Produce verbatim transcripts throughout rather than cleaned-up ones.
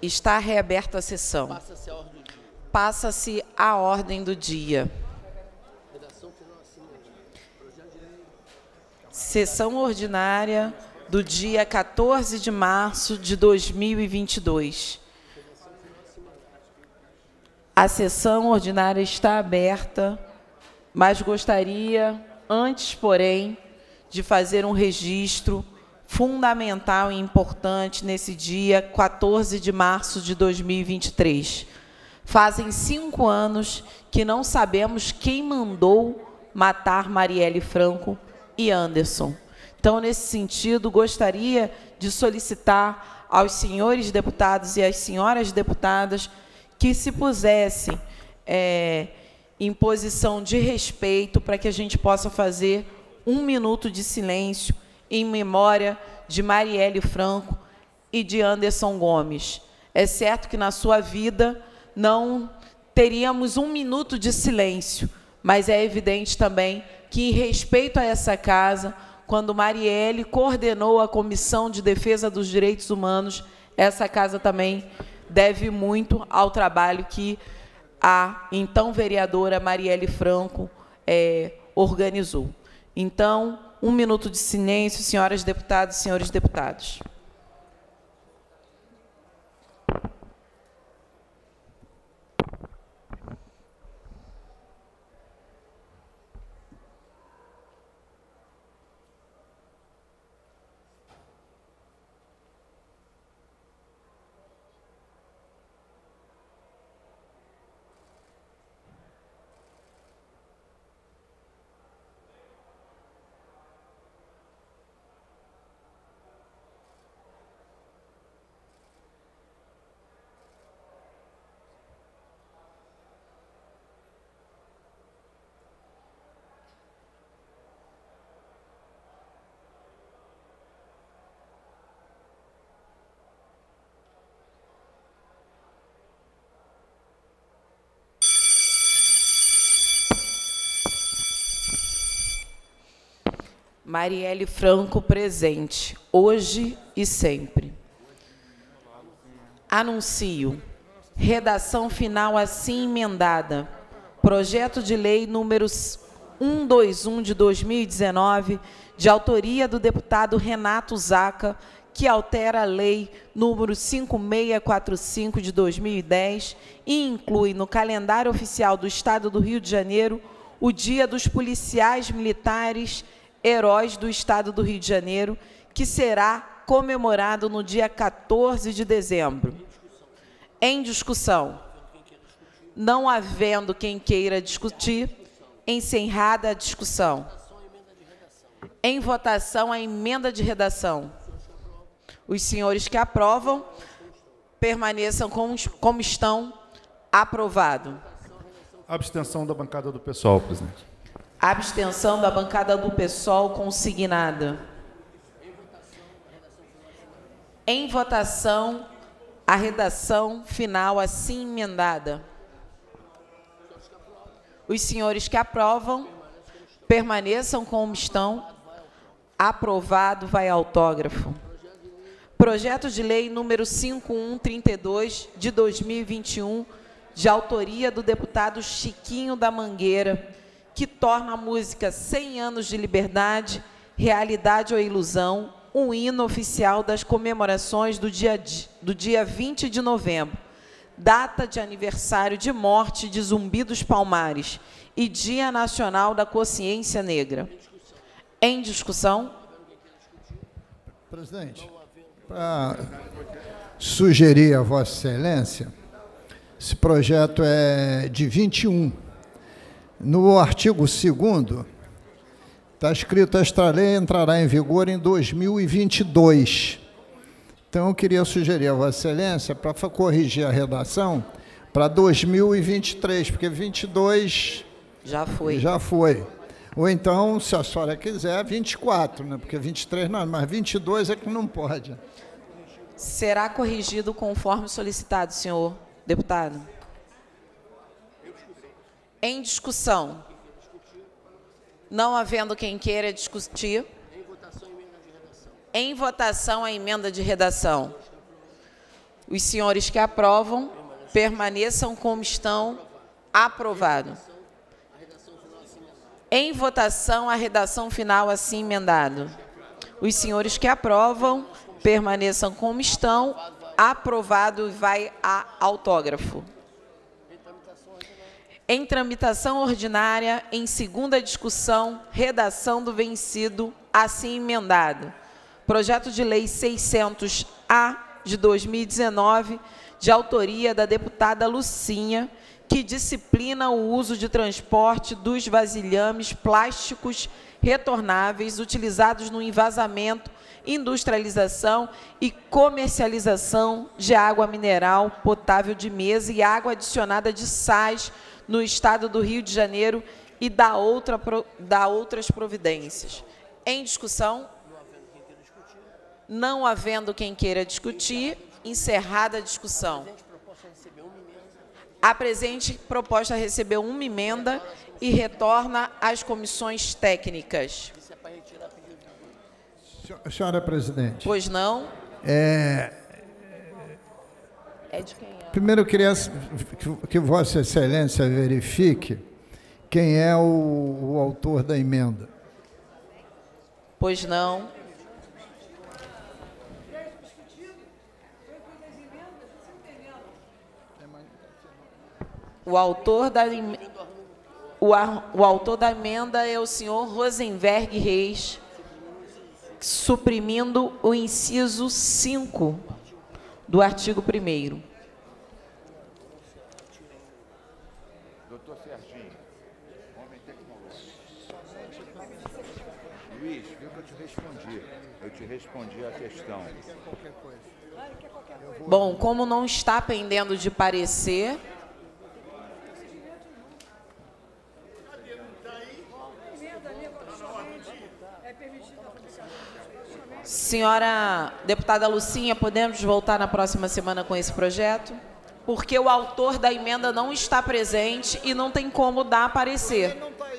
Está reaberta a sessão. Passa-se a ordem do dia. Passa-se a ordem do dia. Redação final assim. Projeto de lei. Sessão ordinária do dia quatorze de março de dois mil e vinte e dois. A sessão ordinária está aberta, mas gostaria, antes, porém, de fazer um registro fundamental e importante nesse dia quatorze de março de dois mil e vinte e três. Fazem cinco anos que não sabemos quem mandou matar Marielle Franco e Anderson. Então, nesse sentido, gostaria de solicitar aos senhores deputados e às senhoras deputadas que se pusessem é, em posição de respeito para que a gente possa fazer um minuto de silêncio em memória de Marielle Franco e de Anderson Gomes. É certo que na sua vida não teríamos um minuto de silêncio, mas é evidente também que, em respeito a essa casa, quando Marielle coordenou a Comissão de Defesa dos Direitos Humanos, essa casa também deve muito ao trabalho que a então vereadora Marielle Franco é, organizou. Então, um minuto de silêncio, senhoras deputadas e senhores deputados. Marielle Franco presente, hoje e sempre. Anuncio. Redação final assim emendada. Projeto de lei número cento e vinte e um de dois mil e dezenove, de autoria do deputado Renato Zaca, que altera a lei número cinco mil seiscentos e quarenta e cinco de dois mil e dez e inclui no calendário oficial do Estado do Rio de Janeiro o Dia dos Policiais Militares Heróis do Estado do Rio de Janeiro, que será comemorado no dia quatorze de dezembro. Em discussão. Não havendo quem queira discutir, encerrada a discussão. Em votação, a emenda de redação. Os senhores que aprovam, permaneçam como, como estão. Aprovado. Abstenção da bancada do PSOL, presidente. Abstenção da bancada do PSOL consignada. Em votação, a redação final assim emendada. Os senhores que aprovam, permaneçam como estão. Aprovado, vai autógrafo. Projeto de lei número cinco mil cento e trinta e dois, de dois mil e vinte e um, de autoria do deputado Chiquinho da Mangueira, que torna a música cem anos de liberdade, realidade ou ilusão, um hino oficial das comemorações do dia, do dia vinte de novembro, data de aniversário de morte de Zumbi dos Palmares e Dia Nacional da Consciência Negra. Em discussão. Presidente, para sugerir a Vossa Excelência, esse projeto é de vinte e um. No artigo segundo, está escrito: esta lei entrará em vigor em dois mil e vinte e dois. Então, eu queria sugerir a Vossa Excelência para corrigir a redação para dois mil e vinte e três, porque vinte e dois já foi. Já foi. Ou então, se a senhora quiser, vinte e quatro, né? Porque vinte e três não, mas vinte e dois é que não pode. Será corrigido conforme solicitado, senhor deputado. Em discussão. Não havendo quem queira discutir. Em votação, a emenda de redação. Os senhores que aprovam, permaneçam como estão. Aprovado. Em votação, a redação final assim emendado. Os senhores que aprovam, permaneçam como estão. Aprovado, vai a autógrafo. Em tramitação ordinária, em segunda discussão, redação do vencido, assim emendado. Projeto de Lei seiscentos A, de dois mil e dezenove, de autoria da deputada Lucinha, que disciplina o uso de transporte dos vasilhames plásticos retornáveis utilizados no envasamento, industrialização e comercialização de água mineral potável de mesa e água adicionada de sais no Estado do Rio de Janeiro e da, outra, da outras providências. Em discussão, não havendo quem queira discutir, encerrada a discussão. A presente proposta recebeu uma emenda e retorna às comissões técnicas. Senhora presidente. Pois não? É, é de quem é? Primeiro, eu queria que, que Vossa Excelência verifique quem é o, o autor da emenda. Pois não? O autor da o, o autor da emenda é o senhor Rosenberg Reis, suprimindo o inciso cinco do artigo primeiro. Doutor Serginho, homem tecnológico. Luiz, viu que eu te respondi. Eu te respondi a questão. Bom, como não está pendendo de parecer, senhora deputada Lucinha, podemos voltar na próxima semana com esse projeto? Porque o autor da emenda não está presente e não tem como dar parecer.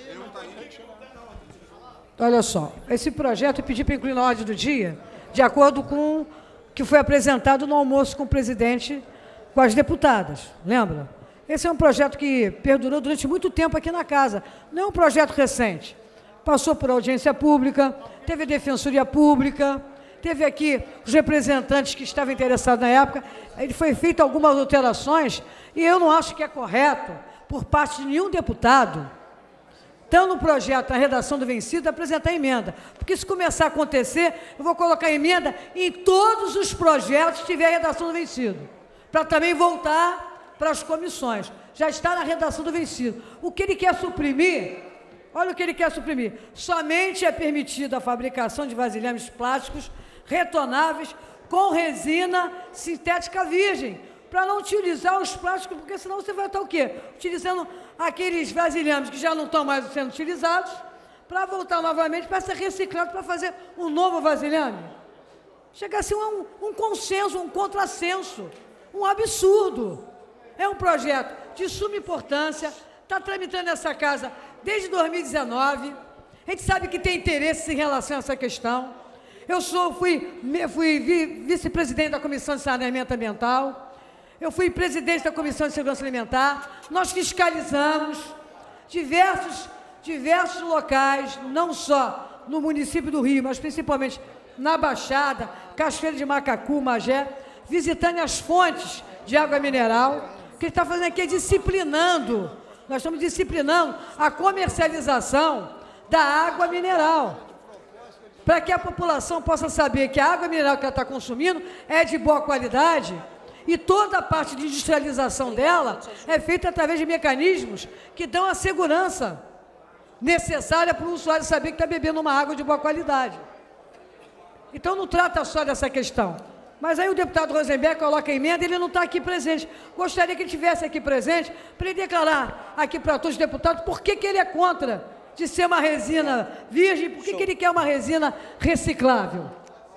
Olha só, esse projeto eu pedi para incluir na ordem do dia, de acordo com o que foi apresentado no almoço com o presidente, com as deputadas, lembra? Esse é um projeto que perdurou durante muito tempo aqui na casa, não é um projeto recente. Passou por audiência pública, teve defensoria pública, teve aqui os representantes que estavam interessados na época, ele foi feito algumas alterações, e eu não acho que é correto, por parte de nenhum deputado, estando no projeto, na redação do vencido, apresentar emenda. Porque se começar a acontecer, eu vou colocar emenda em todos os projetos que tiver a redação do vencido, para também voltar para as comissões. Já está na redação do vencido. O que ele quer suprimir, olha o que ele quer suprimir, somente é permitida a fabricação de vasilhames plásticos retornáveis com resina sintética virgem, para não utilizar os plásticos, porque senão você vai estar o quê? Utilizando aqueles vasilhames que já não estão mais sendo utilizados, para voltar novamente, para ser reciclado, para fazer um novo vasilhame. Chega a ser um, um consenso, um contrassenso, um absurdo. É um projeto de suma importância, está tramitando essa casa desde dois mil e dezenove, a gente sabe que tem interesses em relação a essa questão. Eu sou, fui, fui vice-presidente da Comissão de Saneamento Ambiental, eu fui presidente da Comissão de Segurança Alimentar, nós fiscalizamos diversos, diversos locais, não só no município do Rio, mas principalmente na Baixada, Cachoeira de Macacu, Magé, visitando as fontes de água mineral. O que ele está fazendo aqui é disciplinando, nós estamos disciplinando a comercialização da água mineral, para que a população possa saber que a água mineral que ela está consumindo é de boa qualidade e toda a parte de industrialização dela é feita através de mecanismos que dão a segurança necessária para o usuário saber que está bebendo uma água de boa qualidade. Então, não trata só dessa questão. Mas aí o deputado Rosenberg coloca a emenda e ele não está aqui presente. Gostaria que ele estivesse aqui presente para ele declarar aqui para todos os deputados por que, que ele é contra de ser uma resina virgem, por que, que ele quer uma resina reciclável.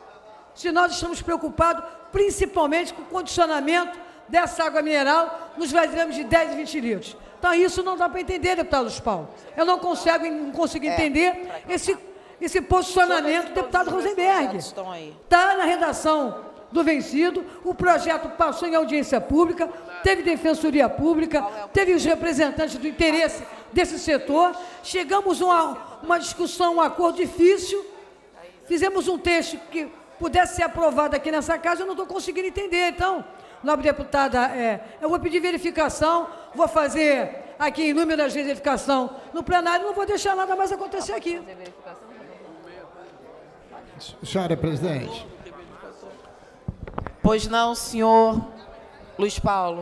Se nós estamos preocupados principalmente com o condicionamento dessa água mineral nos vasilhames de dez e vinte litros. Então, isso não dá para entender, deputado Luiz Paulo. Eu não consigo, não consigo entender esse, esse posicionamento do deputado Rosenberg. Está na redação do vencido, o projeto passou em audiência pública, teve defensoria pública, teve os representantes do interesse desse setor, chegamos a uma, uma discussão, um acordo difícil, fizemos um texto que pudesse ser aprovado aqui nessa casa, eu não estou conseguindo entender. Então, nobre deputada, é, eu vou pedir verificação, vou fazer aqui inúmeras vezes verificação no plenário, não vou deixar nada mais acontecer aqui. Senhora presidente. Pois não, senhor Luiz Paulo.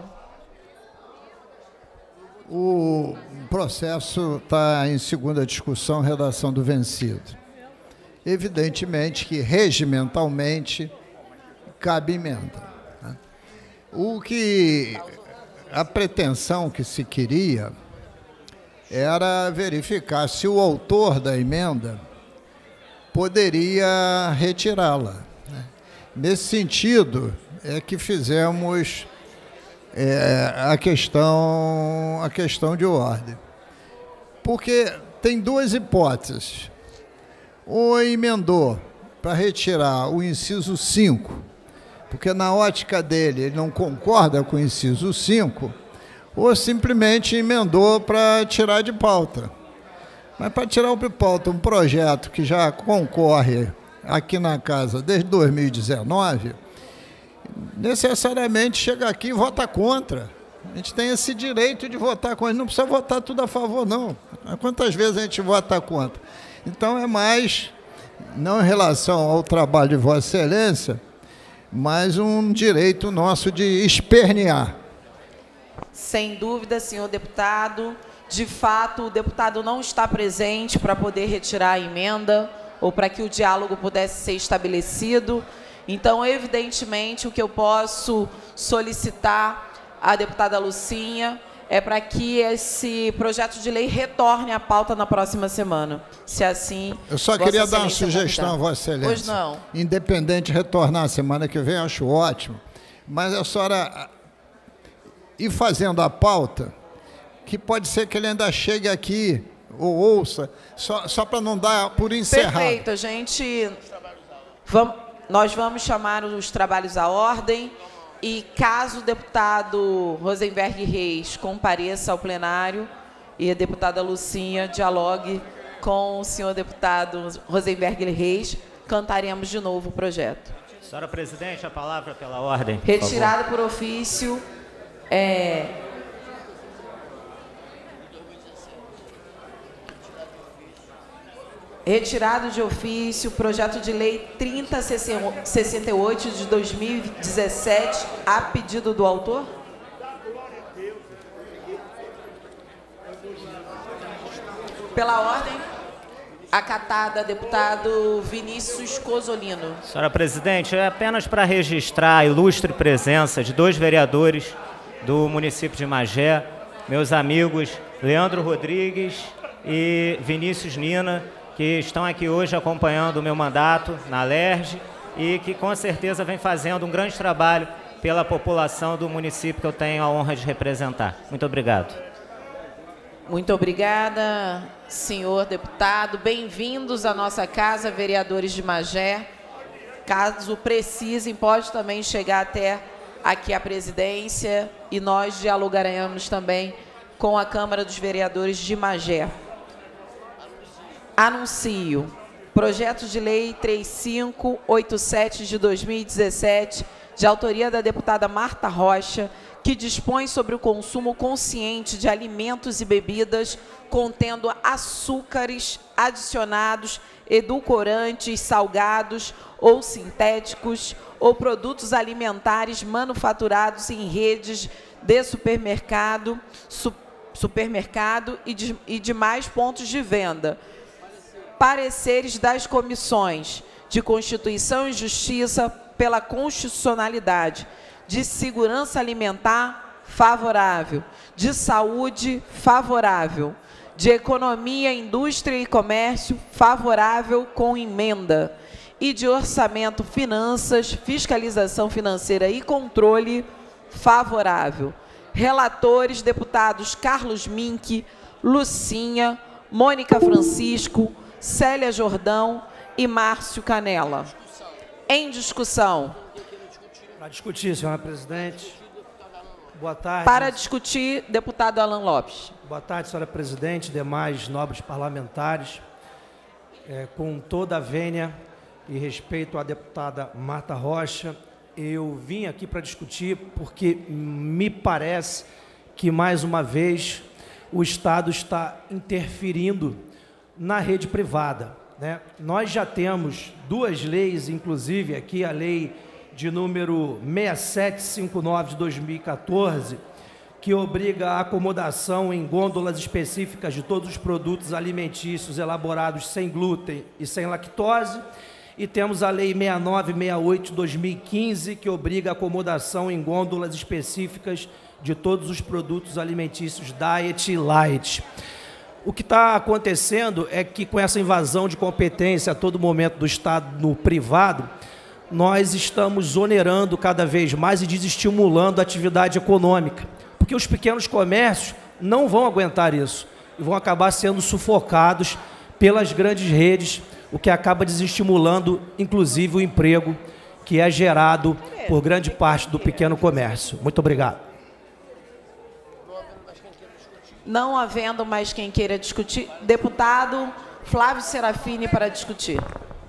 O processo está em segunda discussão, redação do vencido. Evidentemente que, regimentalmente, cabe emenda. Né? O que a pretensão que se queria era verificar se o autor da emenda poderia retirá-la. Né? Nesse sentido, é que fizemos é, a questão, a questão de ordem. Porque tem duas hipóteses. Ou emendou para retirar o inciso cinco, porque na ótica dele ele não concorda com o inciso cinco, ou simplesmente emendou para tirar de pauta. Mas para tirar de pauta um projeto que já concorre aqui na casa desde dois mil e dezenove, necessariamente chega aqui e vota contra. A gente tem esse direito de votar contra, não precisa votar tudo a favor, não. Quantas vezes a gente vota contra? Então, é mais, não em relação ao trabalho de Vossa Excelência, mas um direito nosso de espernear. Sem dúvida, senhor deputado. De fato, o deputado não está presente para poder retirar a emenda ou para que o diálogo pudesse ser estabelecido. Então, evidentemente, o que eu posso solicitar à deputada Lucinha é para que esse projeto de lei retorne à pauta na próxima semana, se assim... Eu só queria dar uma sugestão a Vossa Excelência. Pois não. Independente de retornar semana que vem, acho ótimo, mas a senhora ir fazendo a pauta, que pode ser que ele ainda chegue aqui, ou ouça, só, só para não dar por encerrado. Perfeito, a gente... Vamos, nós vamos chamar os trabalhos à ordem. E caso o deputado Rosenberg Reis compareça ao plenário e a deputada Lucinha dialogue com o senhor deputado Rosenberg Reis, cantaremos de novo o projeto. Senhora presidente, a palavra pela ordem. Por Retirado favor. por ofício. É, retirado de ofício, projeto de lei trinta sessenta e oito de dois mil e dezessete, a pedido do autor? Pela ordem, acatada, deputado Vinícius Cozzolino. Senhora presidente, é apenas para registrar a ilustre presença de dois vereadores do município de Magé, meus amigos Leandro Rodrigues e Vinícius Nina, que estão aqui hoje acompanhando o meu mandato na Alerj e que com certeza vem fazendo um grande trabalho pela população do município que eu tenho a honra de representar. Muito obrigado. Muito obrigada, senhor deputado. Bem-vindos à nossa casa, vereadores de Magé. Caso precisem, pode também chegar até aqui à presidência e nós dialogaremos também com a Câmara dos Vereadores de Magé. Anuncio projeto de lei três mil quinhentos e oitenta e sete de dois mil e dezessete, de autoria da deputada Marta Rocha, que dispõe sobre o consumo consciente de alimentos e bebidas contendo açúcares adicionados, edulcorantes, salgados ou sintéticos, ou produtos alimentares manufaturados em redes de supermercado, su, supermercado e, de, e demais pontos de venda. Pareceres das comissões de Constituição e Justiça pela Constitucionalidade, de Segurança Alimentar, favorável, de Saúde, favorável, de Economia, Indústria e Comércio, favorável com emenda, e de Orçamento, Finanças, Fiscalização Financeira e Controle, favorável. Relatores, deputados Carlos Mink, Lucinha, Mônica Francisco, Célia Jordão e Márcio Canela. Em discussão, Para discutir, senhora presidente. Boa tarde. Para discutir, deputado Alan Lopes. Boa tarde, senhora presidente, demais nobres parlamentares. É, com toda a vênia e respeito à deputada Marta Rocha, eu vim aqui para discutir porque me parece que, mais uma vez, o Estado está interferindo na rede privada, né? Nós já temos duas leis, inclusive aqui a lei de número seis sete cinco nove de dois mil e quatorze, que obriga a acomodação em gôndolas específicas de todos os produtos alimentícios elaborados sem glúten e sem lactose, e temos a lei seis nove seis oito de dois mil e quinze, que obriga a acomodação em gôndolas específicas de todos os produtos alimentícios Diet e Light. O que está acontecendo é que, com essa invasão de competência a todo momento do Estado no privado, nós estamos onerando cada vez mais e desestimulando a atividade econômica, porque os pequenos comércios não vão aguentar isso e vão acabar sendo sufocados pelas grandes redes, o que acaba desestimulando, inclusive, o emprego que é gerado por grande parte do pequeno comércio. Muito obrigado. Não havendo mais quem queira discutir, deputado Flávio Serafini para discutir.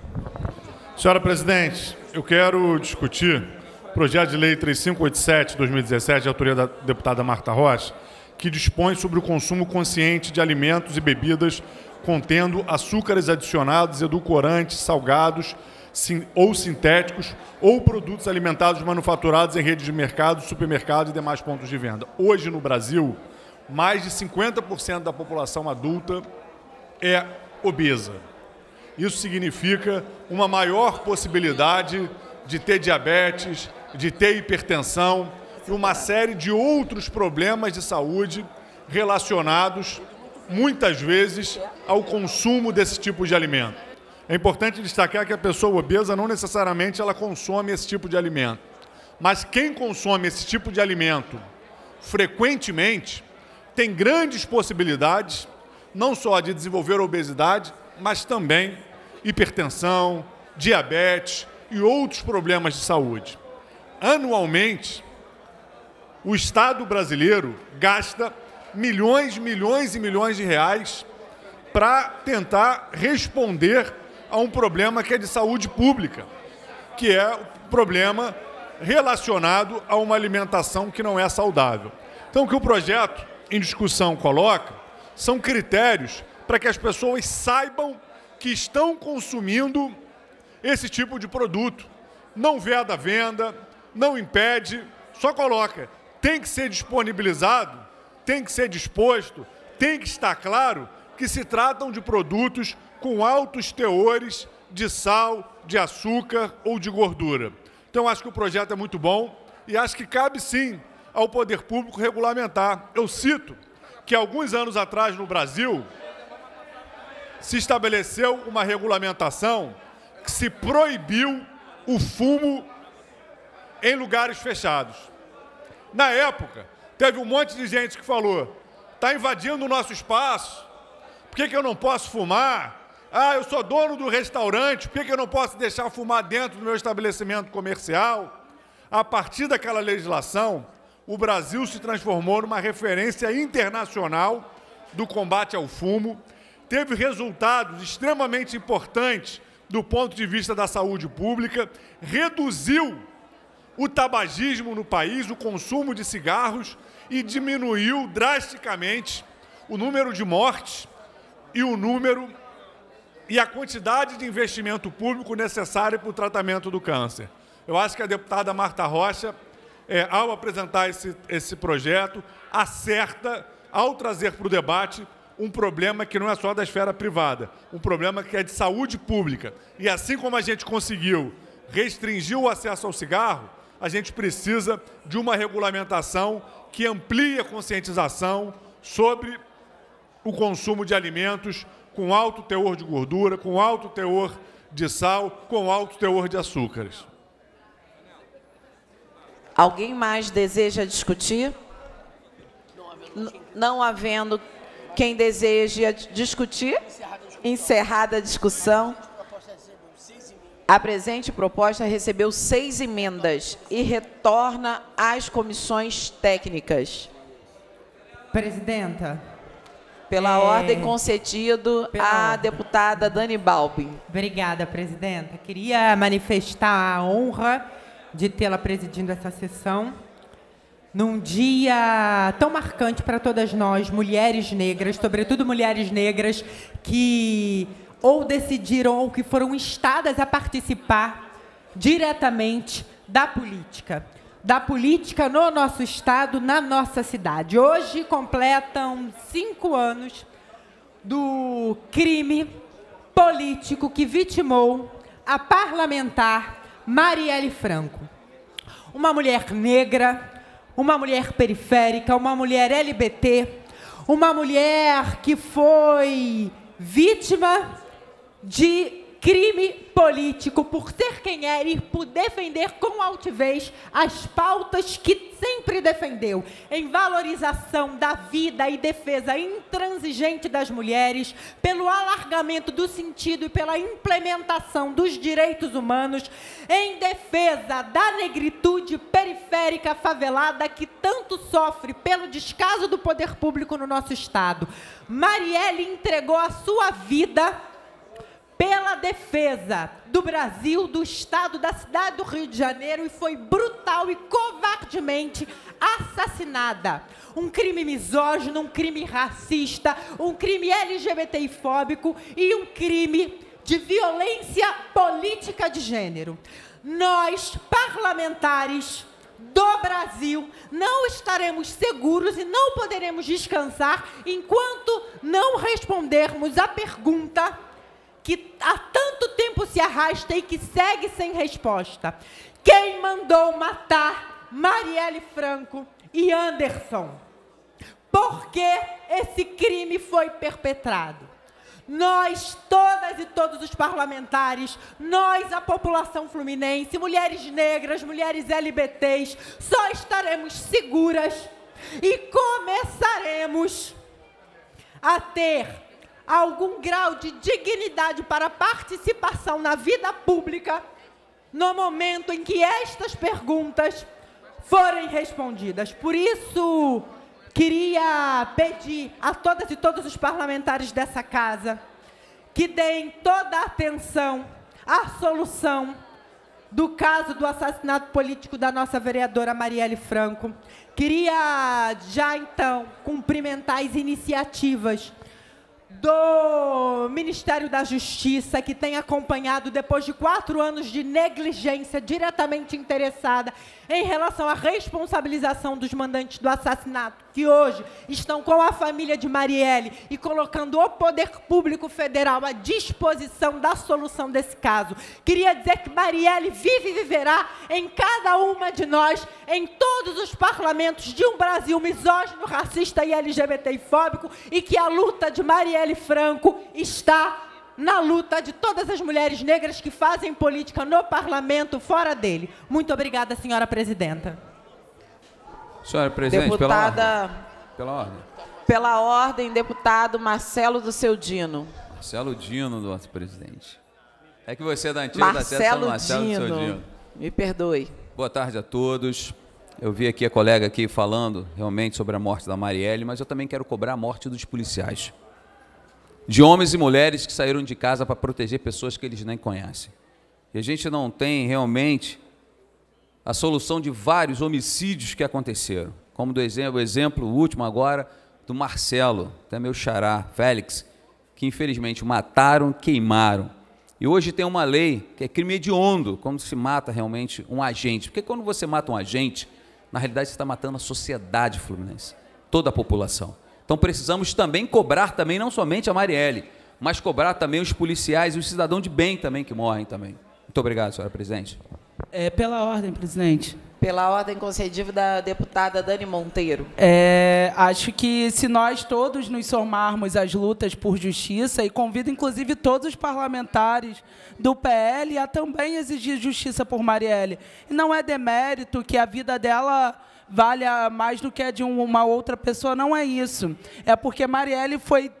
Senhora presidente, eu quero discutir o projeto de lei três mil quinhentos e oitenta e sete de dois mil e dezessete, de autoria da deputada Marta Rocha, que dispõe sobre o consumo consciente de alimentos e bebidas contendo açúcares adicionados, edulcorantes, salgados sim, ou sintéticos, ou produtos alimentares manufaturados em redes de mercado, supermercados e demais pontos de venda. Hoje, no Brasil, mais de cinquenta por cento da população adulta é obesa. Isso significa uma maior possibilidade de ter diabetes, de ter hipertensão e uma série de outros problemas de saúde relacionados, muitas vezes, ao consumo desse tipo de alimento. É importante destacar que a pessoa obesa não necessariamente ela consome esse tipo de alimento. Mas quem consome esse tipo de alimento frequentemente tem grandes possibilidades, não só de desenvolver obesidade, mas também hipertensão, diabetes e outros problemas de saúde. Anualmente, o Estado brasileiro gasta milhões, milhões e milhões de reais para tentar responder a um problema que é de saúde pública, que é o problema relacionado a uma alimentação que não é saudável. Então, o que o projeto em discussão coloca são critérios para que as pessoas saibam que estão consumindo esse tipo de produto. Não veda a venda, não impede, só coloca. Tem que ser disponibilizado, tem que ser disposto, tem que estar claro que se tratam de produtos com altos teores de sal, de açúcar ou de gordura. Então, acho que o projeto é muito bom e acho que cabe, sim, ao poder público regulamentar. Eu cito que, alguns anos atrás, no Brasil, se estabeleceu uma regulamentação que se proibiu o fumo em lugares fechados. Na época, teve um monte de gente que falou: está invadindo o nosso espaço, por que que eu não posso fumar? Ah, eu sou dono do restaurante, por que que eu não posso deixar fumar dentro do meu estabelecimento comercial? A partir daquela legislação, o Brasil se transformou numa referência internacional do combate ao fumo, teve resultados extremamente importantes do ponto de vista da saúde pública, reduziu o tabagismo no país, o consumo de cigarros, e diminuiu drasticamente o número de mortes e o número e a quantidade de investimento público necessário para o tratamento do câncer. Eu acho que a deputada Marta Rocha, é, ao apresentar esse, esse projeto, acerta ao trazer para o debate um problema que não é só da esfera privada, um problema que é de saúde pública. E assim como a gente conseguiu restringir o acesso ao cigarro, a gente precisa de uma regulamentação que amplie a conscientização sobre o consumo de alimentos com alto teor de gordura, com alto teor de sal, com alto teor de açúcares. Alguém mais deseja discutir? N- não havendo quem deseja discutir, encerrada a discussão. A presente proposta recebeu seis emendas e retorna às comissões técnicas. Presidenta. Pela é... ordem concedido Pela à ordem. deputada Dani Balbi. Obrigada, presidenta. Queria manifestar a honra de tê-la presidindo essa sessão num dia tão marcante para todas nós, mulheres negras, sobretudo mulheres negras que ou decidiram ou que foram instadas a participar diretamente da política. Da política no nosso estado, na nossa cidade. Hoje completam cinco anos do crime político que vitimou a parlamentar Marielle Franco. Uma mulher negra, uma mulher periférica, uma mulher L G B T, uma mulher que foi vítima de crime político por ser quem era e por defender com altivez as pautas que sempre defendeu, em valorização da vida e defesa intransigente das mulheres, pelo alargamento do sentido e pela implementação dos direitos humanos, em defesa da negritude periférica favelada que tanto sofre pelo descaso do poder público no nosso estado. Marielle entregou a sua vida pela defesa do Brasil, do Estado, da cidade do Rio de Janeiro e foi brutal e covardemente assassinada. Um crime misógino, um crime racista, um crime L G B T I-fóbico e um crime de violência política de gênero. Nós, parlamentares do Brasil, não estaremos seguros e não poderemos descansar enquanto não respondermos a pergunta que há tanto tempo se arrasta e que segue sem resposta. Quem mandou matar Marielle Franco e Anderson? Por que esse crime foi perpetrado? Nós, todas e todos os parlamentares, nós, a população fluminense, mulheres negras, mulheres L G B T s, só estaremos seguras e começaremos a ter algum grau de dignidade para participação na vida pública no momento em que estas perguntas forem respondidas. Por isso, queria pedir a todas e todos os parlamentares dessa casa que deem toda a atenção à solução do caso do assassinato político da nossa vereadora Marielle Franco. Queria já, então, cumprimentar as iniciativas do Ministério da Justiça, que tem acompanhado, depois de quatro anos de negligência diretamente interessada em relação à responsabilização dos mandantes do assassinato, que hoje estão com a família de Marielle e colocando o poder público federal à disposição da solução desse caso. Queria dizer que Marielle vive e viverá em cada uma de nós, em todos os parlamentos de um Brasil misógino, racista e L G B T I-fóbico, e que a luta de Marielle Franco está na luta de todas as mulheres negras que fazem política no parlamento, fora dele. Muito obrigada, senhora presidenta. Senhora presidente, Deputada, pela ordem. Pela ordem. Pela ordem, deputado Marcelo do Seu Dino. Marcelo Dino, nosso presidente. É que você é da antiga da sessão Marcelo Marcelo do Seu Dino. Dino. Me perdoe. Boa tarde a todos. Eu vi aqui a colega aqui falando realmente sobre a morte da Marielle, mas eu também quero cobrar a morte dos policiais. De homens e mulheres que saíram de casa para proteger pessoas que eles nem conhecem. E a gente não tem realmente a solução de vários homicídios que aconteceram, como do exemplo, o exemplo último agora do Marcelo, até meu xará, Félix, que infelizmente mataram, queimaram. E hoje tem uma lei que é crime hediondo, quando se mata realmente um agente. Porque quando você mata um agente, na realidade você está matando a sociedade fluminense, toda a população. Então precisamos também cobrar também, não somente a Marielle, mas cobrar também os policiais e os cidadãos de bem também que morrem também. Muito obrigado, senhora presidente. É, pela ordem, presidente. Pela ordem concedida da deputada Dani Monteiro. É, acho que se nós todos nos somarmos às lutas por justiça, e convido inclusive todos os parlamentares do P L a também exigir justiça por Marielle. E não é demérito que a vida dela valha mais do que a de uma outra pessoa, não é isso. É porque Marielle foi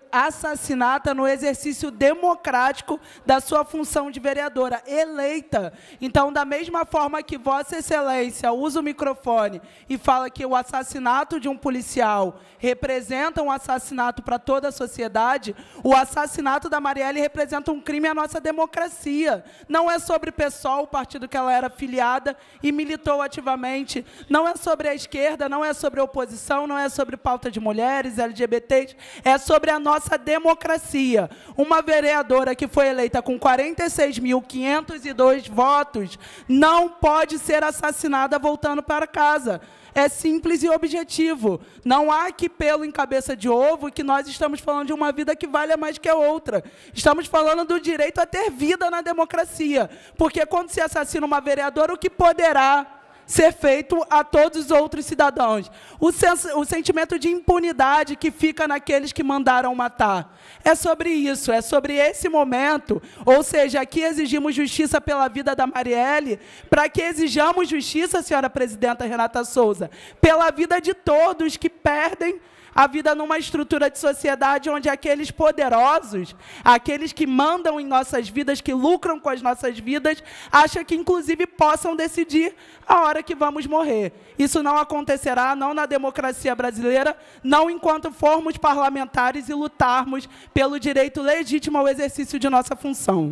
assassinada no exercício democrático da sua função de vereadora, eleita. Então, da mesma forma que Vossa Excelência usa o microfone e fala que o assassinato de um policial representa um assassinato para toda a sociedade, o assassinato da Marielle representa um crime à nossa democracia. Não é sobre PSOL, o partido que ela era filiada e militou ativamente. Não é sobre a esquerda, não é sobre a oposição, não é sobre pauta de mulheres, L G B T, é sobre a nossa democracia. Uma vereadora que foi eleita com quarenta e seis mil quinhentos e dois votos não pode ser assassinada voltando para casa. É simples e objetivo. Não há que pelo em cabeça de ovo que nós estamos falando de uma vida que vale mais que a outra. Estamos falando do direito a ter vida na democracia. Porque quando se assassina uma vereadora, o que poderá ser feito a todos os outros cidadãos? O, sens o sentimento de impunidade que fica naqueles que mandaram matar. É sobre isso, é sobre esse momento. Ou seja, aqui exigimos justiça pela vida da Marielle, para que exijamos justiça, senhora presidenta Renata Souza, pela vida de todos que perdem a vida numa estrutura de sociedade onde aqueles poderosos, aqueles que mandam em nossas vidas, que lucram com as nossas vidas, acham que, inclusive, possam decidir a hora que vamos morrer. Isso não acontecerá, não na democracia brasileira, não enquanto formos parlamentares e lutarmos pelo direito legítimo ao exercício de nossa função.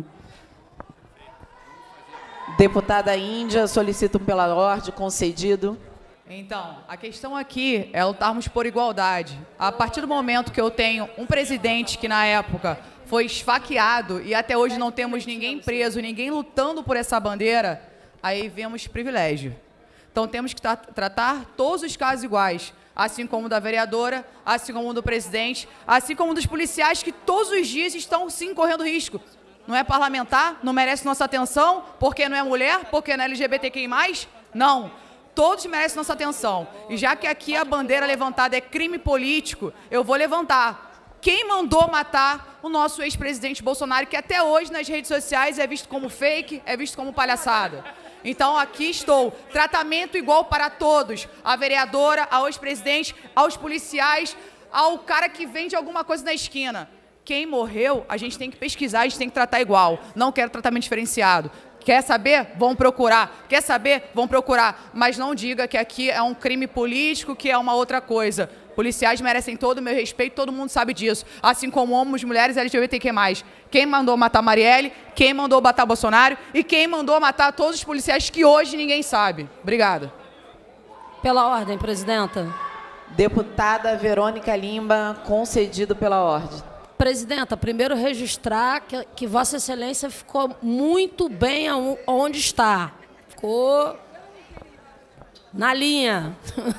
Deputada Índia, solicito pela ordem, concedido. Então, a questão aqui é lutarmos por igualdade. A partir do momento que eu tenho um presidente que, na época, foi esfaqueado e até hoje não temos ninguém preso, ninguém lutando por essa bandeira, aí vemos privilégio. Então, temos que tra tratar todos os casos iguais, assim como da vereadora, assim como do presidente, assim como dos policiais que todos os dias estão, sim, correndo risco. Não é parlamentar, não merece nossa atenção, porque não é mulher, porque não é L G B T Q I mais? Não. Todos merecem nossa atenção. E já que aqui a bandeira levantada é crime político, eu vou levantar. Quem mandou matar o nosso ex-presidente Bolsonaro, que até hoje nas redes sociais é visto como fake, é visto como palhaçada. Então, aqui estou. Tratamento igual para todos. A vereadora, ao ex-presidente, aos policiais, ao cara que vende alguma coisa na esquina. Quem morreu, a gente tem que pesquisar, a gente tem que tratar igual. Não quero tratamento diferenciado. Quer saber? Vão procurar. Quer saber? Vão procurar. Mas não diga que aqui é um crime político, que é uma outra coisa. Policiais merecem todo o meu respeito, todo mundo sabe disso. Assim como homens, mulheres, L G B T Q mais. Quem mandou matar Marielle, quem mandou matar Bolsonaro e quem mandou matar todos os policiais que hoje ninguém sabe. Obrigada. Pela ordem, presidenta. Deputada Verônica Lima, concedido pela ordem. Presidenta, primeiro registrar que, que Vossa Excelência ficou muito bem onde está. Ficou na linha.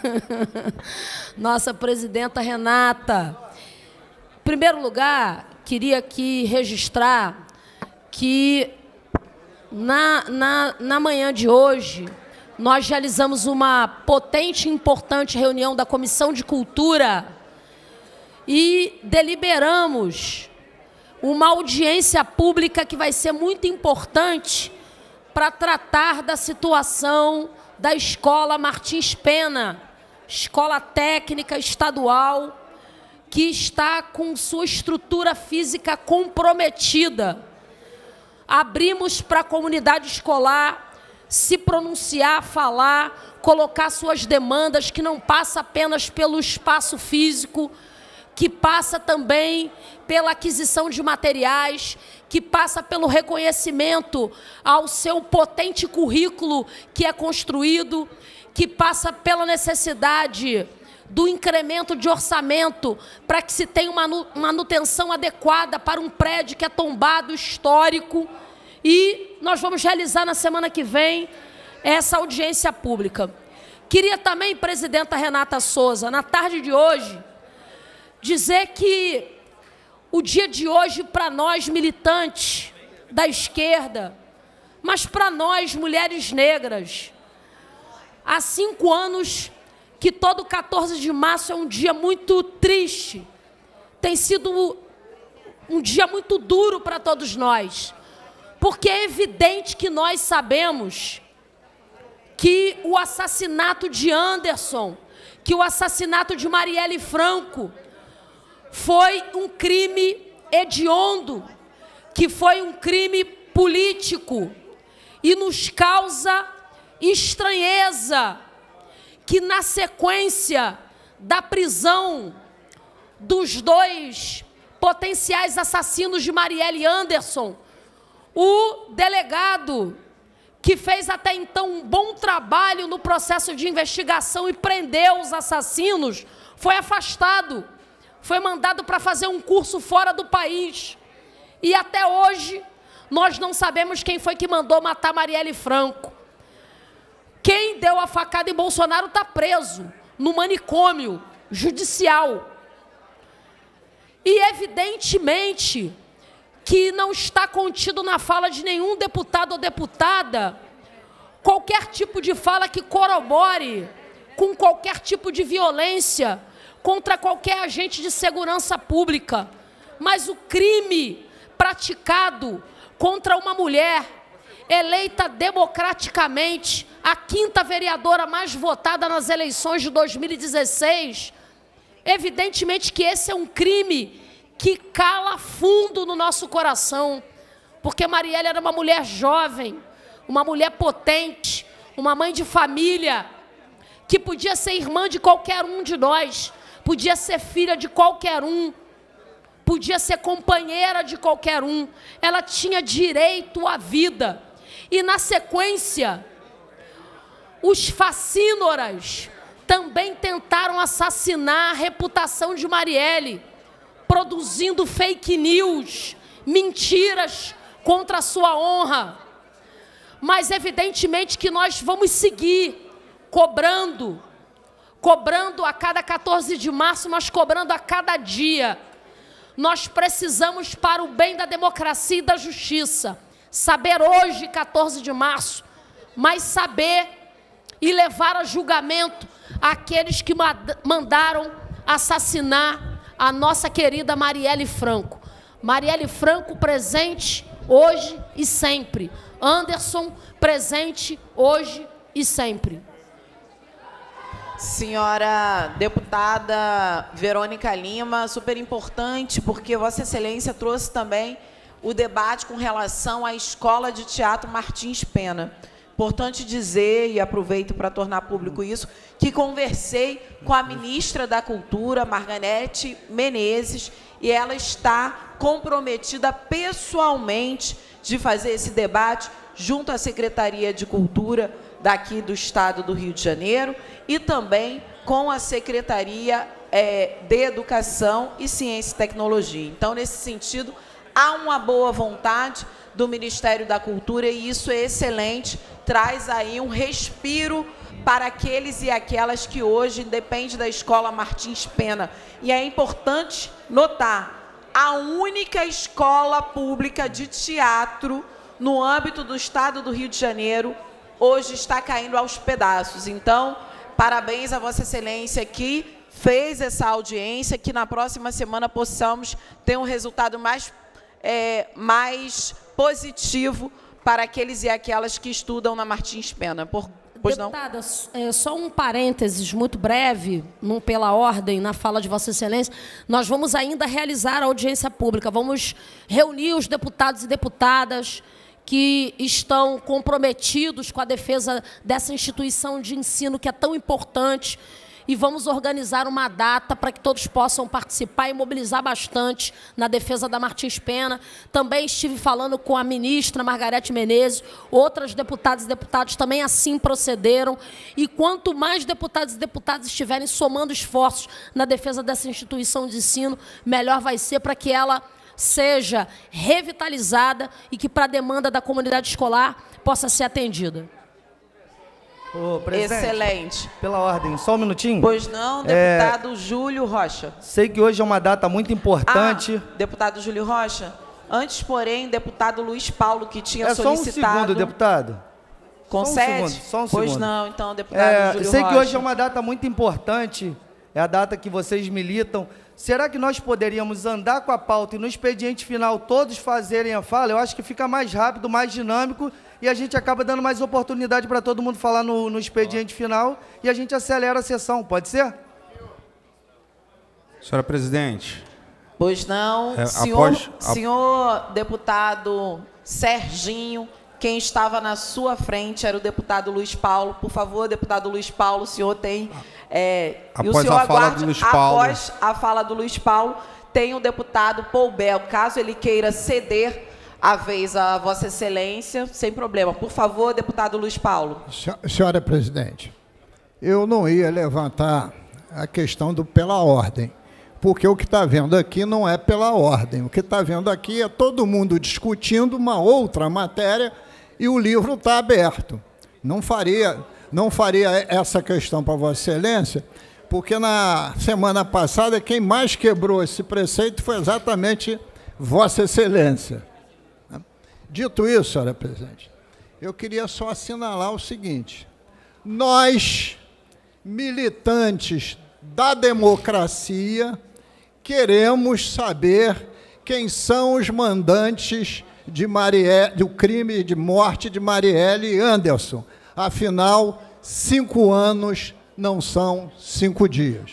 Nossa presidenta Renata. Em primeiro lugar, queria aqui registrar que na, na, na manhã de hoje nós realizamos uma potente e importante reunião da Comissão de Cultura e deliberamos uma audiência pública que vai ser muito importante para tratar da situação da Escola Martins Pena, escola técnica estadual, que está com sua estrutura física comprometida. Abrimos para a comunidade escolar se pronunciar, falar, colocar suas demandas, que não passa apenas pelo espaço físico, que passa também pela aquisição de materiais, que passa pelo reconhecimento ao seu potente currículo que é construído, que passa pela necessidade do incremento de orçamento para que se tenha uma manutenção adequada para um prédio que é tombado, histórico. E nós vamos realizar na semana que vem essa audiência pública. Queria também, presidenta Renata Souza, na tarde de hoje, dizer que o dia de hoje, para nós militantes da esquerda, mas para nós, mulheres negras, há cinco anos que todo quatorze de março é um dia muito triste, tem sido um dia muito duro para todos nós, porque é evidente que nós sabemos que o assassinato de Anderson, que o assassinato de Marielle Franco, foi um crime hediondo, que foi um crime político, e nos causa estranheza que, na sequência da prisão dos dois potenciais assassinos de Marielle Anderson, o delegado, que fez até então um bom trabalho no processo de investigação e prendeu os assassinos, foi afastado, foi mandado para fazer um curso fora do país. E até hoje, nós não sabemos quem foi que mandou matar Marielle Franco. Quem deu a facada em Bolsonaro está preso no manicômio judicial. E, evidentemente, que não está contido na fala de nenhum deputado ou deputada qualquer tipo de fala que corrobore com qualquer tipo de violência contra qualquer agente de segurança pública. Mas o crime praticado contra uma mulher eleita democraticamente, a quinta vereadora mais votada nas eleições de dois mil e dezesseis, evidentemente que esse é um crime que cala fundo no nosso coração, porque Marielle era uma mulher jovem, uma mulher potente, uma mãe de família, que podia ser irmã de qualquer um de nós, podia ser filha de qualquer um, podia ser companheira de qualquer um, ela tinha direito à vida. E, na sequência, os facínoras também tentaram assassinar a reputação de Marielle, produzindo fake news, mentiras contra a sua honra. Mas, evidentemente, que nós vamos seguir cobrando, cobrando a cada quatorze de março, mas cobrando a cada dia. Nós precisamos, para o bem da democracia e da justiça, saber hoje, quatorze de março, mas saber e levar a julgamento aqueles que mandaram assassinar a nossa querida Marielle Franco. Marielle Franco presente hoje e sempre. Anderson presente hoje e sempre. Senhora deputada Verônica Lima, super importante, porque Vossa Excelência trouxe também o debate com relação à Escola de Teatro Martins Pena. Importante dizer, e aproveito para tornar público isso, que conversei com a ministra da Cultura, Margarete Menezes, e ela está comprometida pessoalmente de fazer esse debate junto à Secretaria de Cultura daqui do Estado do Rio de Janeiro e também com a Secretaria é, de Educação e Ciência e Tecnologia. Então, nesse sentido, há uma boa vontade do Ministério da Cultura e isso é excelente, traz aí um respiro para aqueles e aquelas que hoje dependem da Escola Martins Pena. E é importante notar, a única escola pública de teatro no âmbito do Estado do Rio de Janeiro hoje está caindo aos pedaços. Então, parabéns a Vossa Excelência que fez essa audiência, que na próxima semana possamos ter um resultado mais, é, mais positivo para aqueles e aquelas que estudam na Martins Pena. Por, pois não? Deputada, é, só um parênteses muito breve, não pela ordem, na fala de Vossa Excelência. Nós vamos ainda realizar a audiência pública, vamos reunir os deputados e deputadas que estão comprometidos com a defesa dessa instituição de ensino que é tão importante e vamos organizar uma data para que todos possam participar e mobilizar bastante na defesa da Martins Pena. Também estive falando com a ministra Margarete Menezes, outras deputadas e deputados também assim procederam. E quanto mais deputados e deputadas estiverem somando esforços na defesa dessa instituição de ensino, melhor vai ser para que ela seja revitalizada e que, para a demanda da comunidade escolar, possa ser atendida. Ô, presidente, excelente. Pela ordem, só um minutinho. Pois não, deputado é... Júlio Rocha. Sei que hoje é uma data muito importante. Ah, deputado Júlio Rocha. Antes, porém, deputado Luiz Paulo, que tinha é solicitado... É só um segundo, deputado. Concede? Só um segundo, só um pois segundo. não, então, deputado é, Júlio sei Rocha. que hoje é uma data muito importante, é a data que vocês militam. Será que nós poderíamos andar com a pauta e no expediente final todos fazerem a fala? Eu acho que fica mais rápido, mais dinâmico e a gente acaba dando mais oportunidade para todo mundo falar no, no expediente final e a gente acelera a sessão. Pode ser? Senhora presidente, Pois não. É, senhor, após- a- senhor deputado Serginho, quem estava na sua frente era o deputado Luiz Paulo. Por favor, deputado Luiz Paulo, o senhor tem... É, e o Após senhor a fala aguarde, do Luiz Paulo. após a fala do Luiz Paulo, tem o deputado Paul Bel. Caso ele queira ceder a vez a Vossa Excelência, sem problema. Por favor, deputado Luiz Paulo. Senhora presidente, eu não ia levantar a questão do pela ordem, porque o que está vendo aqui não é pela ordem. O que está vendo aqui é todo mundo discutindo uma outra matéria e o livro está aberto. Não faria, não faria essa questão para Vossa Excelência, porque na semana passada quem mais quebrou esse preceito foi exatamente Vossa Excelência. Dito isso, senhora presidente, eu queria só assinalar o seguinte: nós, militantes da democracia, queremos saber quem são os mandantes de Marielle, do crime de morte de Marielle Anderson. Afinal, cinco anos não são cinco dias.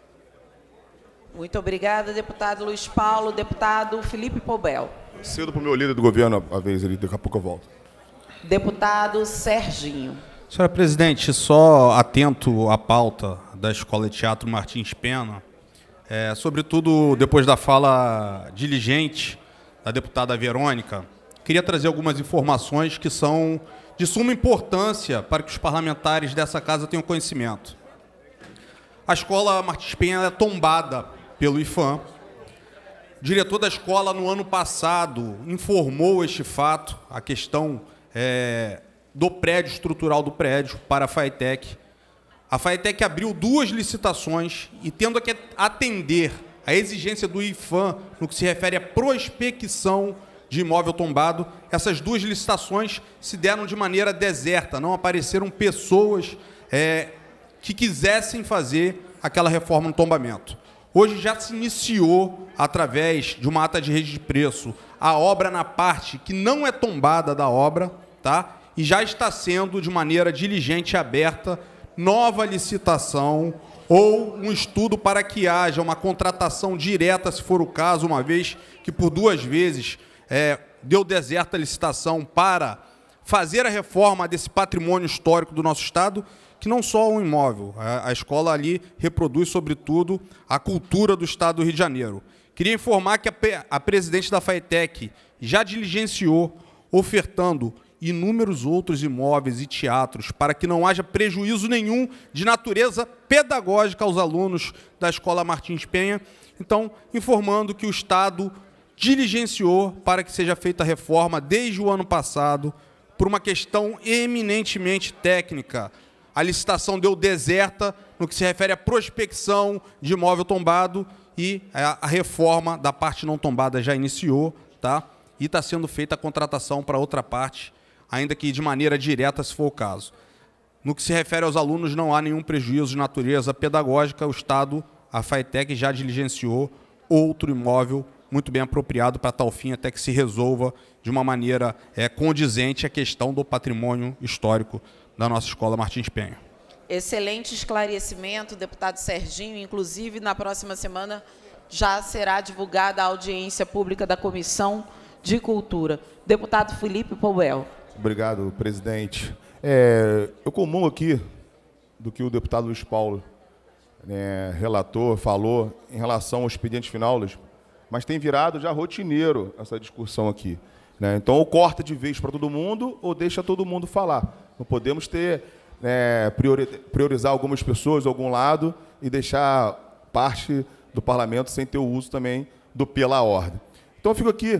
Muito obrigada, deputado Luiz Paulo. Deputado Felipe Paul Bel. Cedo para o meu líder do governo, a vez ali, daqui a pouco eu volto. Deputado Serginho. Senhora presidente, só atento à pauta da Escola de Teatro Martins Pena, é, sobretudo depois da fala diligente da deputada Verônica, queria trazer algumas informações que são de suma importância para que os parlamentares dessa casa tenham conhecimento. A Escola Martins Pena é tombada pelo IPHAN. O diretor da escola, no ano passado, informou este fato, a questão é, do prédio estrutural do prédio para a FATEC. A FATEC abriu duas licitações e, tendo que atender a exigência do IPHAN no que se refere à prospecção de imóvel tombado, essas duas licitações se deram de maneira deserta, não apareceram pessoas é, que quisessem fazer aquela reforma no tombamento. Hoje já se iniciou, através de uma ata de rede de preço, a obra na parte que não é tombada da obra, tá? E já está sendo, de maneira diligente e aberta, nova licitação ou um estudo para que haja uma contratação direta, se for o caso, uma vez que por duas vezes é, deu deserta a licitação para fazer a reforma desse patrimônio histórico do nosso Estado, que não só um imóvel, a, a escola ali reproduz, sobretudo, a cultura do Estado do Rio de Janeiro. Queria informar que a, a presidente da FATEC já diligenciou, ofertando inúmeros outros imóveis e teatros para que não haja prejuízo nenhum de natureza pedagógica aos alunos da Escola Martins Penha. Então, informando que o Estado diligenciou para que seja feita a reforma desde o ano passado, por uma questão eminentemente técnica. A licitação deu deserta no que se refere à prospecção de imóvel tombado e a, a reforma da parte não tombada já iniciou, tá? E está sendo feita a contratação para outra parte, ainda que de maneira direta, se for o caso. No que se refere aos alunos, não há nenhum prejuízo de natureza pedagógica. O Estado, a FATEC, já diligenciou outro imóvel muito bem apropriado para tal fim, até que se resolva de uma maneira é, condizente a questão do patrimônio histórico da nossa Escola Martins Penha. Excelente esclarecimento, deputado Serginho. Inclusive, na próxima semana já será divulgada a audiência pública da Comissão de Cultura. Deputado Felipe Paul Bel. Obrigado, presidente. É, eu comungo aqui do que o deputado Luiz Paulo, né, relator, falou em relação ao expediente final, Luiz, mas tem virado já rotineiro essa discussão aqui, né? Então, ou corta de vez para todo mundo, ou deixa todo mundo falar. Não podemos ter, né, priori priorizar algumas pessoas de algum lado e deixar parte do parlamento sem ter o uso também do pela ordem. Então, eu fico aqui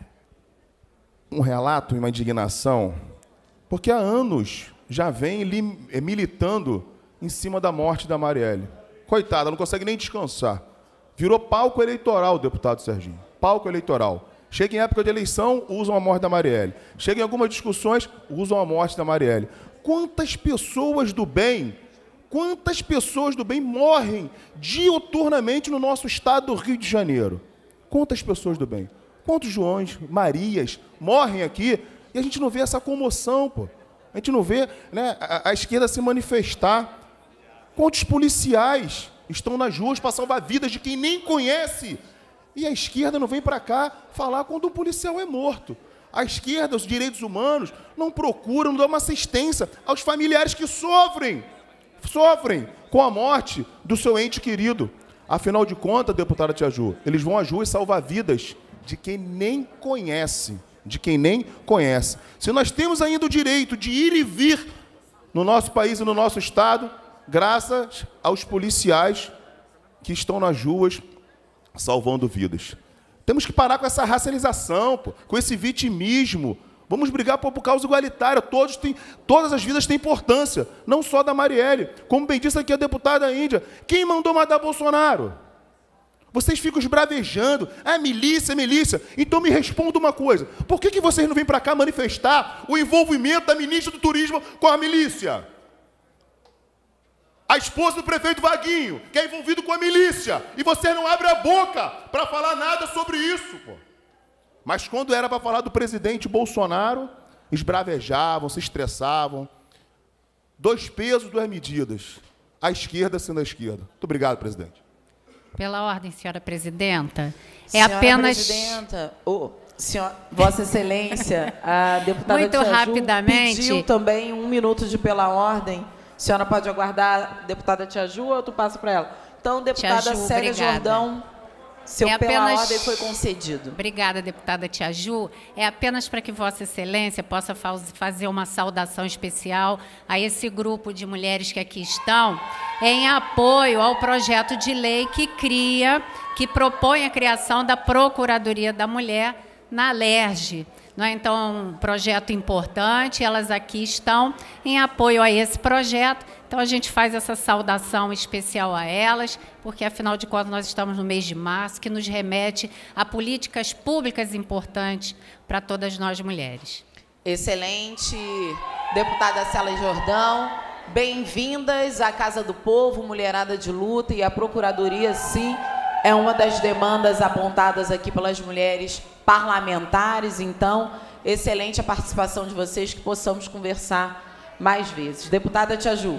um relato e uma indignação, porque há anos já vem militando em cima da morte da Marielle. Coitada, não consegue nem descansar. Virou palco eleitoral, deputado Serginho. Palco eleitoral. Chega em época de eleição, usam a morte da Marielle. Chega em algumas discussões, usam a morte da Marielle. Quantas pessoas do bem, quantas pessoas do bem morrem diuturnamente no nosso estado do Rio de Janeiro? Quantas pessoas do bem? Quantos Joões, Marias morrem aqui e a gente não vê essa comoção, pô. A gente não vê, né, a, a esquerda se manifestar. Quantos policiais estão nas ruas para salvar vidas de quem nem conhece E a esquerda não vem para cá falar quando o policial é morto. A esquerda, os direitos humanos, não procuram dar uma assistência aos familiares que sofrem, sofrem com a morte do seu ente querido. Afinal de contas, deputada Tia Ju, eles vão às ruas salvar vidas de quem nem conhece, de quem nem conhece. Se nós temos ainda o direito de ir e vir no nosso país e no nosso estado, graças aos policiais que estão nas ruas salvando vidas. Temos que parar com essa racialização, pô, com esse vitimismo. Vamos brigar por, por causa igualitária. Todos têm, todas as vidas têm importância, não só da Marielle. Como bem disse aqui a deputada Índia, quem mandou matar Bolsonaro? Vocês ficam esbravejando. Ah, milícia, milícia. Então me responda uma coisa. Por que, que vocês não vêm para cá manifestar o envolvimento da ministra do Turismo com a milícia? A esposa do prefeito Vaguinho, que é envolvido com a milícia. E você não abre a boca para falar nada sobre isso, pô. Mas quando era para falar do presidente Bolsonaro, esbravejavam, se estressavam. Dois pesos, duas medidas. A esquerda sendo a esquerda. Muito obrigado, presidente. Pela ordem, senhora presidenta. É Senhora apenas... presidenta, oh, senhora, Vossa Excelência, a deputada Muito Tia Ju rapidamente. pediu também um minuto de pela ordem. A senhora pode aguardar a deputada Tia Ju ou tu passa para ela? Então, deputada Tia Ju, Célia obrigada. Jordão, seu É pela apenas- ordem foi concedido. Obrigada, deputada Tia Ju. É apenas para que Vossa Excelência possa fa- fazer uma saudação especial a esse grupo de mulheres que aqui estão, em apoio ao projeto de lei que cria, que propõe a criação da Procuradoria da Mulher na Alerj. Não é? Então, um projeto importante, elas aqui estão em apoio a esse projeto. Então, a gente faz essa saudação especial a elas, porque, afinal de contas, nós estamos no mês de março, que nos remete a políticas públicas importantes para todas nós mulheres. Excelente, deputada Célia Jordão. Bem-vindas à Casa do Povo, Mulherada de Luta, e a Procuradoria, sim, é uma das demandas apontadas aqui pelas mulheres parlamentares. Então, excelente a participação de vocês, que possamos conversar mais vezes. Deputada Tia Ju.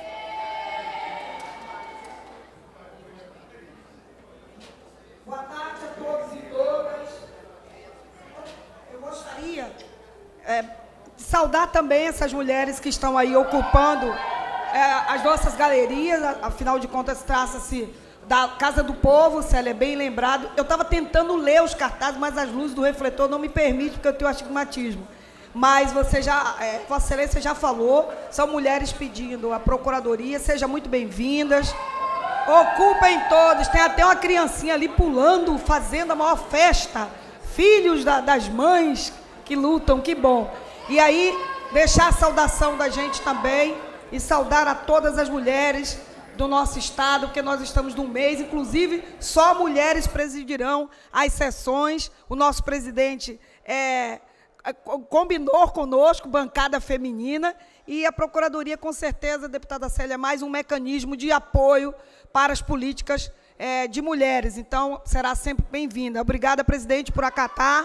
Boa tarde a todos e todas. Eu gostaria é, de saudar também essas mulheres que estão aí ocupando é, as nossas galerias. Afinal de contas, trata-se da Casa do Povo, Célia, é bem lembrado. Eu estava tentando ler os cartazes, mas as luzes do refletor não me permitem, porque eu tenho astigmatismo. Mas você já, é, Vossa Excelência já falou, são mulheres pedindo a Procuradoria, sejam muito bem-vindas. Ocupem todos, tem até uma criancinha ali pulando, fazendo a maior festa. Filhos da, das mães que lutam, que bom. E aí, deixar a saudação da gente também e saudar a todas as mulheres do nosso estado, porque nós estamos num mês, inclusive, só mulheres presidirão as sessões. O nosso presidente é, combinou conosco, bancada feminina, e a Procuradoria, com certeza, deputada Célia, é mais um mecanismo de apoio para as políticas é, de mulheres. Então, será sempre bem-vinda. Obrigada, presidente, por acatar.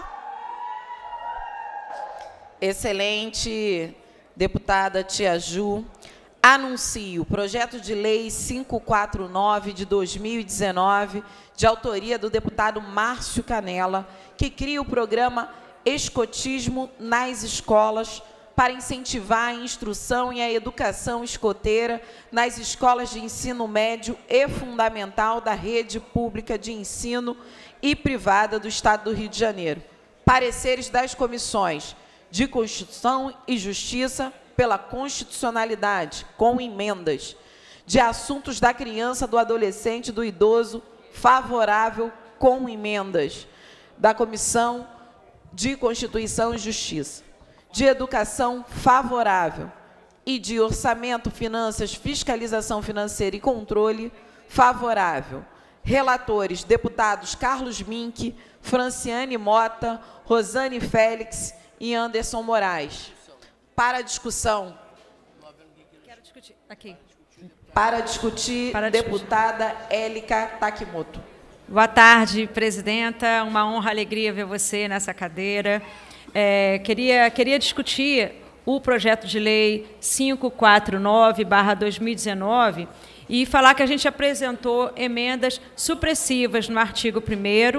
Excelente, deputada Tia Ju. Anuncio o projeto de lei quinhentos e quarenta e nove de dois mil e dezenove, de autoria do deputado Márcio Canela, que cria o programa Escotismo nas Escolas para incentivar a instrução e a educação escoteira nas escolas de ensino médio e fundamental da rede pública de ensino e privada do Estado do Rio de Janeiro. Pareceres das comissões de Constituição e Justiça pela constitucionalidade, com emendas, de assuntos da criança, do adolescente e do idoso, favorável, com emendas, da Comissão de Constituição e Justiça, de Educação, favorável, e de Orçamento, Finanças, Fiscalização Financeira e Controle, favorável. Relatores, deputados Carlos Mink, Franciane Mota, Rosane Félix e Anderson Moraes. Para discussão. Quero discutir. Aqui. Para discutir, Para deputada Élica Takimoto. Boa tarde, presidenta. Uma honra, alegria ver você nessa cadeira. É, queria, queria discutir o projeto de lei quinhentos e quarenta e nove barra dois mil e dezenove e falar que a gente apresentou emendas supressivas no artigo primeiro,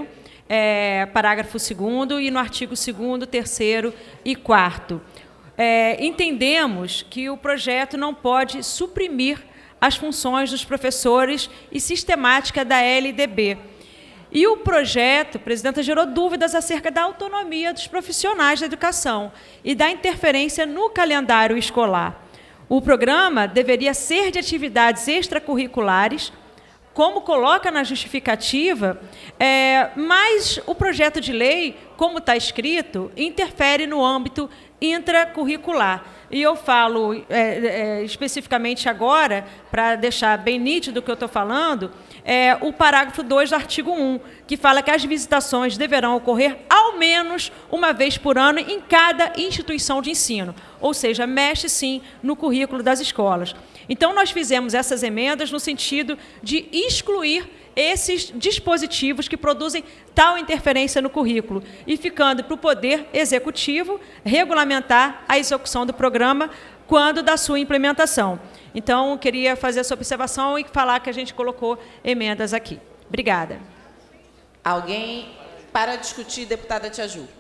é, parágrafo segundo, e no artigo segundo, terceiro e quarto. É, entendemos que o projeto não pode suprimir as funções dos professores e sistemática da L D B. E o projeto, presidenta, gerou dúvidas acerca da autonomia dos profissionais da educação e da interferência no calendário escolar. O programa deveria ser de atividades extracurriculares, como coloca na justificativa, é, mas o projeto de lei, como está escrito, interfere no âmbito intracurricular. E eu falo é, é, especificamente agora, para deixar bem nítido o que eu estou falando, é o parágrafo dois do artigo um, que fala que as visitações deverão ocorrer ao menos uma vez por ano em cada instituição de ensino. Ou seja, mexe sim no currículo das escolas. Então, nós fizemos essas emendas no sentido de excluir esses dispositivos que produzem tal interferência no currículo e ficando para o Poder Executivo regulamentar a execução do programa quando da sua implementação. Então, queria fazer essa observação e falar que a gente colocou emendas aqui. Obrigada. Alguém para discutir, deputada Tia Ju.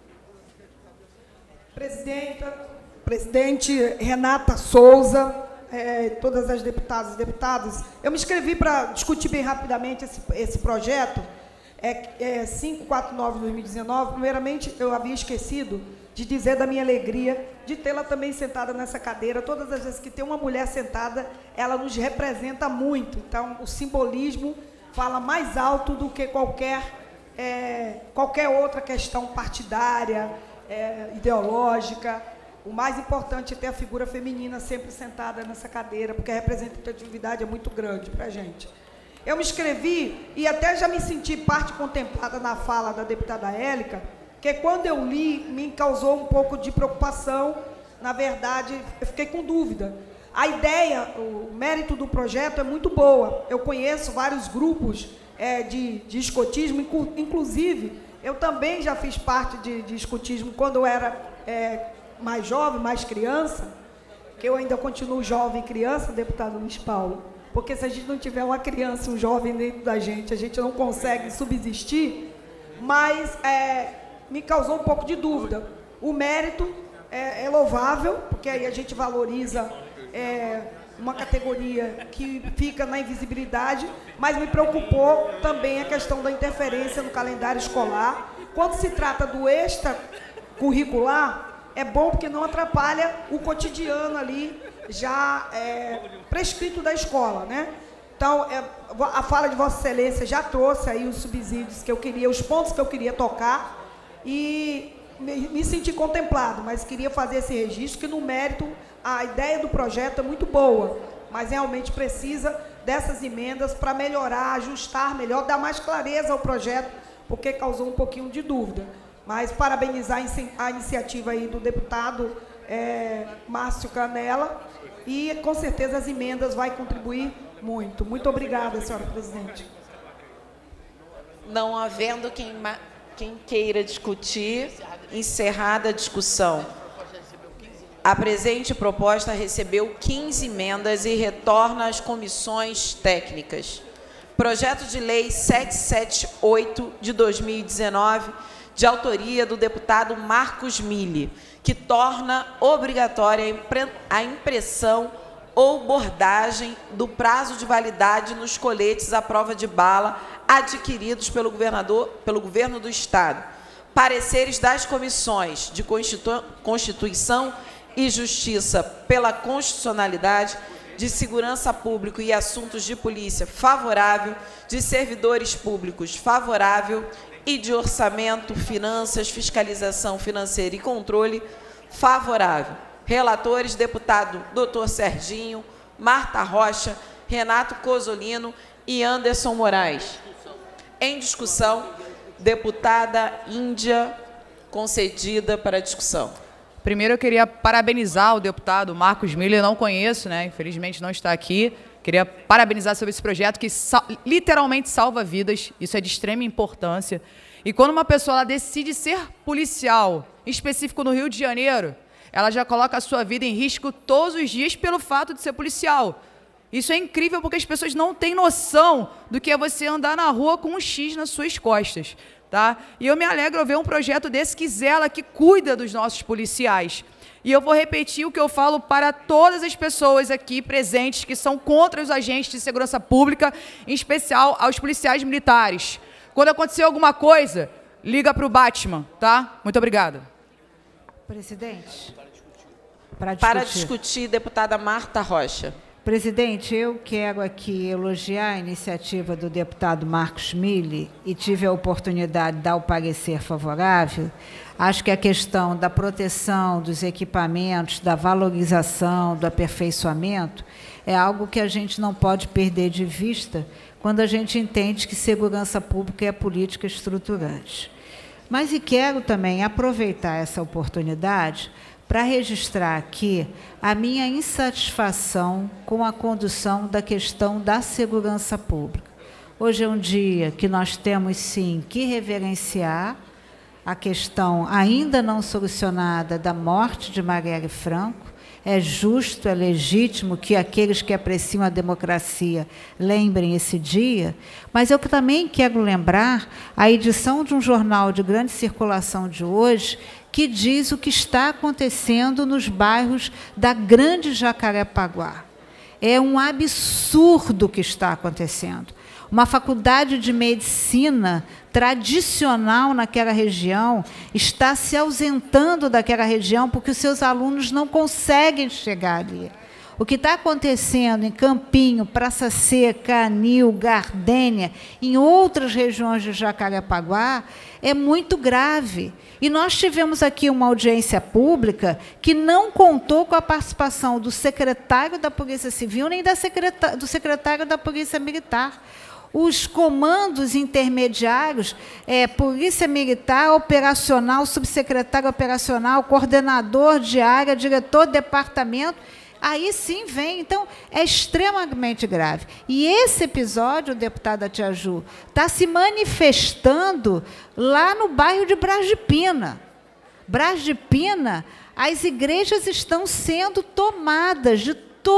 Presidenta, presidente Renata Souza, é, todas as deputadas e deputados, eu me inscrevi para discutir bem rapidamente esse, esse projeto, é, é quinhentos e quarenta e nove de dois mil e dezenove. Primeiramente, eu havia esquecido de dizer da minha alegria de tê-la também sentada nessa cadeira. Todas as vezes que tem uma mulher sentada, ela nos representa muito. Então, o simbolismo fala mais alto do que qualquer, é, qualquer outra questão partidária, é, ideológica. O mais importante é ter a figura feminina sempre sentada nessa cadeira, porque a representatividade é muito grande para a gente. Eu me inscrevi e até já me senti parte contemplada na fala da deputada Élica, que quando eu li, me causou um pouco de preocupação. Na verdade, eu fiquei com dúvida. A ideia, o mérito do projeto é muito boa. Eu conheço vários grupos é, de, de escotismo, inclusive, eu também já fiz parte de, de escotismo quando eu era é, mais jovem, mais criança, que eu ainda continuo jovem criança, deputado Luiz Paulo, porque se a gente não tiver uma criança, um jovem dentro da gente, a gente não consegue subsistir, mas é, me causou um pouco de dúvida. O mérito é, é louvável, porque aí a gente valoriza é, uma categoria que fica na invisibilidade, mas me preocupou também a questão da interferência no calendário escolar. Quando se trata do extracurricular, é bom porque não atrapalha o cotidiano ali, já é, prescrito da escola, né? Então, é, a fala de Vossa Excelência já trouxe aí os subsídios que eu queria, os pontos que eu queria tocar, e me, me senti contemplado, mas queria fazer esse registro, que no mérito a ideia do projeto é muito boa, mas realmente precisa dessas emendas para melhorar, ajustar melhor, dar mais clareza ao projeto, porque causou um pouquinho de dúvida. Mas parabenizar a iniciativa aí do deputado é, Márcio Canella, e com certeza as emendas vão contribuir muito. Muito obrigada, senhora presidente. Não havendo quem, quem queira discutir, encerrada a discussão. A presente proposta recebeu quinze emendas e retorna às comissões técnicas. Projeto de Lei setecentos e setenta e oito de dois mil e dezenove, de autoria do deputado Marcos Mille, que torna obrigatória a impressão ou bordagem do prazo de validade nos coletes à prova de bala adquiridos pelo governador, pelo governo do Estado. Pareceres das comissões de Constitu- Constituição e Justiça pela Constitucionalidade, de Segurança Pública e Assuntos de Polícia favorável, de Servidores Públicos favorável e de Orçamento, Finanças, Fiscalização Financeira e Controle favorável. Relatores, deputado doutor Serginho, Marta Rocha, Renato Cozzolino e Anderson Moraes. Em discussão, deputada Índia, concedida para discussão. Primeiro, eu queria parabenizar o deputado Marcos Mille, eu não conheço, né? Infelizmente não está aqui. Queria parabenizar sobre esse projeto que sal- literalmente salva vidas, isso é de extrema importância. E quando uma pessoa ela decide ser policial, em específico no Rio de Janeiro, ela já coloca a sua vida em risco todos os dias pelo fato de ser policial. Isso é incrível porque as pessoas não têm noção do que é você andar na rua com um X nas suas costas. Tá? E eu me alegro ao ver um projeto desse que zela, que cuida dos nossos policiais. E eu vou repetir o que eu falo para todas as pessoas aqui presentes que são contra os agentes de segurança pública, em especial aos policiais militares. Quando acontecer alguma coisa, liga para o Batman, tá? Muito obrigada. Presidente. Para discutir. Para discutir, deputada Marta Rocha. Presidente, eu quero aqui elogiar a iniciativa do deputado Marcos Mille e tive a oportunidade de dar o parecer favorável. Acho que a questão da proteção dos equipamentos, da valorização, do aperfeiçoamento, é algo que a gente não pode perder de vista quando a gente entende que segurança pública é política estruturante. Mas e quero também aproveitar essa oportunidade para registrar aqui a minha insatisfação com a condução da questão da segurança pública. Hoje é um dia que nós temos, sim, que reverenciar a questão ainda não solucionada da morte de Marielle Franco. É justo, é legítimo que aqueles que apreciam a democracia lembrem esse dia, mas eu também quero lembrar a edição de um jornal de grande circulação de hoje, que diz o que está acontecendo nos bairros da Grande Jacarepaguá. É um absurdo o que está acontecendo. Uma faculdade de medicina tradicional naquela região está se ausentando daquela região porque os seus alunos não conseguem chegar ali. O que está acontecendo em Campinho, Praça Seca, Anil, Gardênia, em outras regiões de Jacarepaguá, é muito grave. E nós tivemos aqui uma audiência pública que não contou com a participação do secretário da Polícia Civil nem da secretária, do secretário da Polícia Militar. Os comandos intermediários, é, Polícia Militar, Operacional, Subsecretário Operacional, Coordenador de área, Diretor de Departamento, aí sim vem. Então, é extremamente grave. E esse episódio, deputada Tia Ju, está se manifestando lá no bairro de Braz de Pina. Braz de Pina, as igrejas estão sendo tomadas de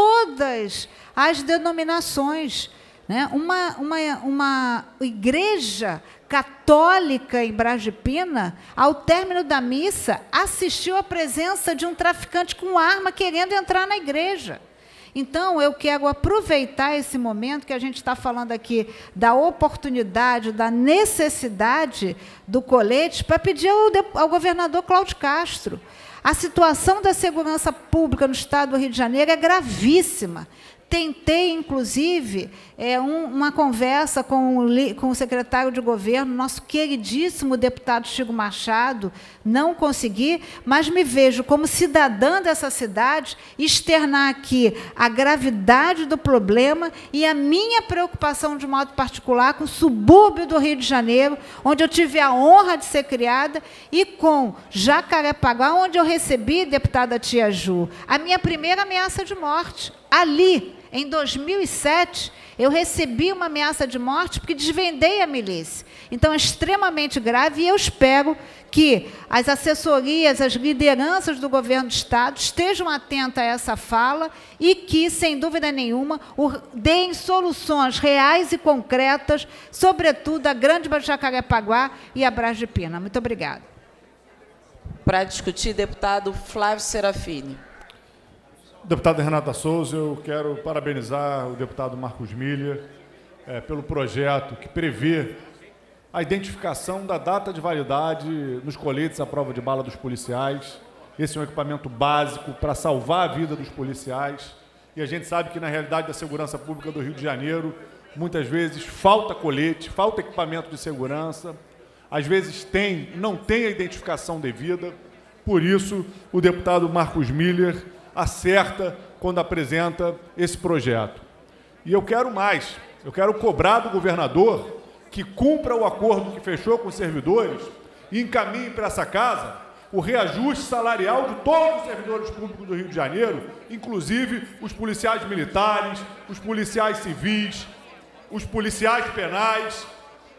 todas as denominações. Né? Uma, uma, uma igreja católica em Braz de Pina, ao término da missa, assistiu à presença de um traficante com arma querendo entrar na igreja. Então, eu quero aproveitar esse momento que a gente está falando aqui da oportunidade, da necessidade do colete, para pedir ao, ao governador Cláudio Castro. A situação da segurança pública no estado do Rio de Janeiro é gravíssima. Tentei, inclusive, é, um, uma conversa com o, com o secretário de governo, nosso queridíssimo deputado Chico Machado, não consegui, mas me vejo como cidadã dessa cidade, externar aqui a gravidade do problema e a minha preocupação, de modo particular, com o subúrbio do Rio de Janeiro, onde eu tive a honra de ser criada, e com Jacarepaguá, onde eu recebi, deputada Tia Ju, a minha primeira ameaça de morte. Ali, em dois mil e sete, eu recebi uma ameaça de morte porque desvendei a milícia. Então, é extremamente grave e eu espero que as assessorias, as lideranças do governo do Estado estejam atentas a essa fala e que, sem dúvida nenhuma, deem soluções reais e concretas, sobretudo a Grande Jacarepaguá e a Braz de Pina. Muito obrigada. Para discutir, deputado Flávio Serafini. Deputada Renata Souza, eu quero parabenizar o deputado Marcos Miller é, pelo projeto que prevê a identificação da data de validade nos coletes à prova de bala dos policiais. Esse é um equipamento básico para salvar a vida dos policiais. E a gente sabe que, na realidade da segurança pública do Rio de Janeiro, muitas vezes falta colete, falta equipamento de segurança, às vezes tem, não tem a identificação devida. Por isso, o deputado Marcos Miller acerta quando apresenta esse projeto. E eu quero mais, eu quero cobrar do governador que cumpra o acordo que fechou com os servidores e encaminhe para essa casa o reajuste salarial de todos os servidores públicos do Rio de Janeiro, inclusive os policiais militares, os policiais civis, os policiais penais,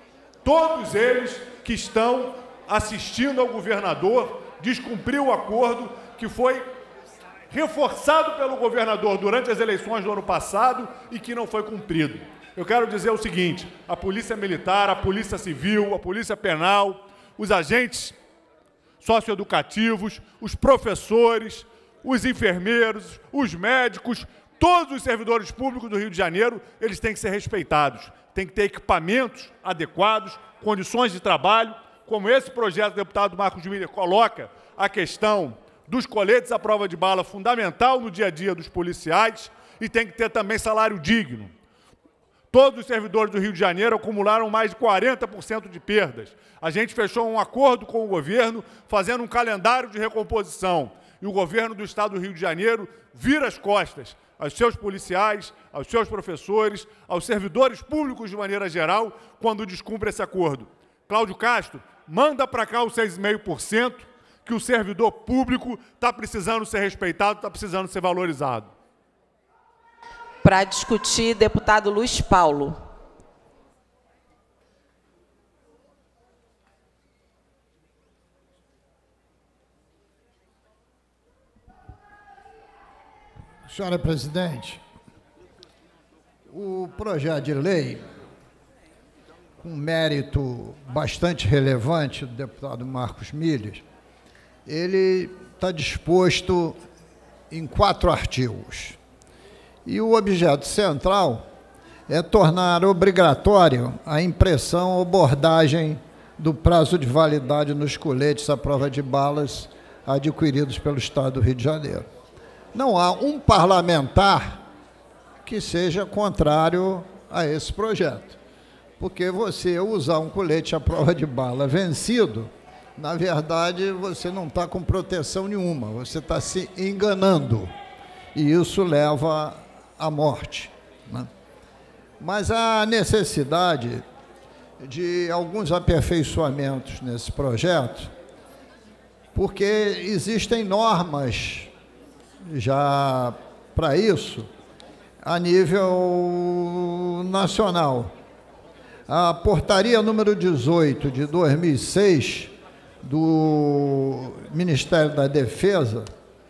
todos eles que estão assistindo ao governador descumprir o acordo que foi reforçado pelo governador durante as eleições do ano passado e que não foi cumprido. Eu quero dizer o seguinte, a Polícia Militar, a Polícia Civil, a Polícia Penal, os agentes socioeducativos, os professores, os enfermeiros, os médicos, todos os servidores públicos do Rio de Janeiro, eles têm que ser respeitados, têm que ter equipamentos adequados, condições de trabalho, como esse projeto do deputado Marcos Miller coloca a questão dos coletes à prova de bala fundamental no dia a dia dos policiais e tem que ter também salário digno. Todos os servidores do Rio de Janeiro acumularam mais de quarenta por cento de perdas. A gente fechou um acordo com o governo, fazendo um calendário de recomposição. E o governo do Estado do Rio de Janeiro vira as costas aos seus policiais, aos seus professores, aos servidores públicos de maneira geral, quando descumpre esse acordo. Cláudio Castro, manda para cá os seis vírgula cinco por cento, que o servidor público está precisando ser respeitado, está precisando ser valorizado. Para discutir, deputado Luiz Paulo. Senhora presidente, o projeto de lei, com mérito bastante relevante do deputado Marcos Miller, ele está disposto em quatro artigos. E o objeto central é tornar obrigatório a impressão ou bordagem do prazo de validade nos coletes à prova de balas adquiridos pelo Estado do Rio de Janeiro. Não há um parlamentar que seja contrário a esse projeto, porque você usar um colete à prova de bala vencido, na verdade, você não está com proteção nenhuma, você está se enganando, e isso leva à morte, né? Mas há necessidade de alguns aperfeiçoamentos nesse projeto, porque existem normas já para isso a nível nacional. A portaria número dezoito de dois mil e seis do Ministério da Defesa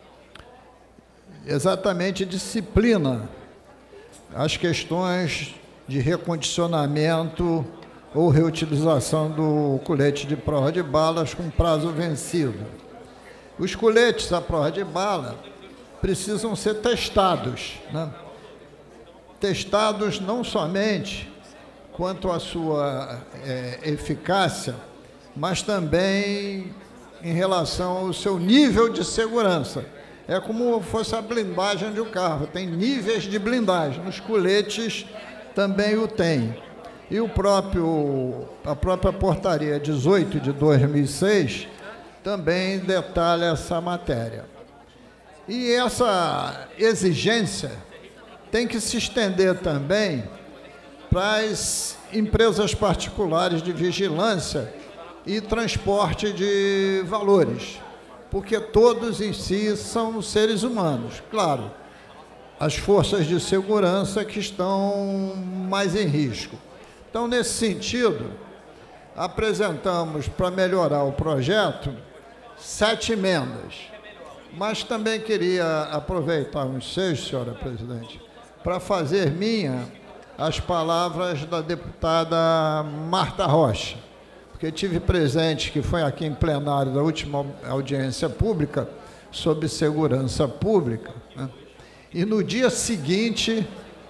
exatamente disciplina as questões de recondicionamento ou reutilização do colete de prova de balas com prazo vencido. Os coletes à prova de bala precisam ser testados, né? Testados não somente quanto à sua é, eficácia, mas também em relação ao seu nível de segurança. É como se fosse a blindagem de um carro, tem níveis de blindagem, os coletes também o têm. E o próprio, a própria portaria dezoito de dois mil e seis também detalha essa matéria. E essa exigência tem que se estender também para as empresas particulares de vigilância e transporte de valores, porque todos em si são seres humanos. Claro, as forças de segurança que estão mais em risco. Então, nesse sentido, apresentamos, para melhorar o projeto, sete emendas. Mas também queria aproveitar o ensejo, senhora presidente, para fazer minha as palavras da deputada Marta Rocha, porque tive presente que foi aqui em plenário da última audiência pública sobre segurança pública, né? E no dia seguinte,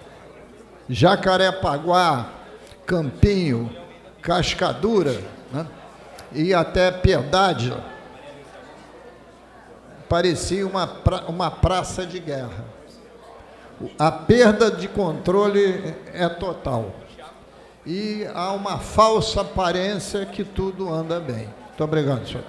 Jacarepaguá, Campinho, Cascadura, né? E até Piedade, parecia uma, pra, uma praça de guerra. A perda de controle é total. E há uma falsa aparência que tudo anda bem. Muito obrigado, senhor.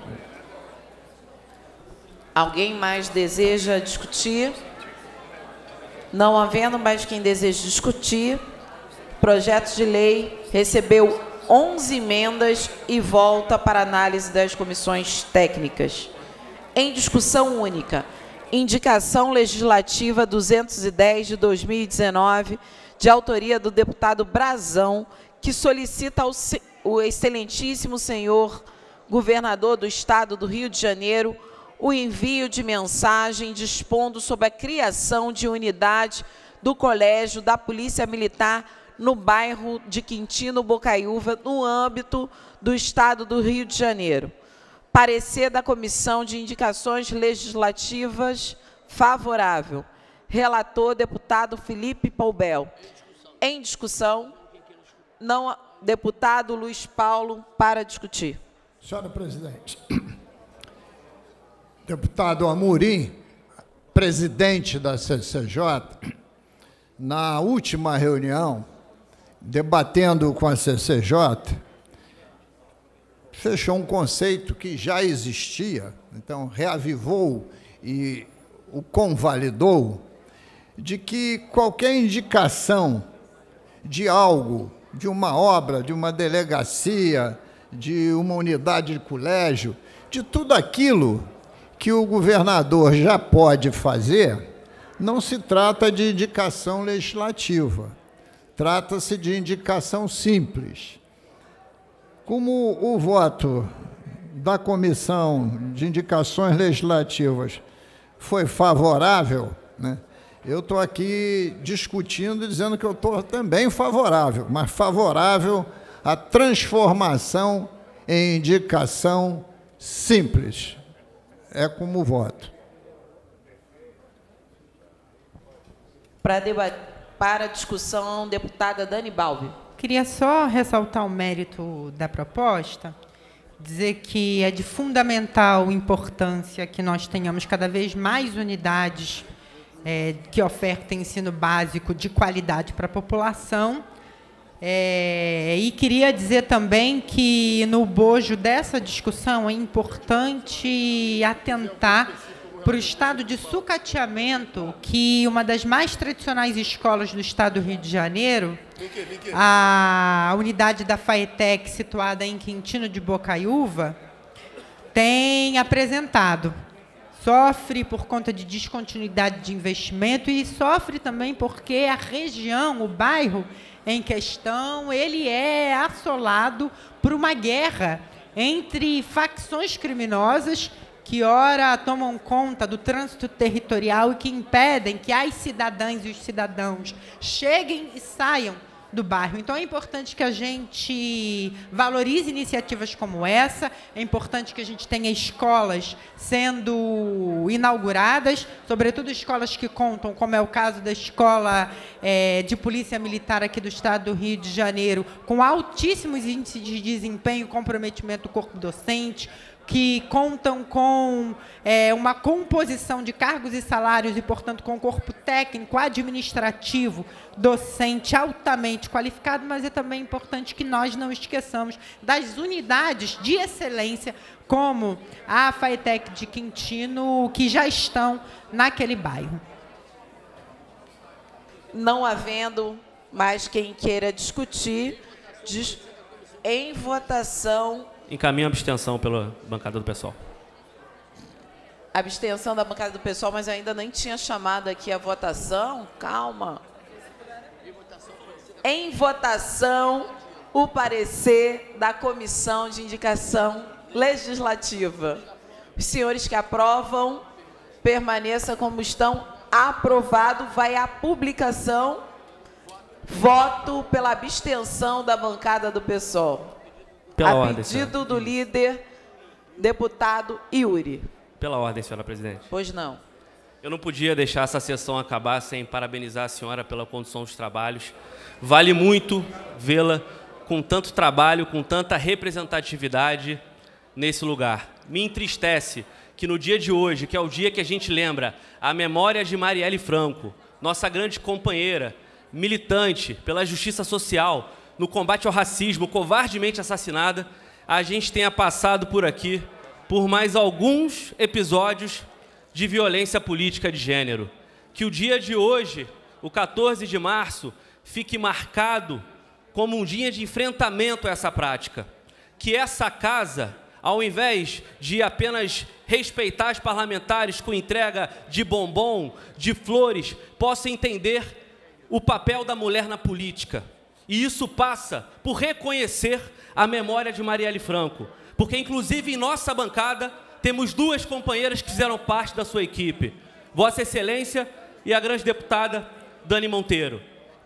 Alguém mais deseja discutir? Não havendo mais quem deseja discutir, o projeto de lei recebeu onze emendas e volta para análise das comissões técnicas. Em discussão única, indicação legislativa duzentos e dez de dois mil e dezenove, de autoria do deputado Brazão, que solicita ao o excelentíssimo senhor governador do Estado do Rio de Janeiro o envio de mensagem dispondo sobre a criação de unidade do Colégio da Polícia Militar no bairro de Quintino Bocaiúva, no âmbito do Estado do Rio de Janeiro. Parecer da Comissão de Indicações Legislativas favorável. Relator, deputado Felipe Poubel. Em discussão, não, deputado Luiz Paulo, para discutir. Senhora presidente, deputado Amorim, presidente da C C J, na última reunião, debatendo com a C C J, fechou um conceito que já existia, então reavivou e o convalidou, de que qualquer indicação de algo, de uma obra, de uma delegacia, de uma unidade de colégio, de tudo aquilo que o governador já pode fazer, não se trata de indicação legislativa, trata-se de indicação simples. Como o voto da Comissão de Indicações Legislativas foi favorável, né, eu estou aqui discutindo e dizendo que eu estou também favorável, mas favorável à transformação em indicação simples. É como voto. Para debate, para discussão, deputada Dani Balbi. Queria só ressaltar o mérito da proposta, dizer que é de fundamental importância que nós tenhamos cada vez mais unidades é, que ofertem ensino básico de qualidade para a população. É, e queria dizer também que, no bojo dessa discussão, é importante atentar para o estado de sucateamento que uma das mais tradicionais escolas do estado do Rio de Janeiro, a unidade da FAETEC, situada em Quintino de Bocaiúva, tem apresentado. Sofre por conta de descontinuidade de investimento e sofre também porque a região, o bairro em questão, ele é assolado por uma guerra entre facções criminosas que ora tomam conta do trânsito territorial e que impedem que as cidadãs e os cidadãos cheguem e saiam do bairro. Então, é importante que a gente valorize iniciativas como essa, é importante que a gente tenha escolas sendo inauguradas, sobretudo escolas que contam, como é o caso da Escola é, de Polícia Militar aqui do Estado do Rio de Janeiro, com altíssimos índices de desempenho e comprometimento do corpo docente, que contam com é, uma composição de cargos e salários e, portanto, com um corpo técnico, administrativo, docente, altamente qualificado, mas é também importante que nós não esqueçamos das unidades de excelência, como a FAETEC de Quintino, que já estão naquele bairro. Não havendo mais quem queira discutir, dis- em votação... Encaminho a abstenção pela bancada do pessoal. Abstenção da bancada do pessoal, mas eu ainda nem tinha chamado aqui a votação. Calma. Em votação, o parecer da Comissão de Indicação Legislativa. Os senhores que aprovam, permaneça como estão. Aprovado. Vai à publicação. Voto pela abstenção da bancada do pessoal. Pela a ordem, pedido senhora. do líder, deputado Yuri. Pela ordem, senhora presidente. Pois não. Eu não podia deixar essa sessão acabar sem parabenizar a senhora pela condução dos trabalhos. Vale muito vê-la com tanto trabalho, com tanta representatividade nesse lugar. Me entristece que no dia de hoje, que é o dia que a gente lembra a memória de Marielle Franco, nossa grande companheira, militante pela justiça social, no combate ao racismo, covardemente assassinada, a gente tenha passado por aqui por mais alguns episódios de violência política de gênero. Que o dia de hoje, o quatorze de março, fique marcado como um dia de enfrentamento a essa prática. Que essa casa, ao invés de apenas respeitar os parlamentares com entrega de bombom, de flores, possa entender o papel da mulher na política. E isso passa por reconhecer a memória de Marielle Franco, porque, inclusive, em nossa bancada, temos duas companheiras que fizeram parte da sua equipe, Vossa Excelência e a grande deputada Dani Monteiro.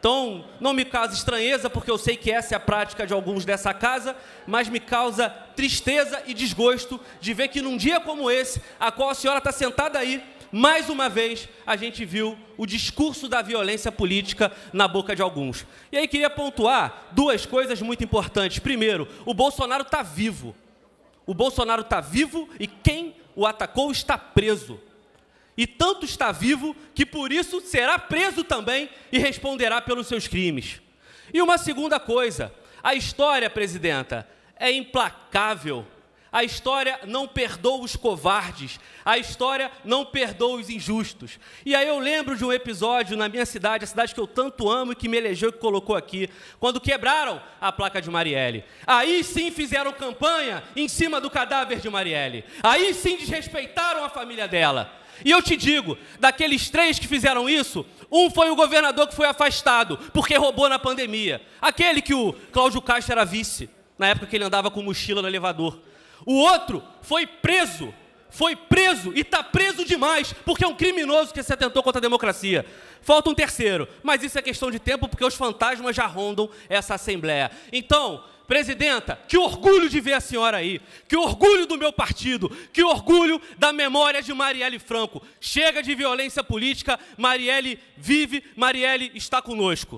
Então, não me causa estranheza, porque eu sei que essa é a prática de alguns dessa casa, mas me causa tristeza e desgosto de ver que num dia como esse, a qual a senhora está sentada aí, mais uma vez, a gente viu o discurso da violência política na boca de alguns. E aí queria pontuar duas coisas muito importantes. Primeiro, o Bolsonaro está vivo. O Bolsonaro está vivo e quem o atacou está preso. E tanto está vivo que por isso será preso também e responderá pelos seus crimes. E uma segunda coisa, a história, presidenta, é implacável. A história não perdoa os covardes, a história não perdoa os injustos. E aí eu lembro de um episódio na minha cidade, a cidade que eu tanto amo e que me elegeu e que colocou aqui, quando quebraram a placa de Marielle. Aí sim fizeram campanha em cima do cadáver de Marielle. Aí sim desrespeitaram a família dela. E eu te digo, daqueles três que fizeram isso, um foi o governador que foi afastado, porque roubou na pandemia. Aquele que o Cláudio Castro era vice, na época que ele andava com mochila no elevador. O outro foi preso, foi preso e está preso demais, porque é um criminoso que se atentou contra a democracia. Falta um terceiro, mas isso é questão de tempo, porque os fantasmas já rondam essa Assembleia. Então, presidenta, que orgulho de ver a senhora aí, que orgulho do meu partido, que orgulho da memória de Marielle Franco. Chega de violência política, Marielle vive, Marielle está conosco.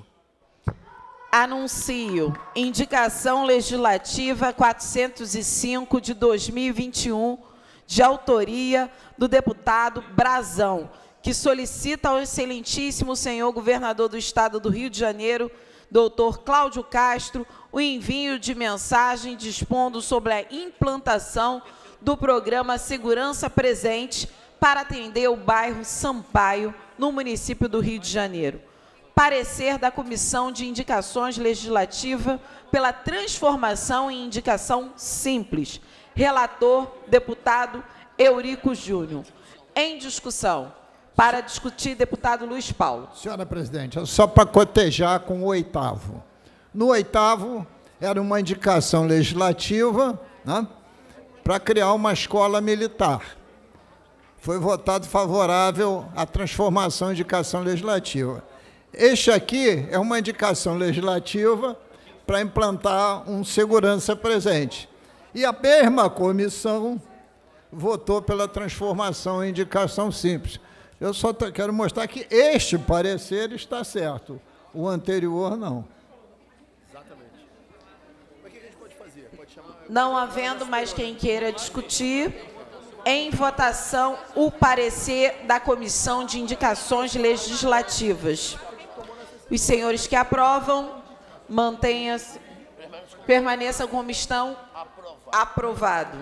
Anuncio indicação legislativa quatrocentos e cinco de dois mil e vinte e um, de autoria do deputado Brazão, que solicita ao excelentíssimo senhor governador do estado do Rio de Janeiro, doutor Cláudio Castro, o envio de mensagem dispondo sobre a implantação do programa Segurança Presente para atender o bairro Sampaio, no município do Rio de Janeiro. Parecer da Comissão de Indicações Legislativa pela transformação em indicação simples. Relator, deputado Eurico Júnior. Em discussão. Para discutir, deputado Luiz Paulo. Senhora presidente, só para cotejar com o oitavo. No oitavo, era uma indicação legislativa, né, para criar uma escola militar. Foi votado favorável à transformação em indicação legislativa. Este aqui é uma indicação legislativa para implantar um segurança presente. E a mesma comissão votou pela transformação em indicação simples. Eu só quero mostrar que este parecer está certo, o anterior não. Exatamente. Mas o que a gente pode fazer? Pode chamar... Não havendo mais quem queira discutir, em votação o parecer da Comissão de Indicações Legislativas. Os senhores que aprovam, mantenha-se, permaneçam como estão. Aprovado.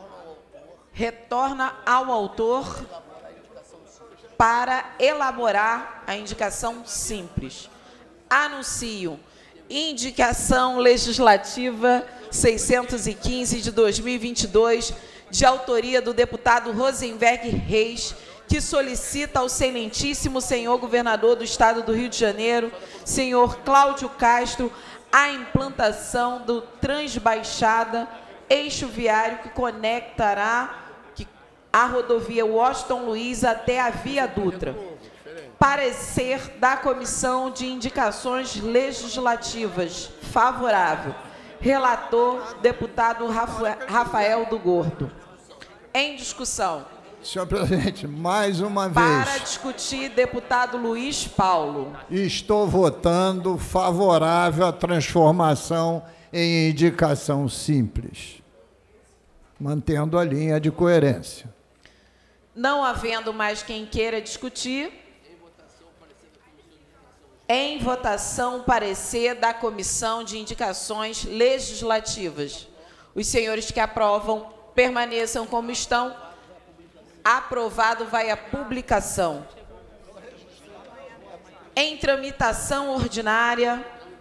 Retorna ao autor para elaborar a indicação simples. Anuncio indicação legislativa seiscentos e quinze de dois mil e vinte e dois, de autoria do deputado Rosenberg Reis, que solicita ao excelentíssimo senhor governador do estado do Rio de Janeiro, senhor Cláudio Castro, a implantação do Transbaixada, eixo viário que conectará a rodovia Washington Luiz até a Via Dutra. Parecer da Comissão de Indicações Legislativas. Favorável. Relator, deputado Rafael do Gordo. Em discussão. Senhor presidente, mais uma vez. Para discutir, deputado Luiz Paulo. Estou votando favorável à transformação em indicação simples, mantendo a linha de coerência. Não havendo mais quem queira discutir, em votação, parecer da Comissão de Indicações Legislativas. Os senhores que aprovam, permaneçam como estão. Aprovado, vai à publicação. Em tramitação ordinária,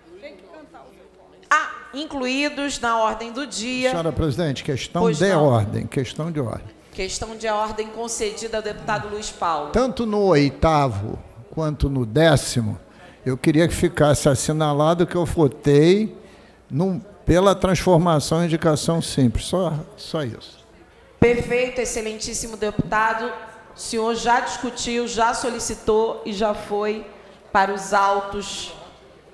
ah, incluídos na ordem do dia. Senhora presidente, questão Pois de não. ordem, questão de ordem. Questão de ordem concedida ao deputado Luiz Paulo. Tanto no oitavo quanto no décimo, eu queria que ficasse assinalado que eu votei num, pela transformação em indicação simples. Só, só isso. Perfeito, excelentíssimo deputado. O senhor já discutiu, já solicitou e já foi para os autos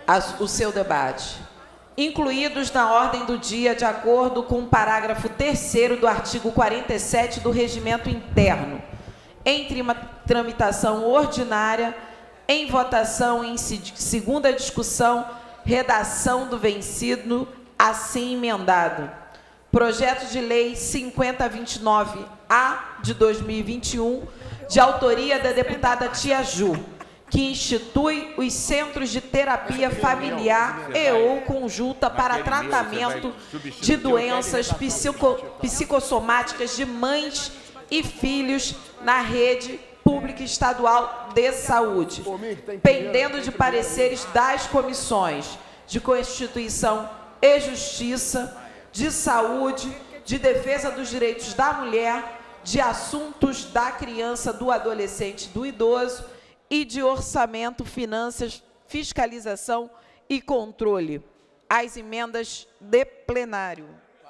a, o seu debate. Incluídos na ordem do dia, de acordo com o parágrafo terceiro do artigo quarenta e sete do Regimento Interno, em uma tramitação ordinária, em votação em segunda discussão, redação do vencido, assim emendado. Projeto de Lei cinquenta vinte e nove A de dois mil e vinte e um, de autoria da deputada Tia Ju, que institui os centros de terapia familiar e ou conjunta para tratamento de doenças psico, psicossomáticas de mães e filhos na rede pública estadual de saúde, pendendo de pareceres das comissões de Constituição e Justiça, de Saúde, de Defesa dos Direitos da Mulher, de Assuntos da Criança, do Adolescente e do Idoso e de Orçamento, Finanças, Fiscalização e Controle. As emendas de plenário.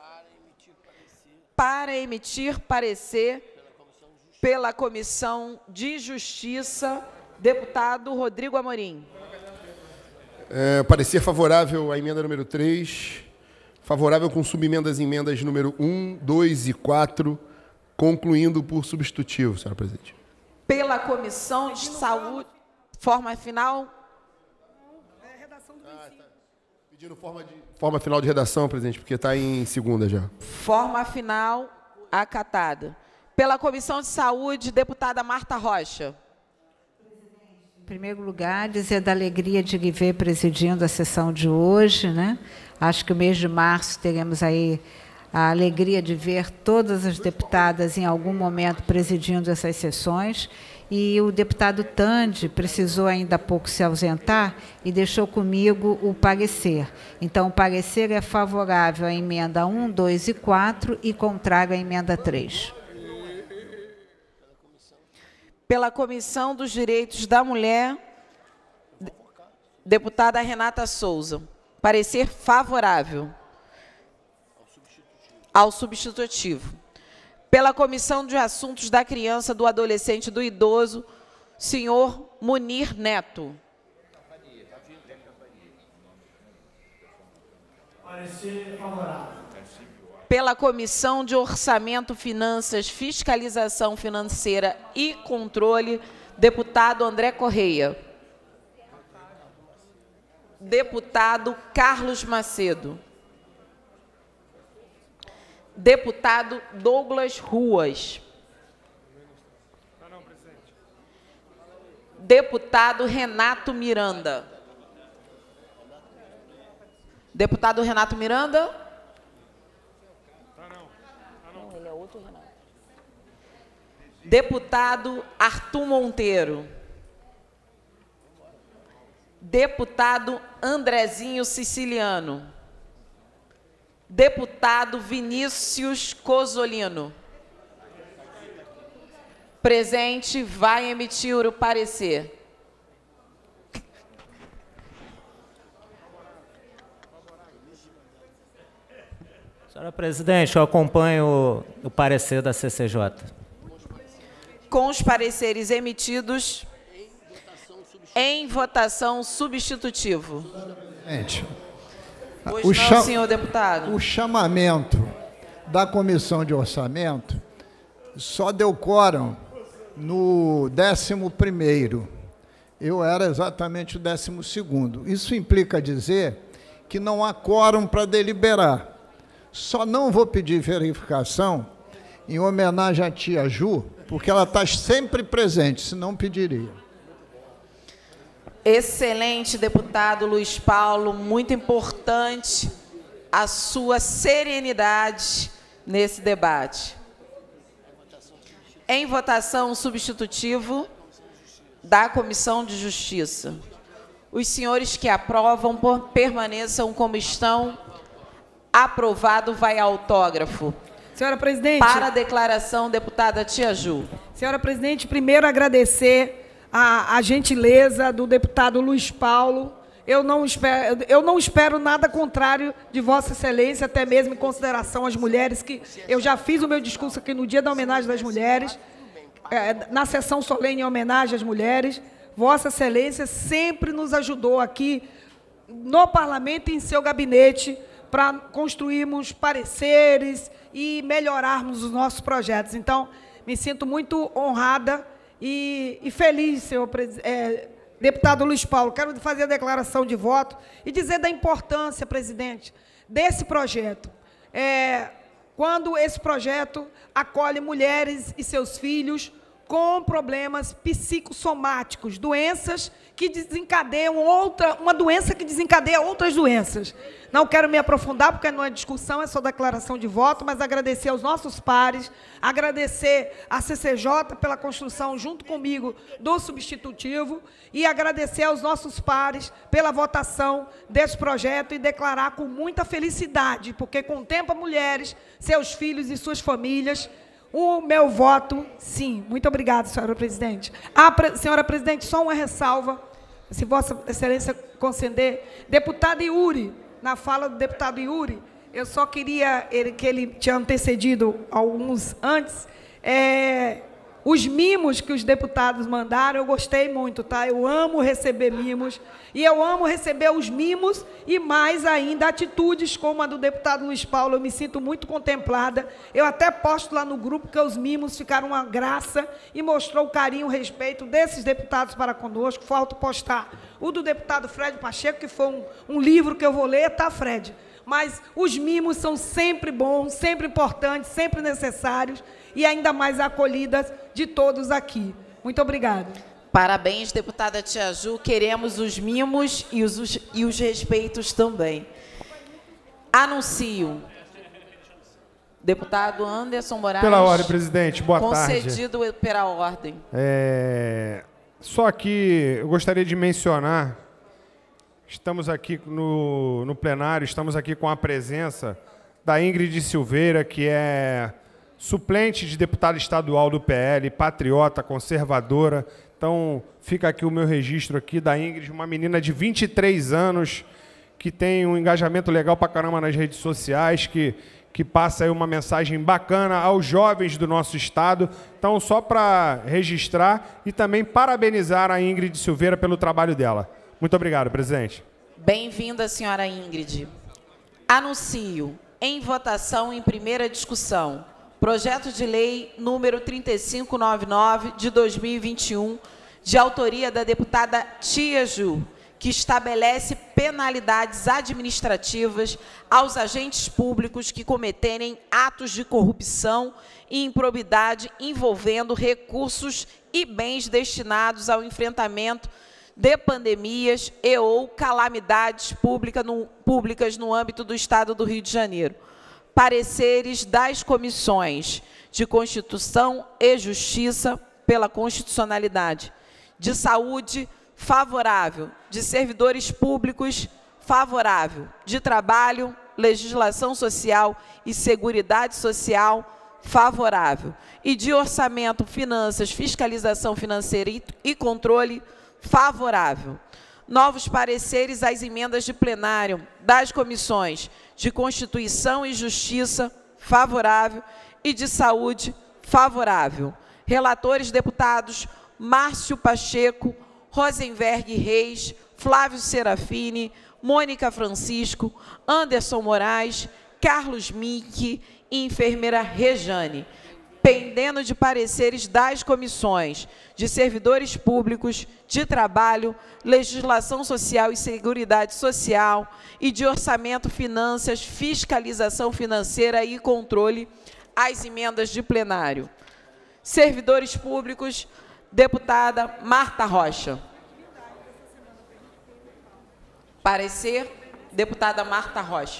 Para emitir parecer pela Comissão de Justiça, deputado Rodrigo Amorim. É, parecer favorável à emenda número três, favorável com subemendas emendas número um, dois e quatro, concluindo por substitutivo, senhora presidente. Pela Comissão de Saúde, forma final. Pedindo forma, de, forma final de redação, presidente, porque está em segunda já. Forma final acatada. Pela Comissão de Saúde, deputada Marta Rocha. Em primeiro lugar, dizer da alegria de lhe ver presidindo a sessão de hoje, né? Acho que o mês de março teremos aí a alegria de ver todas as deputadas em algum momento presidindo essas sessões. E o deputado Tandi precisou ainda há pouco se ausentar e deixou comigo o parecer. Então, o parecer é favorável à emenda um, dois e quatro e contrário à emenda três. Pela Comissão dos Direitos da Mulher, deputada Renata Souza. Parecer favorável ao substitutivo. Pela Comissão de Assuntos da Criança, do Adolescente e do Idoso, senhor Munir Neto. Parecer favorável. Pela Comissão de Orçamento, Finanças, Fiscalização Financeira e Controle, deputado André Correia. Deputado Carlos Macedo. Deputado Douglas Ruas. Deputado Renato Miranda. Deputado Renato Miranda. Não, ele é outro Renato. Deputado Arthur Monteiro. Deputado Andrezinho Siciliano. Deputado Vinícius Cosolino. Presente, vai emitir o parecer. Senhora presidente, eu acompanho o, o parecer da C C J. Com os pareceres emitidos em votação substitutivo. Gente, Pois o não, cha- senhor deputado. O chamamento da Comissão de Orçamento só deu quórum no décimo primeiro. Eu era exatamente o décimo segundo. Isso implica dizer que não há quórum para deliberar. Só não vou pedir verificação em homenagem à tia Ju, porque ela está sempre presente, senão pediria. Excelente, deputado Luiz Paulo, muito importante a sua serenidade nesse debate. Em votação substitutivo da Comissão de Justiça. Os senhores que aprovam por- permaneçam como estão. Aprovado, vai autógrafo. Senhora presidente. Para a declaração, deputada Tia Ju. Senhora presidente, primeiro agradecer a, a gentileza do deputado Luiz Paulo. Eu não, espero, eu não espero nada contrário de Vossa Excelência, até mesmo em consideração às mulheres, que eu já fiz o meu discurso aqui no dia da homenagem das mulheres, é, na sessão solene em homenagem às mulheres. Vossa Excelência sempre nos ajudou aqui no parlamento e em seu gabinete para construirmos pareceres e melhorarmos os nossos projetos. Então, me sinto muito honrada e, e feliz, senhor é, deputado Luiz Paulo. Quero fazer a declaração de voto e dizer da importância, presidente, desse projeto. É, quando esse projeto acolhe mulheres e seus filhos com problemas psicossomáticos, doenças que desencadeiam outra, uma doença que desencadeia outras doenças. Não quero me aprofundar, porque não é discussão, é só declaração de voto, mas agradecer aos nossos pares, agradecer à C C J pela construção, junto comigo, do substitutivo, e agradecer aos nossos pares pela votação desse projeto e declarar com muita felicidade, porque contempla mulheres, seus filhos e suas famílias, o meu voto, sim. Muito obrigada, senhora presidente. Ah, pre senhora presidente, só uma ressalva, se Vossa Excelência conceder. Deputado Yuri, na fala do deputado Yuri, eu só queria, ele, que ele tinha antecedido alguns antes, é, os mimos que os deputados mandaram, eu gostei muito, tá? Eu amo receber mimos, e eu amo receber os mimos e mais ainda atitudes como a do deputado Luiz Paulo. Eu me sinto muito contemplada. Eu até posto lá no grupo que os mimos ficaram uma graça e mostrou o carinho, o respeito desses deputados para conosco. Falta postar o do deputado Fred Pacheco, que foi um, um livro que eu vou ler, tá, Fred? Mas os mimos são sempre bons, sempre importantes, sempre necessários, e ainda mais acolhidas de todos aqui. Muito obrigada. Parabéns, deputada Tia Ju. Queremos os mimos e os, e os respeitos também. Anuncio. Deputado Anderson Moraes. Pela ordem, presidente. Boa tarde. Concedido pela ordem. É, só que eu gostaria de mencionar, estamos aqui no, no plenário, estamos aqui com a presença da Ingrid Silveira, que é suplente de deputada estadual do P L, patriota, conservadora. Então, fica aqui o meu registro aqui da Ingrid, uma menina de vinte e três anos, que tem um engajamento legal pra caramba nas redes sociais, que, que passa aí uma mensagem bacana aos jovens do nosso estado. Então, só para registrar e também parabenizar a Ingrid Silveira pelo trabalho dela. Muito obrigado, presidente. Bem-vinda, senhora Ingrid. Anuncio em votação em primeira discussão projeto de lei número trinta e cinco noventa e nove de dois mil e vinte e um, de autoria da deputada Tia Ju, que estabelece penalidades administrativas aos agentes públicos que cometerem atos de corrupção e improbidade envolvendo recursos e bens destinados ao enfrentamento de pandemias e ou calamidades pública no, públicas no âmbito do Estado do Rio de Janeiro. Pareceres das comissões de Constituição e Justiça pela Constitucionalidade, de Saúde, favorável, de Servidores Públicos, favorável, de Trabalho, Legislação Social e Seguridade Social, favorável, e de Orçamento, Finanças, Fiscalização Financeira e, e Controle, favorável. Novos pareceres às emendas de plenário das comissões de Constituição e Justiça, favorável, e de Saúde, favorável. Relatores, deputados Márcio Pacheco, Rosenberg Reis, Flávio Serafini, Mônica Francisco, Anderson Moraes, Carlos Mink e enfermeira Rejane, pendendo de pareceres das comissões de Servidores Públicos, de Trabalho, Legislação Social e Seguridade Social e de Orçamento, Finanças, Fiscalização Financeira e Controle, as emendas de plenário. Servidores Públicos, deputada Marta Rocha. Parecer, deputada Marta Rocha.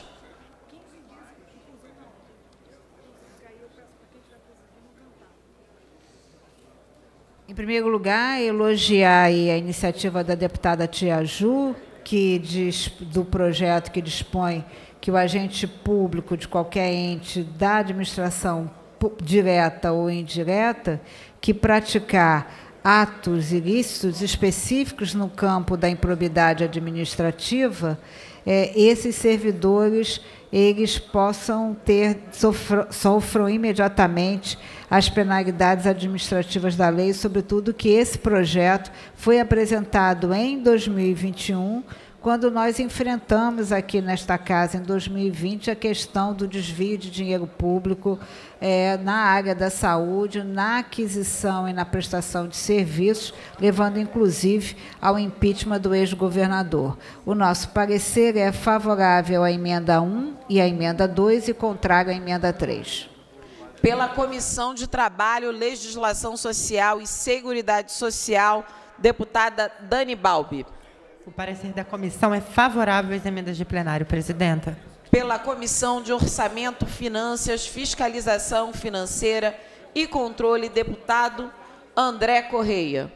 Em primeiro lugar, elogiar aí a iniciativa da deputada Tia Ju, que diz, do projeto que dispõe que o agente público de qualquer ente da administração direta ou indireta que praticar atos ilícitos específicos no campo da improbidade administrativa, é, esses servidores eles possam ter, sofram, sofram imediatamente as penalidades administrativas da lei, sobretudo que esse projeto foi apresentado em dois mil e vinte e um, quando nós enfrentamos aqui nesta casa, em dois mil e vinte, a questão do desvio de dinheiro público é, na área da saúde, na aquisição e na prestação de serviços, levando, inclusive, ao impeachment do ex-governador. O nosso parecer é favorável à emenda um e à emenda dois e contrário à emenda três. Pela Comissão de Trabalho, Legislação Social e Seguridade Social, deputada Dani Balbi. O parecer da comissão é favorável às emendas de plenário, presidenta. Pela Comissão de Orçamento, Finanças, Fiscalização Financeira e Controle, deputado André Correia.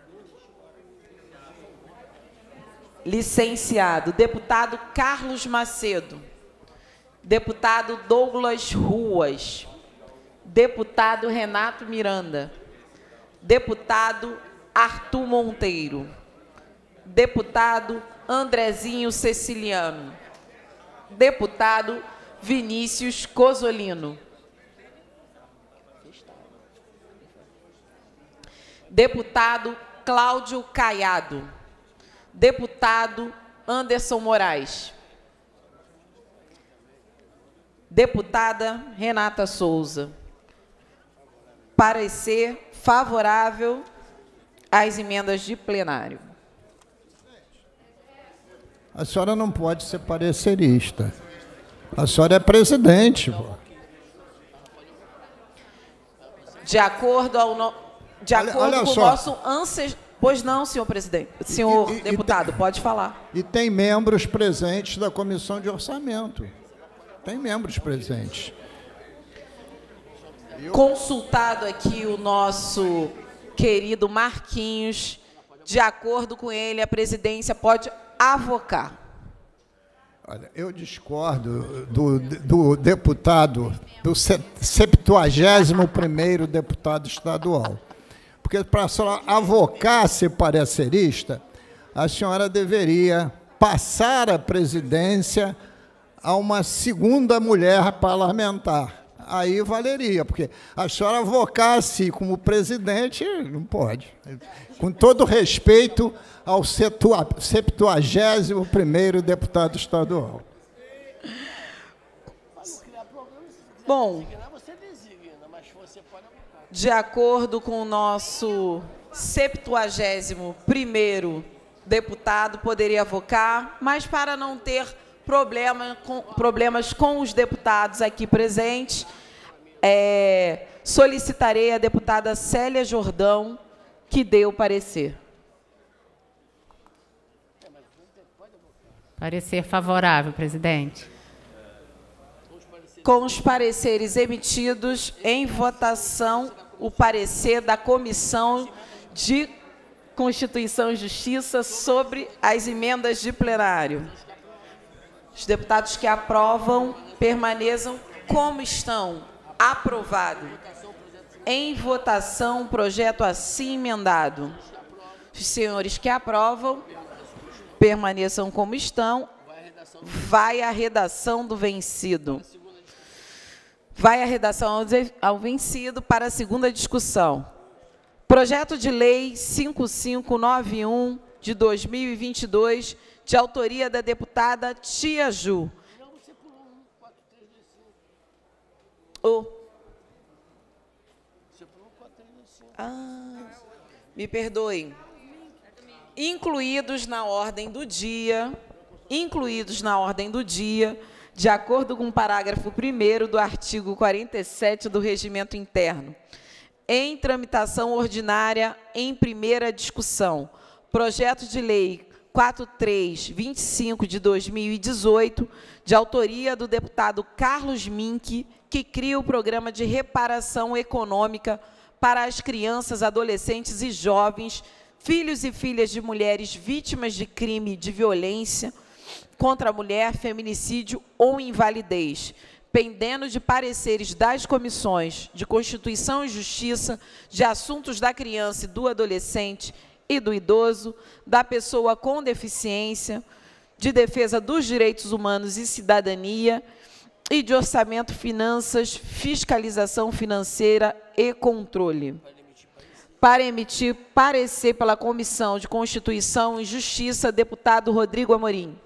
Licenciado, deputado Carlos Macedo. Deputado Douglas Ruas. Deputado Renato Miranda. Deputado Arthur Monteiro. Deputado Andrezinho Ceciliano. Deputado Vinícius Cosolino. Deputado Cláudio Caiado. Deputado Anderson Moraes. Deputada Renata Souza. Parecer favorável às emendas de plenário. A senhora não pode ser parecerista. A senhora é presidente. Pô. De acordo, ao no... de Olha- acordo olha com o só. nosso ancestral... Pois não, senhor presidente. Senhor E- e- deputado, pode falar. E tem membros presentes da Comissão de Orçamento. Tem membros presentes. Consultado aqui o nosso querido Marquinhos, de acordo com ele, a presidência pode avocar. Olha, eu discordo do, do deputado, do septuagésimo primeiro deputado estadual. Porque para a senhora avocar ser parecerista, a senhora deveria passar a presidência a uma segunda mulher parlamentar. Aí valeria, porque a senhora avocar-se como presidente, não pode. Com todo respeito ao septuagésimo primeiro deputado estadual. Bom, de acordo com o nosso septuagésimo primeiro deputado, poderia avocar, mas para não ter problema com, problemas com os deputados aqui presentes, é, solicitarei a deputada Célia Jordão que dê o parecer. Parecer favorável, presidente. Com os pareceres emitidos, em votação, o parecer da Comissão de Constituição e Justiça sobre as emendas de plenário. Os deputados que aprovam permaneçam como estão. Aprovado. Em votação, o projeto assim emendado. Os senhores que aprovam permaneçam como estão. Vai a redação do vencido. Vai a redação ao vencido para a segunda discussão. Projeto de Lei cinco mil quinhentos e noventa e um, de dois mil e vinte e dois, de autoria da deputada Tia Ju. Oh. Ah, me perdoem. Incluídos na ordem do dia, incluídos na ordem do dia, de acordo com o parágrafo primeiro do artigo quarenta e sete do Regimento Interno. Em tramitação ordinária, em primeira discussão, projeto de lei quatro mil trezentos e vinte e cinco de dois mil e dezoito, de autoria do deputado Carlos Mink, que cria o programa de reparação econômica para as crianças, adolescentes e jovens, filhos e filhas de mulheres vítimas de crime de violência contra a mulher, feminicídio ou invalidez, pendendo de pareceres das comissões de Constituição e Justiça, de Assuntos da Criança e do Adolescente e do Idoso, da Pessoa com Deficiência, de Defesa dos Direitos Humanos e Cidadania, e de Orçamento, Finanças, Fiscalização Financeira e Controle. Para emitir parecer pela Comissão de Constituição e Justiça, deputado Rodrigo Amorim.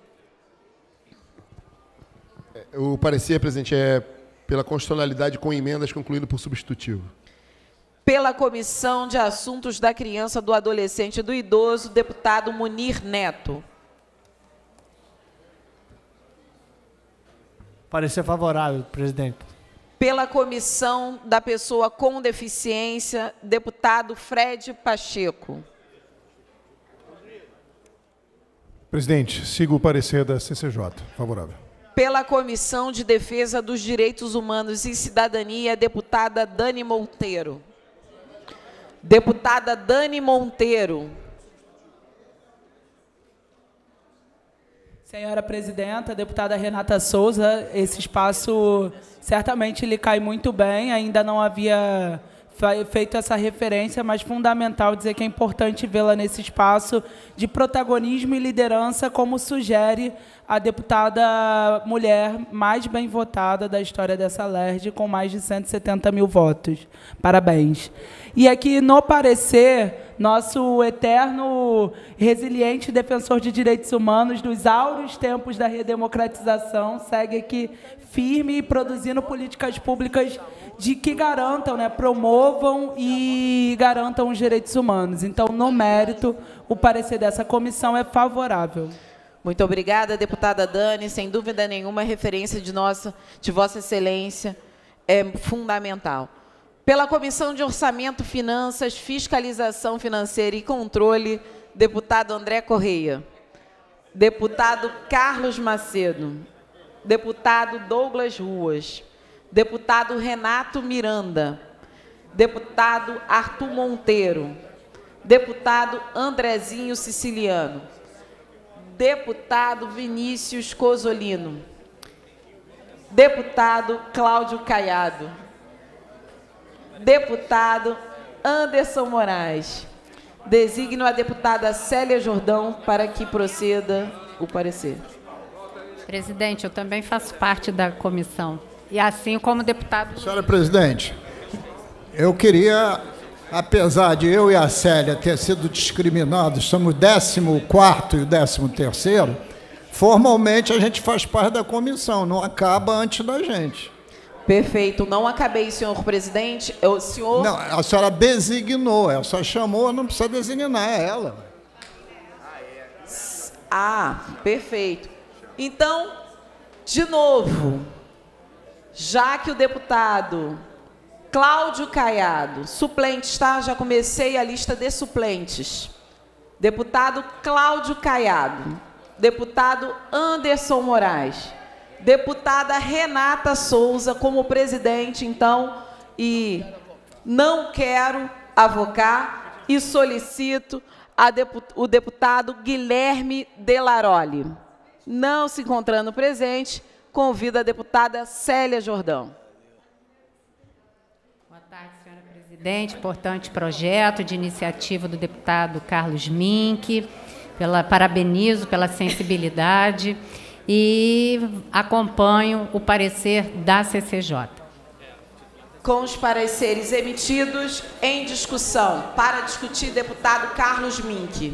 O parecer, presidente, é pela constitucionalidade com emendas, concluindo por substitutivo. Pela Comissão de Assuntos da Criança, do Adolescente e do Idoso, deputado Munir Neto. Parecer favorável, presidente. Pela Comissão da Pessoa com Deficiência, deputado Fred Pacheco. Presidente, sigo o parecer da C C J. Favorável. Pela Comissão de Defesa dos Direitos Humanos e Cidadania, deputada Dani Monteiro. Deputada Dani Monteiro. Senhora Presidenta, deputada Renata Souza, esse espaço certamente lhe cai muito bem, ainda não havia feito essa referência, mas fundamental dizer que é importante vê-la nesse espaço de protagonismo e liderança, como sugere a deputada mulher mais bem votada da história dessa L E R D, com mais de cento e setenta mil votos. Parabéns. E aqui, no parecer, nosso eterno, resiliente defensor de direitos humanos dos áureos tempos da redemocratização segue aqui firme e produzindo políticas públicas de que garantam, né, promovam e garantam os direitos humanos. Então, no mérito, o parecer dessa comissão é favorável. Muito obrigada, deputada Dani. Sem dúvida nenhuma, a referência de, nossa, de Vossa Excelência é fundamental. Pela Comissão de Orçamento, Finanças, Fiscalização Financeira e Controle, deputado André Correia. Deputado Carlos Macedo. Deputado Douglas Ruas. Deputado Renato Miranda. Deputado Arthur Monteiro. Deputado Andrezinho Siciliano. Deputado Vinícius Cosolino. Deputado Cláudio Caiado. Deputado Anderson Moraes. Designo a deputada Célia Jordão para que proceda o parecer. Presidente, eu também faço parte da comissão. E assim como deputado... Senhora Presidente, eu queria, apesar de eu e a Célia ter sido discriminados, somos o décimo quarto e o décimo terceiro, formalmente a gente faz parte da comissão, não acaba antes da gente. Perfeito. Não acabei, senhor presidente. O senhor... Não, a senhora designou, ela só chamou, não precisa designar, é ela. Ah, perfeito. Então, de novo, já que o deputado Cláudio Caiado, suplente, tá? Já comecei a lista de suplentes. Deputado Cláudio Caiado. Deputado Anderson Moraes. Deputada Renata Souza como presidente, então, e não quero avocar e solicito a depu o deputado Guilherme Delaroli. Não se encontrando presente, convido a deputada Célia Jordão. Boa tarde, senhora presidente. Importante projeto de iniciativa do deputado Carlos Mink. Pela, parabenizo pela sensibilidade e acompanho o parecer da C C J. Com os pareceres emitidos, em discussão, para discutir, deputado Carlos Mink.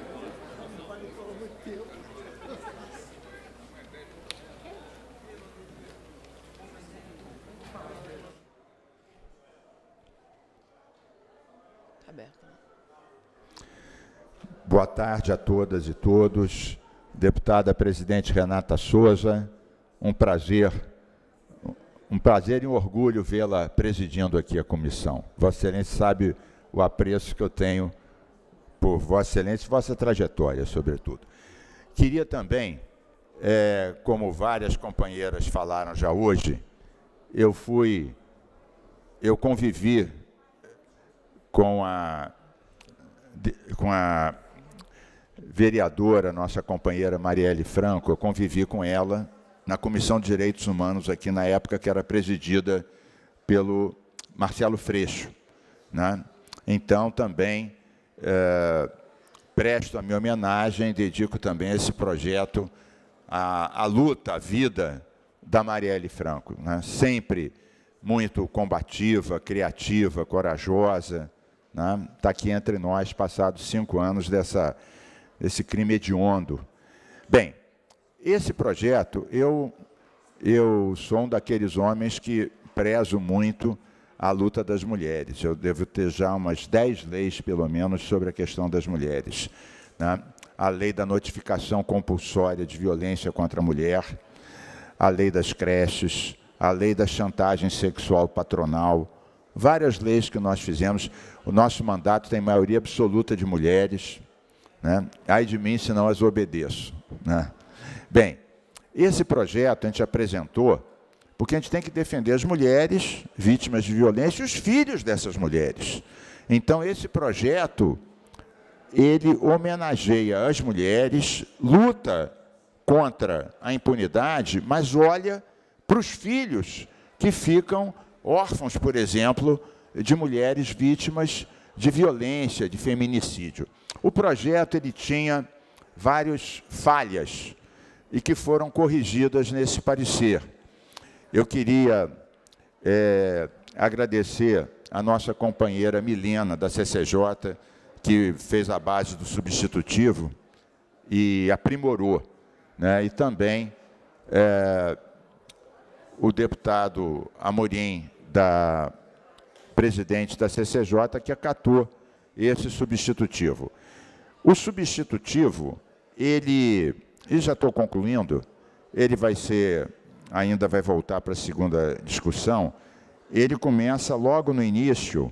Boa tarde a todas e todos. Deputada presidente Renata Souza, um prazer, um prazer e um orgulho vê-la presidindo aqui a comissão. Vossa Excelência sabe o apreço que eu tenho por Vossa Excelência e vossa trajetória, sobretudo. Queria também, é, como várias companheiras falaram já hoje, eu fui, eu convivi com a, com a vereadora, nossa companheira Marielle Franco, eu convivi com ela na Comissão de Direitos Humanos, aqui na época que era presidida pelo Marcelo Freixo, né? Então, também é, presto a minha homenagem, dedico também esse projeto à, à luta, à vida da Marielle Franco, né? Sempre muito combativa, criativa, corajosa, né? Está aqui entre nós, passados cinco anos dessa, desse crime hediondo. Bem, esse projeto, eu, eu sou um daqueles homens que prezo muito a luta das mulheres. Eu devo ter já umas dez leis, pelo menos, sobre a questão das mulheres, né? A lei da notificação compulsória de violência contra a mulher, a lei das creches, a lei da chantagem sexual patronal, várias leis que nós fizemos. O nosso mandato tem maioria absoluta de mulheres, né? Ai de mim se não as obedeço, né? Bem, esse projeto a gente apresentou porque a gente tem que defender as mulheres vítimas de violência e os filhos dessas mulheres. Então, esse projeto, ele homenageia as mulheres, luta contra a impunidade, mas olha para os filhos que ficam órfãos, por exemplo, de mulheres vítimas de violência, de feminicídio. O projeto ele tinha várias falhas e que foram corrigidas nesse parecer. Eu queria é, agradecer a nossa companheira Milena, da C C J, que fez a base do substitutivo e aprimorou, né? E também é, o deputado Amorim, da presidente da C C J, que acatou esse substitutivo. O substitutivo, ele, e já estou concluindo, ele vai ser, ainda vai voltar para a segunda discussão, ele começa logo no início,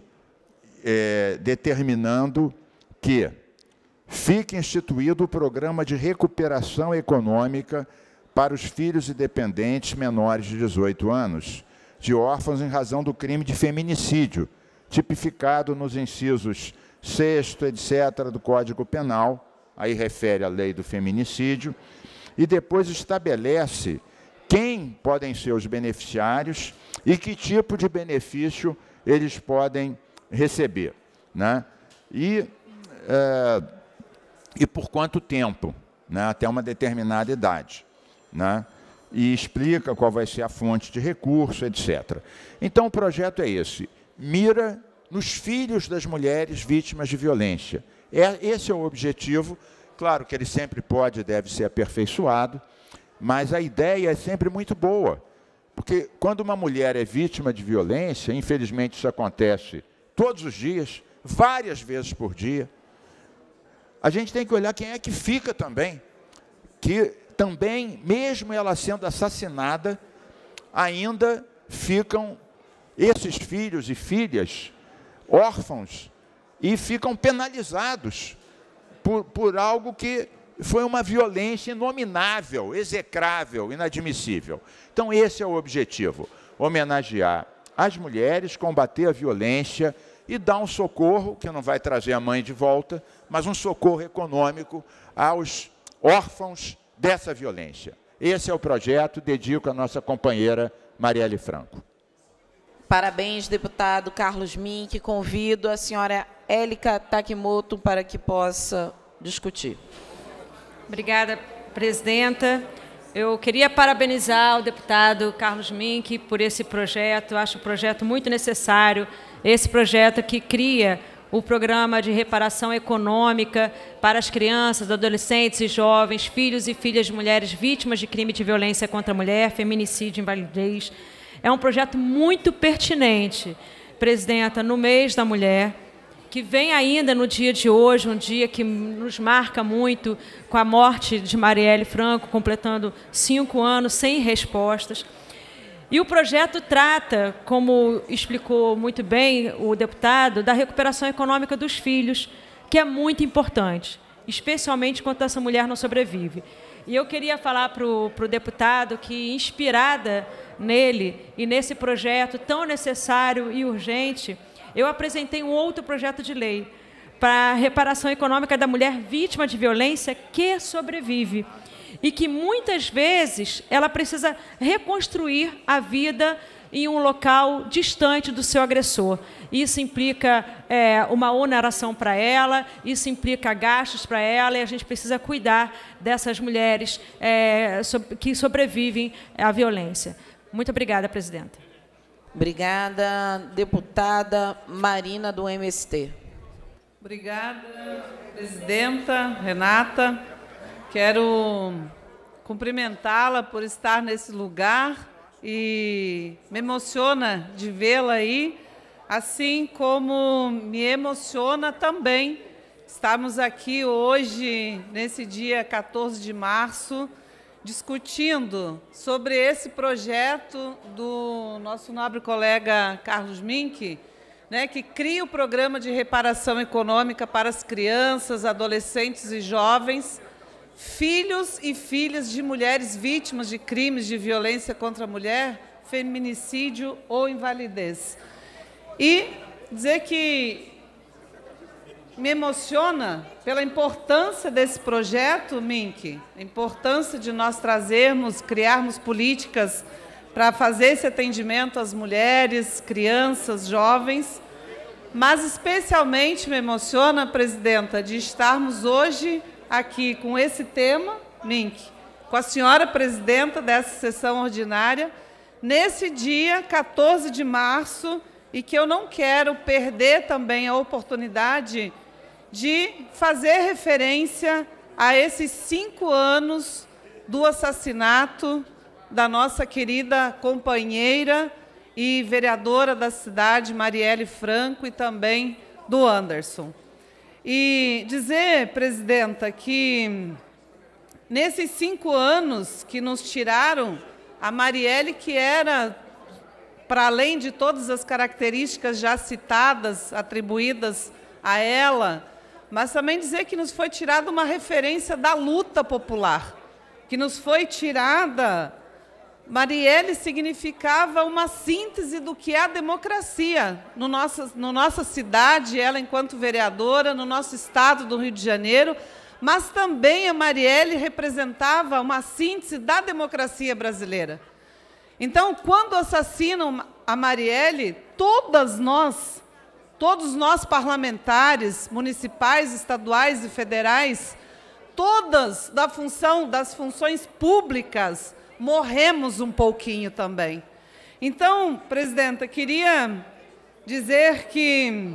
é, determinando que fique instituído o programa de recuperação econômica para os filhos e dependentes menores de dezoito anos, de órfãos em razão do crime de feminicídio, tipificado nos incisos sexto, etcétera, do Código Penal, aí refere à lei do feminicídio, e depois estabelece quem podem ser os beneficiários e que tipo de benefício eles podem receber, né? E, é, e por quanto tempo, né? Até uma determinada idade, né? E explica qual vai ser a fonte de recurso, etcétera. Então, o projeto é esse, mira nos filhos das mulheres vítimas de violência. É, esse é o objetivo. Claro que ele sempre pode e deve ser aperfeiçoado, mas a ideia é sempre muito boa, porque quando uma mulher é vítima de violência, infelizmente isso acontece todos os dias, várias vezes por dia, a gente tem que olhar quem é que fica também, que também, mesmo ela sendo assassinada, ainda ficam esses filhos e filhas órfãos e ficam penalizados por, por algo que foi uma violência inominável, execrável, inadmissível. Então, esse é o objetivo, homenagear as mulheres, combater a violência e dar um socorro, que não vai trazer a mãe de volta, mas um socorro econômico aos órfãos dessa violência. Esse é o projeto, dedico à nossa companheira Marielle Franco. Parabéns, deputado Carlos Mink. Convido a senhora Élica Takimoto para que possa discutir. Obrigada, presidenta. Eu queria parabenizar o deputado Carlos Mink por esse projeto. Eu acho o projeto muito necessário. Esse projeto que cria o programa de reparação econômica para as crianças, adolescentes e jovens, filhos e filhas de mulheres vítimas de crime de violência contra a mulher, feminicídio, invalidez. É um projeto muito pertinente, presidenta, no mês da mulher, que vem ainda no dia de hoje, um dia que nos marca muito, com a morte de Marielle Franco, completando cinco anos sem respostas. E o projeto trata, como explicou muito bem o deputado, da recuperação econômica dos filhos, que é muito importante, especialmente enquanto essa mulher não sobrevive. E eu queria falar para o deputado que, inspirada nele e nesse projeto tão necessário e urgente, eu apresentei um outro projeto de lei para a reparação econômica da mulher vítima de violência que sobrevive e que, muitas vezes, ela precisa reconstruir a vida em um local distante do seu agressor. Isso implica é, uma oneração para ela, isso implica gastos para ela, e a gente precisa cuidar dessas mulheres é, so, que sobrevivem à violência. Muito obrigada, presidenta. Obrigada, deputada Marina, do M S T. Obrigada, presidenta Renata. Quero cumprimentá-la por estar nesse lugar e me emociona de vê-la aí, assim como me emociona também estarmos aqui hoje, nesse dia quatorze de março, discutindo sobre esse projeto do nosso nobre colega Carlos Mink, né, que cria o programa de reparação econômica para as crianças, adolescentes e jovens, filhos e filhas de mulheres vítimas de crimes de violência contra a mulher, feminicídio ou invalidez. E dizer que me emociona pela importância desse projeto, Mink, a importância de nós trazermos, criarmos políticas para fazer esse atendimento às mulheres, crianças, jovens, mas especialmente me emociona, presidenta, de estarmos hoje aqui com esse tema, Mink, com a senhora presidenta dessa sessão ordinária, nesse dia quatorze de março, e que eu não quero perder também a oportunidade de fazer referência a esses cinco anos do assassinato da nossa querida companheira e vereadora da cidade, Marielle Franco, e também do Anderson. E dizer, presidenta, que nesses cinco anos que nos tiraram a Marielle, que era, para além de todas as características já citadas, atribuídas a ela, mas também dizer que nos foi tirada uma referência da luta popular, que nos foi tirada. Marielle significava uma síntese do que é a democracia no nossa, no nossa cidade, ela enquanto vereadora, no nosso estado do Rio de Janeiro, mas também a Marielle representava uma síntese da democracia brasileira. Então, quando assassinam a Marielle, todas nós, todos nós parlamentares, municipais, estaduais e federais, todas da função, das funções públicas, morremos um pouquinho também. Então, presidenta, queria dizer que,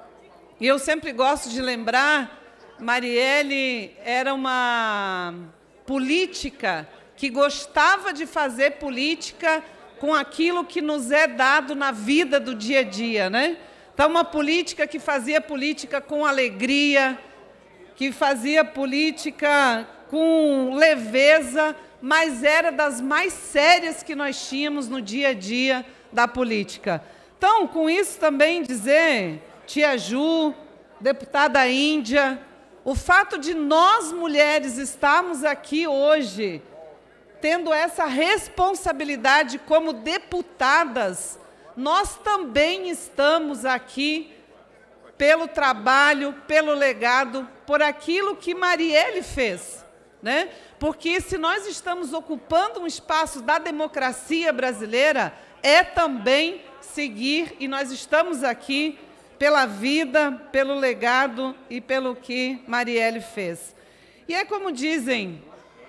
e eu sempre gosto de lembrar, Marielle era uma política que gostava de fazer política com aquilo que nos é dado na vida do dia a dia, né? Então, uma política que fazia política com alegria, que fazia política com leveza, mas era das mais sérias que nós tínhamos no dia a dia da política. Então, com isso também dizer, tia Ju, deputada Índia, o fato de nós, mulheres, estarmos aqui hoje, tendo essa responsabilidade como deputadas, nós também estamos aqui pelo trabalho, pelo legado, por aquilo que Marielle fez, né? Porque se nós estamos ocupando um espaço da democracia brasileira, é também seguir, e nós estamos aqui pela vida, pelo legado e pelo que Marielle fez. E é como dizem,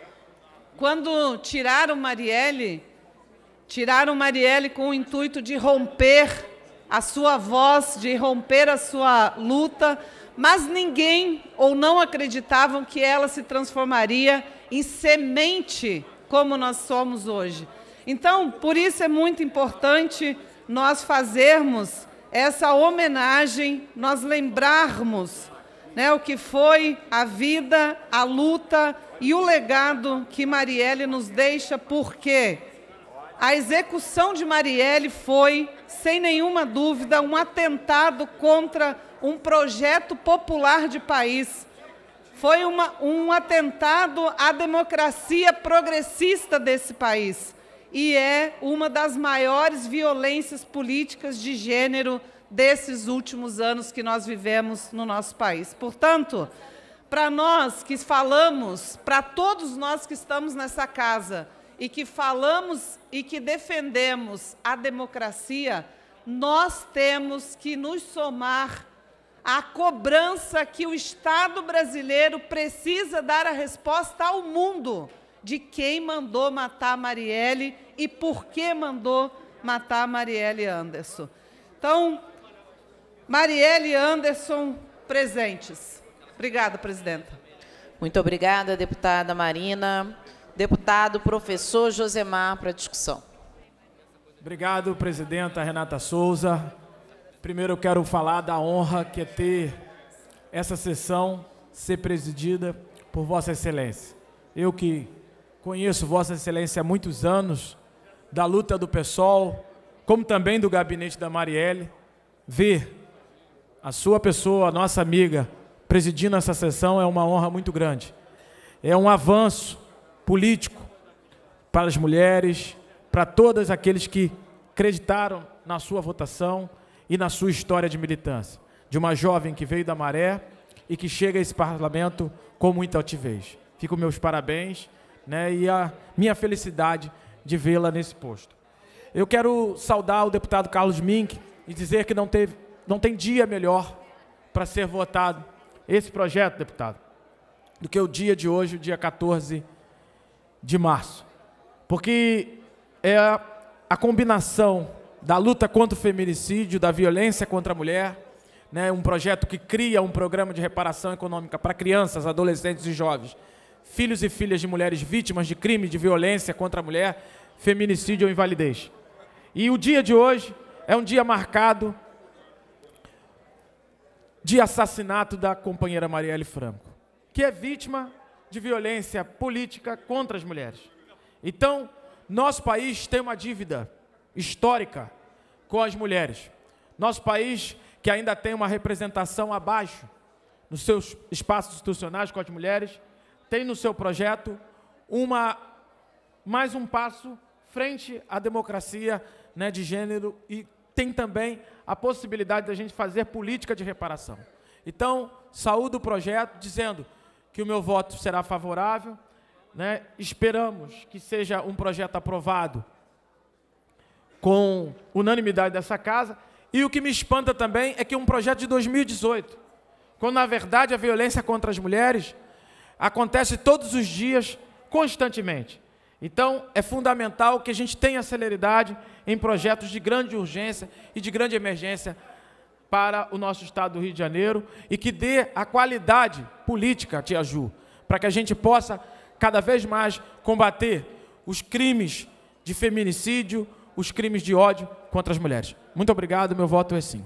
quando tiraram Marielle, tiraram Marielle com o intuito de romper a sua voz, de romper a sua luta, mas ninguém ou não acreditavam que ela se transformaria em semente como nós somos hoje. Então, por isso é muito importante nós fazermos essa homenagem, nós lembrarmos, né, o que foi a vida, a luta e o legado que Marielle nos deixa, porque a execução de Marielle foi, sem nenhuma dúvida, um atentado contra um projeto popular de país. Foi uma, um atentado à democracia progressista desse país. E é uma das maiores violências políticas de gênero desses últimos anos que nós vivemos no nosso país. Portanto, para nós que falamos, para todos nós que estamos nessa casa e que falamos e que defendemos a democracia, nós temos que nos somar à cobrança que o Estado brasileiro precisa dar a resposta ao mundo de quem mandou matar Marielle e por que mandou matar Marielle Anderson. Então, Marielle Anderson presentes. Obrigada, presidenta. Muito obrigada, deputada Marina. Deputado professor Josemar, para discussão. Obrigado, presidenta Renata Souza. Primeiro eu quero falar da honra que é ter essa sessão ser presidida por Vossa Excelência. Eu que conheço Vossa Excelência há muitos anos, da luta do PSOL, como também do gabinete da Marielle, ver a sua pessoa, a nossa amiga, presidindo essa sessão é uma honra muito grande. É um avanço político para as mulheres, para todos aqueles que acreditaram na sua votação e na sua história de militância. De uma jovem que veio da Maré e que chega a esse parlamento com muita altivez. Fico meus parabéns, né, e a minha felicidade de vê-la nesse posto. Eu quero saudar o deputado Carlos Mink e dizer que não, teve, não tem dia melhor para ser votado esse projeto, deputado, do que o dia de hoje, o dia quatorze de março. Porque é a, a combinação da luta contra o feminicídio, da violência contra a mulher, né, um projeto que cria um programa de reparação econômica para crianças, adolescentes e jovens, filhos e filhas de mulheres vítimas de crime de violência contra a mulher, feminicídio ou invalidez. E o dia de hoje é um dia marcado de assassinato da companheira Marielle Franco, que é vítima de violência política contra as mulheres. Então, nosso país tem uma dívida histórica com as mulheres. Nosso país, que ainda tem uma representação abaixo nos seus espaços institucionais com as mulheres, tem no seu projeto uma, mais um passo frente à democracia, né, de gênero, e tem também a possibilidade da gente fazer política de reparação. Então, saúdo o projeto, dizendo que o meu voto será favorável, né? Esperamos que seja um projeto aprovado com unanimidade dessa casa, e o que me espanta também é que é um projeto de dois mil e dezoito, quando, na verdade, a violência contra as mulheres acontece todos os dias, constantemente. Então, é fundamental que a gente tenha celeridade em projetos de grande urgência e de grande emergência para o nosso estado do Rio de Janeiro e que dê a qualidade política, Tia Ju, para que a gente possa cada vez mais combater os crimes de feminicídio, os crimes de ódio contra as mulheres. Muito obrigado, meu voto é sim.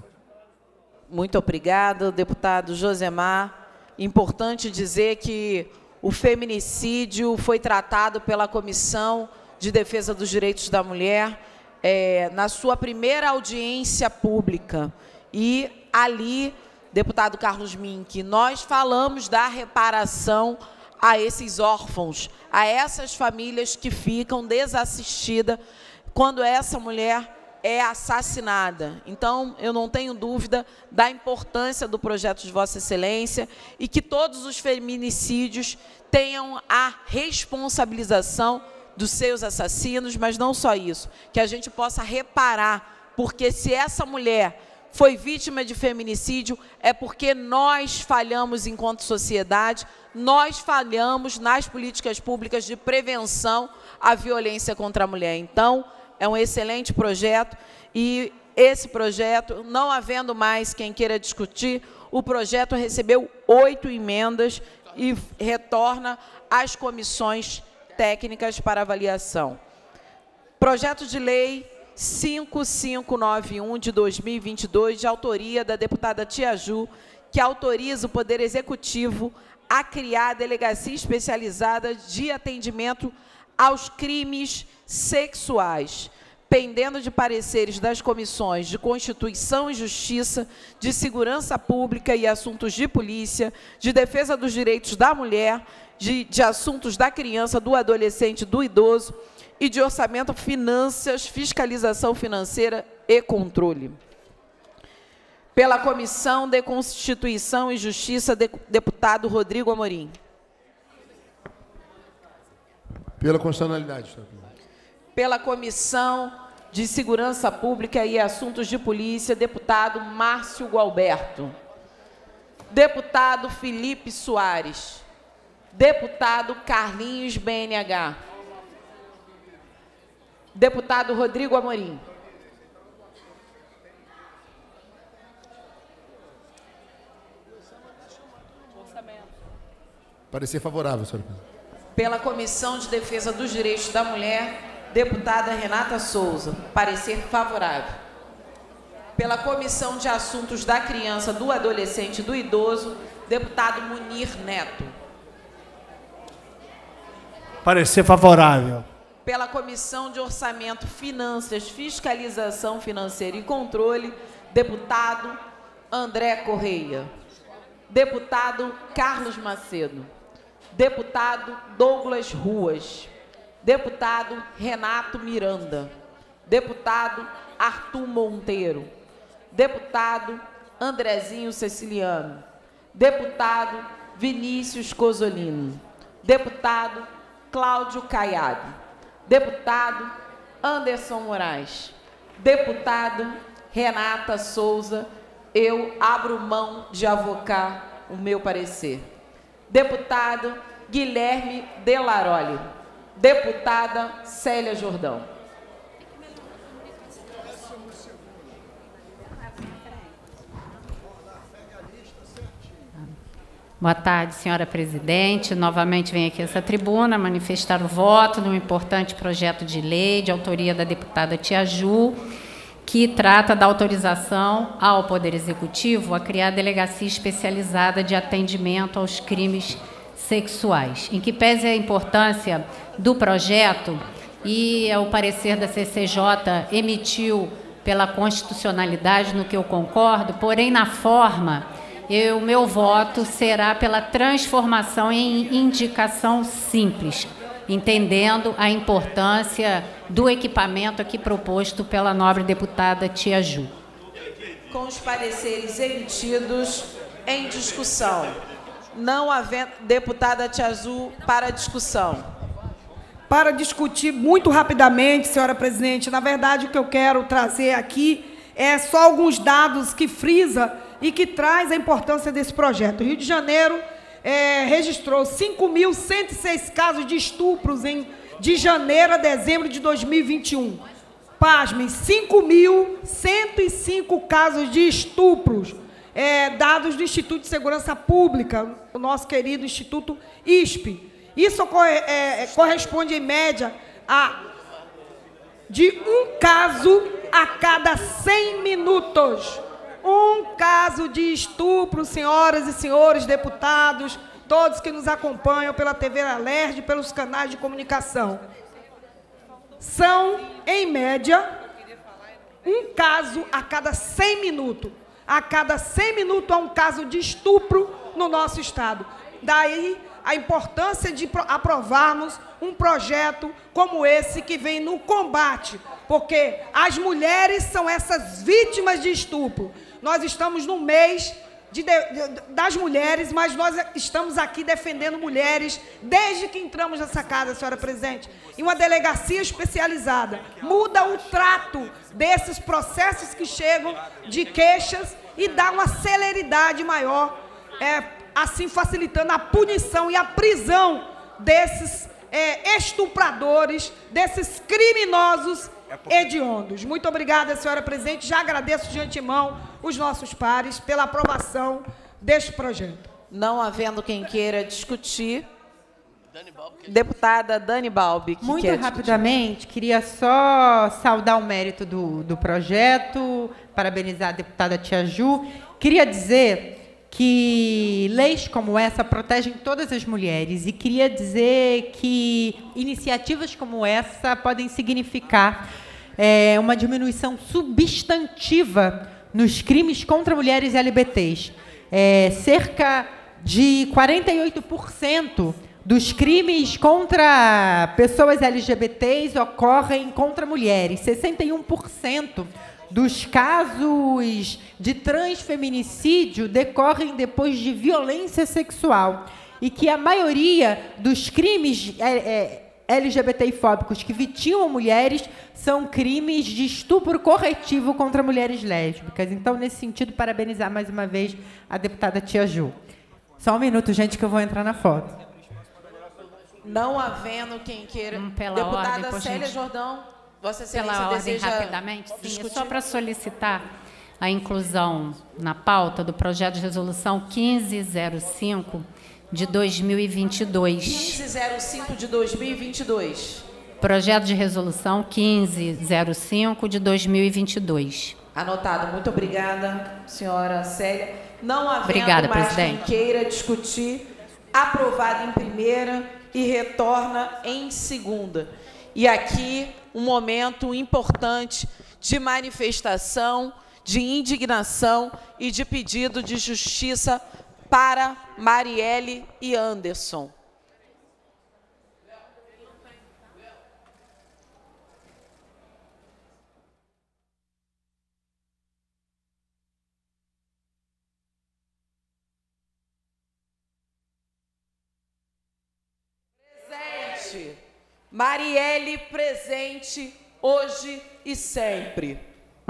Muito obrigado, deputado Josemar. Importante dizer que o feminicídio foi tratado pela Comissão de Defesa dos Direitos da Mulher é, na sua primeira audiência pública. E ali, deputado Carlos Mink, nós falamos da reparação a esses órfãos, a essas famílias que ficam desassistidas quando essa mulher é assassinada. Então, eu não tenho dúvida da importância do projeto de Vossa Excelência e que todos os feminicídios tenham a responsabilização dos seus assassinos, mas não só isso, que a gente possa reparar, porque se essa mulher foi vítima de feminicídio, é porque nós falhamos enquanto sociedade, nós falhamos nas políticas públicas de prevenção à violência contra a mulher. Então, é um excelente projeto e esse projeto, não havendo mais quem queira discutir, o projeto recebeu oito emendas e retorna às comissões técnicas para avaliação. Projeto de Lei cinco mil quinhentos e noventa e um de dois mil e vinte e dois, de autoria da deputada Tia Ju, que autoriza o Poder Executivo a criar a Delegacia Especializada de Atendimento aos Crimes Sexuais, pendendo de pareceres das comissões de Constituição e Justiça, de Segurança Pública e Assuntos de Polícia, de Defesa dos Direitos da Mulher, de, de Assuntos da Criança, do Adolescente e do Idoso, e de Orçamento, Finanças, Fiscalização Financeira e Controle. Pela Comissão de Constituição e Justiça, de, deputado Rodrigo Amorim. Pela constitucionalidade. Pela Comissão de Segurança Pública e Assuntos de Polícia, deputado Márcio Gualberto. Deputado Felipe Soares. Deputado Carlinhos B N H. Deputado Rodrigo Amorim. Parecer favorável, senhora presidente. Pela Comissão de Defesa dos Direitos da Mulher, deputada Renata Souza. Parecer favorável. Pela Comissão de Assuntos da Criança, do Adolescente e do Idoso, deputado Munir Neto. Parecer favorável. Pela Comissão de Orçamento, Finanças, Fiscalização Financeira e Controle, deputado André Correia. Deputado Carlos Macedo. Deputado Douglas Ruas. Deputado Renato Miranda. Deputado Arthur Monteiro. Deputado Andrezinho Ceciliano. Deputado Vinícius Cosolino. Deputado Cláudio Caiado. Deputado Anderson Moraes. Deputado Renata Souza. Eu abro mão de avocar o meu parecer. Deputado Guilherme Delaroli. Deputada Célia Jordão. Boa tarde, senhora presidente. Novamente venho aqui a essa tribuna manifestar o voto num importante projeto de lei de autoria da deputada Tia Ju, que trata da autorização ao Poder Executivo a criar a Delegacia Especializada de Atendimento aos Crimes Sexuais. Em que pese a importância do projeto e o parecer da C C J emitiu pela constitucionalidade, no que eu concordo, porém, na forma, o meu voto será pela transformação em indicação simples, entendendo a importância do equipamento aqui proposto pela nobre deputada Tia Ju. Com os pareceres emitidos em discussão. Não havendo... Deputada Tia Ju, para discussão. Para discutir muito rapidamente, senhora presidente, na verdade, o que eu quero trazer aqui é só alguns dados que frisa e que traz a importância desse projeto. O Rio de Janeiro é, registrou cinco mil cento e seis casos de estupros em, de janeiro a dezembro de dois mil e vinte e um. Pasmem, cinco mil cento e cinco casos de estupros, é, dados do Instituto de Segurança Pública, o nosso querido Instituto I S P. Isso corre, é, corresponde, em média, a de um caso a cada cem minutos. Um caso de estupro, senhoras e senhores deputados, todos que nos acompanham pela T V Alerj, pelos canais de comunicação. São, em média, um caso a cada cem minutos. A cada cem minutos há um caso de estupro no nosso Estado. Daí a importância de aprovarmos um projeto como esse que vem no combate, porque as mulheres são essas vítimas de estupro. Nós estamos no mês de, de, das mulheres, mas nós estamos aqui defendendo mulheres desde que entramos nessa casa, senhora presidente, em uma delegacia especializada. Muda o trato desses processos que chegam de queixas e dá uma celeridade maior, é, assim facilitando a punição e a prisão desses é, estupradores, desses criminosos hediondos. Muito obrigada, senhora presidente. Já agradeço de antemão os nossos pares pela aprovação deste projeto. Não havendo quem queira discutir, deputada Dani Balbi. Que Muito quer rapidamente, discutir. queria só saudar o mérito do, do projeto, parabenizar a deputada Tia Ju. Queria dizer que leis como essa protegem todas as mulheres e queria dizer que iniciativas como essa podem significar é, uma diminuição substantiva nos crimes contra mulheres L G B Tês. É, cerca de quarenta e oito por cento dos crimes contra pessoas L G B Tês ocorrem contra mulheres, sessenta e um por cento dos casos de transfeminicídio decorrem depois de violência sexual e que a maioria dos crimes é, é, L G B T-fóbicos que vitimam mulheres são crimes de estupro corretivo contra mulheres lésbicas. Então, nesse sentido, parabenizar mais uma vez a deputada Tia Ju. Só um minuto, gente, que eu vou entrar na foto. Não havendo quem queira. Hum, pela deputada ordem, por Célia gente. Jordão, Vossa Excelência Pela ordem, deseja rapidamente, sim, discutir? só para solicitar a inclusão na pauta do projeto de resolução quinze zero cinco, de dois mil e vinte e dois. quinze zero cinco de dois mil e vinte e dois. Projeto de resolução quinze zero cinco de dois mil e vinte e dois. Anotado. Muito obrigada, senhora Célia. Não havendo Obrigada, mais presidente. quem queira discutir, aprovado em primeira e retorna em segunda. E aqui um momento importante de manifestação, de indignação e de pedido de justiça para Marielle e Anderson. Presente. Marielle presente hoje e sempre.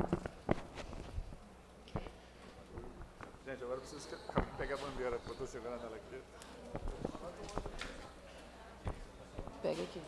Gente, agora eu preciso pegar a bandeira, porque eu estou segurando ela aqui. Pega aqui.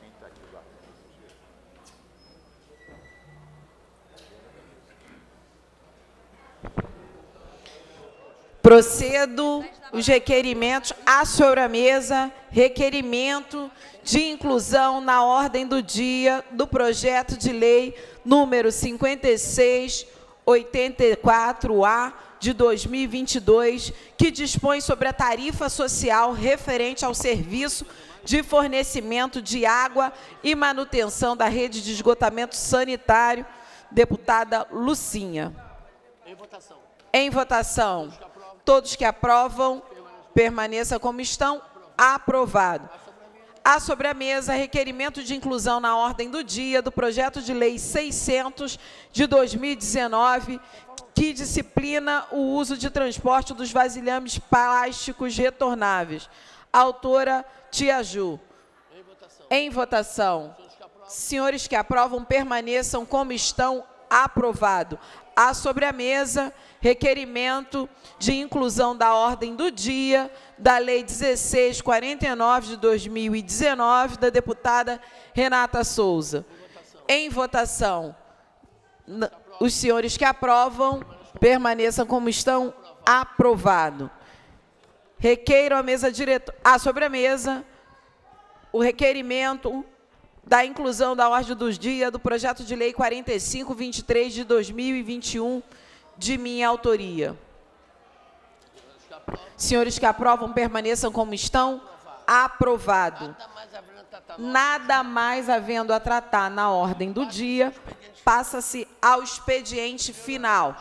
Procedo os requerimentos à sobre a mesa, requerimento de inclusão na ordem do dia do projeto de lei número cinquenta e seis oitenta e quatro A de dois mil e vinte e dois, que dispõe sobre a tarifa social referente ao serviço de fornecimento de água e manutenção da rede de esgotamento sanitário, deputada Lucinha. Em votação. Em votação. Todos que aprovam, permaneça como estão. Aprovado. Há sobre a mesa requerimento de inclusão na ordem do dia do projeto de lei seiscentos de dois mil e dezenove, que disciplina o uso de transporte dos vasilhames plásticos retornáveis. Autora, Tia Ju. Em votação. Em votação. Senhores que aprovam, permaneçam como estão. Aprovado. Há sobre a mesa requerimento de inclusão da ordem do dia da Lei dezesseis mil quarenta e nove de dois mil e dezenove, da deputada Renata Souza. Em votação. N- Os senhores que aprovam, permaneçam como estão. Aprovado. Requeiro a mesa diretora. Há sobre a mesa o requerimento da inclusão da ordem do dia do projeto de lei quarenta e cinco vinte e três de dois mil e vinte e um, de minha autoria. Senhores que aprovam, permaneçam como estão. Aprovado. Nada mais havendo a tratar na ordem do dia, passa-se ao expediente final.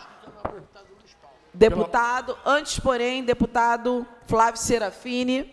Deputado, antes, porém, deputado Flávio Serafini.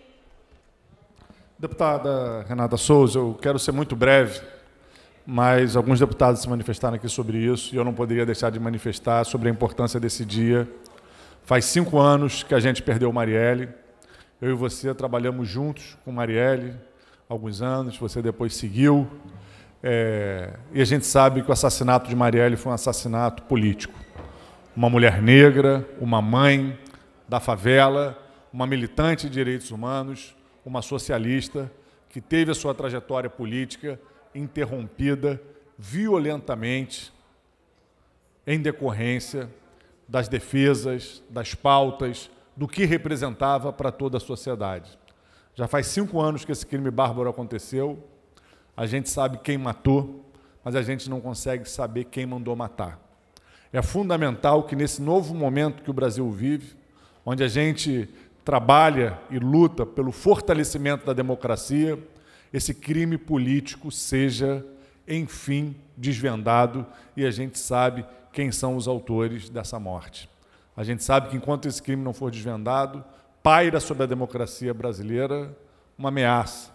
Deputada Renata Souza, eu quero ser muito breve, mas alguns deputados se manifestaram aqui sobre isso e eu não poderia deixar de manifestar sobre a importância desse dia. Faz cinco anos que a gente perdeu Marielle. Eu e você trabalhamos juntos com Marielle há alguns anos, você depois seguiu. É, e a gente sabe que o assassinato de Marielle foi um assassinato político. Uma mulher negra, uma mãe da favela, uma militante de direitos humanos, uma socialista que teve a sua trajetória política interrompida violentamente em decorrência das defesas, das pautas, do que representava para toda a sociedade. Já faz cinco anos que esse crime bárbaro aconteceu, a gente sabe quem matou, mas a gente não consegue saber quem mandou matar. É fundamental que nesse novo momento que o Brasil vive, onde a gente trabalha e luta pelo fortalecimento da democracia, esse crime político seja, enfim, desvendado e a gente sabe quem são os autores dessa morte. A gente sabe que enquanto esse crime não for desvendado, paira sobre a democracia brasileira uma ameaça.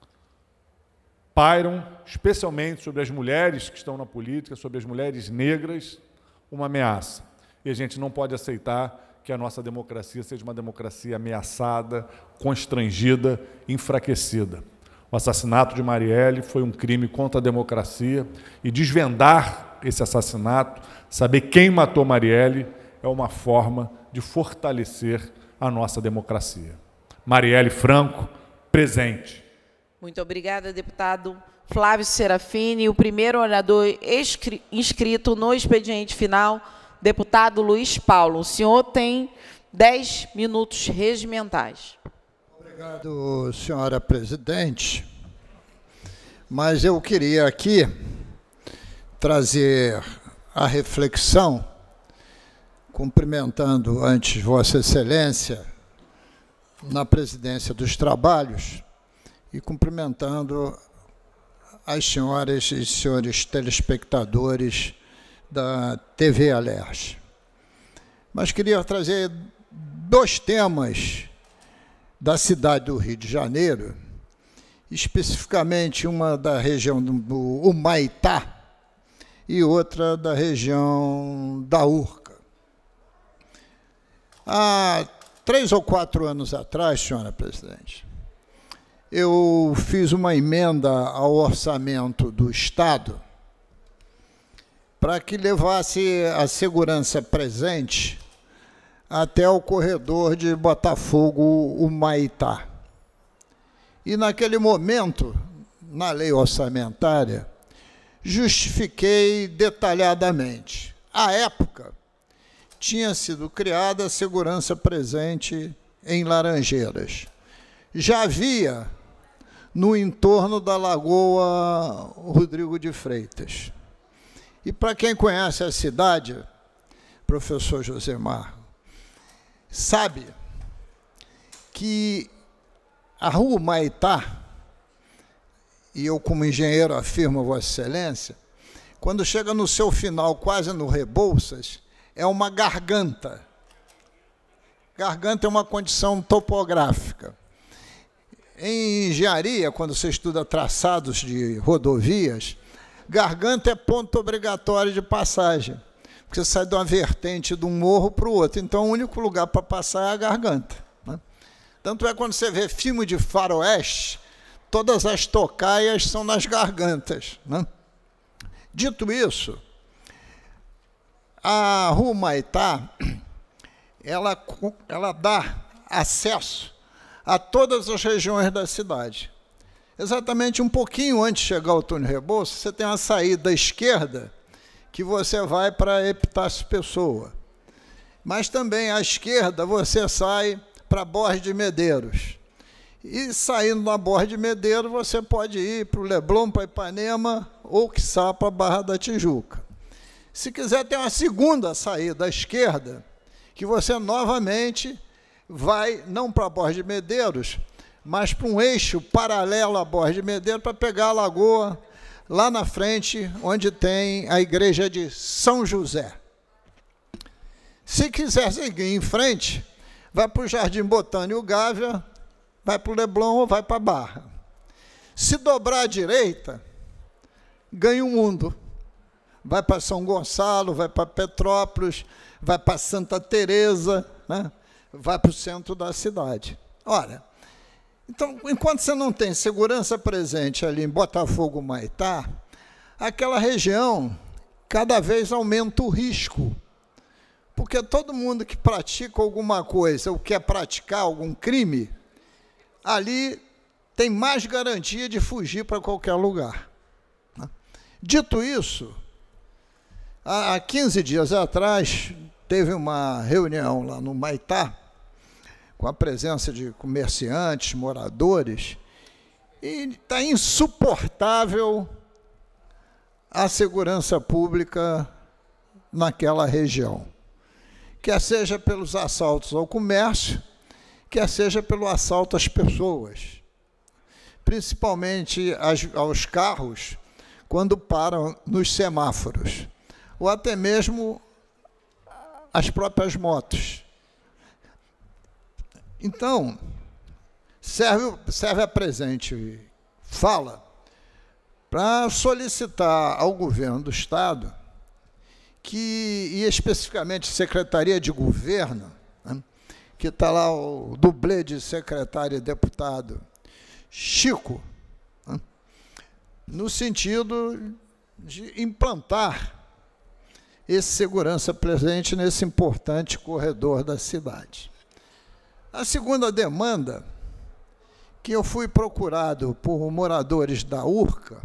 Pairam, especialmente sobre as mulheres que estão na política, sobre as mulheres negras, uma ameaça. E a gente não pode aceitar que a nossa democracia seja uma democracia ameaçada, constrangida, enfraquecida. O assassinato de Marielle foi um crime contra a democracia e desvendar esse assassinato, saber quem matou Marielle, é uma forma de fortalecer a nossa democracia. Marielle Franco, presente. Muito obrigada, deputado Flávio Serafini. O primeiro orador inscrito no expediente final, deputado Luiz Paulo. O senhor tem dez minutos regimentais. Obrigado. Obrigado, senhora presidente. Mas eu queria aqui trazer a reflexão, cumprimentando antes Vossa Excelência na presidência dos trabalhos e cumprimentando as senhoras e senhores telespectadores da T V Alerj. Mas queria trazer dois temas da cidade do Rio de Janeiro, especificamente uma da região do Humaitá e outra da região da Urca. Há três ou quatro anos atrás, senhora presidente, eu fiz uma emenda ao orçamento do Estado para que levasse a segurança presente até o corredor de Botafogo-Humaitá. E, naquele momento, na lei orçamentária, justifiquei detalhadamente. À época, tinha sido criada a segurança presente em Laranjeiras. Já havia no entorno da Lagoa Rodrigo de Freitas. E, para quem conhece a cidade, professor Josemar, sabe que a Rua Humaitá, e eu como engenheiro afirmo, Vossa Excelência, quando chega no seu final, quase no Rebouças, é uma garganta. Garganta é uma condição topográfica. Em engenharia, quando você estuda traçados de rodovias, garganta é ponto obrigatório de passagem, porque você sai de uma vertente de um morro para o outro. Então, o único lugar para passar é a garganta, né? Tanto é quando você vê filme de faroeste, todas as tocaias são nas gargantas, né? Dito isso, a Rua Humaitá, ela, ela dá acesso a todas as regiões da cidade. Exatamente um pouquinho antes de chegar ao túnel Rebouças, você tem uma saída à esquerda, que você vai para Epitácio Pessoa. Mas também à esquerda você sai para Borges de Medeiros. E saindo da Borges de Medeiros, você pode ir para o Leblon, para Ipanema, ou quiçá para a Barra da Tijuca. Se quiser, tem uma segunda saída à esquerda, que você novamente vai, não para a Borges de Medeiros, mas para um eixo paralelo à Borges de Medeiros, para pegar a lagoa, lá na frente, onde tem a igreja de São José. Se quiser seguir em frente, vai para o Jardim Botânico Gávea, vai para o Leblon ou vai para a Barra. Se dobrar à direita, ganha o mundo. Vai para São Gonçalo, vai para Petrópolis, vai para Santa Teresa, né? Vai para o centro da cidade. Ora, então, enquanto você não tem segurança presente ali em Botafogo-Humaitá, aquela região cada vez aumenta o risco. Porque todo mundo que pratica alguma coisa ou quer praticar algum crime, ali tem mais garantia de fugir para qualquer lugar. Dito isso, há quinze dias atrás, teve uma reunião lá no Humaitá, com a presença de comerciantes, moradores, e está insuportável a segurança pública naquela região. Quer seja pelos assaltos ao comércio, quer seja pelo assalto às pessoas, principalmente as, aos carros, quando param nos semáforos, ou até mesmo as próprias motos. Então, serve, serve a presente fala para solicitar ao governo do Estado, que, e especificamente Secretaria de Governo, né, que está lá o dublê de secretário e deputado Chico, né, no sentido de implantar esse segurança presente nesse importante corredor da cidade. A segunda demanda, que eu fui procurado por moradores da Urca,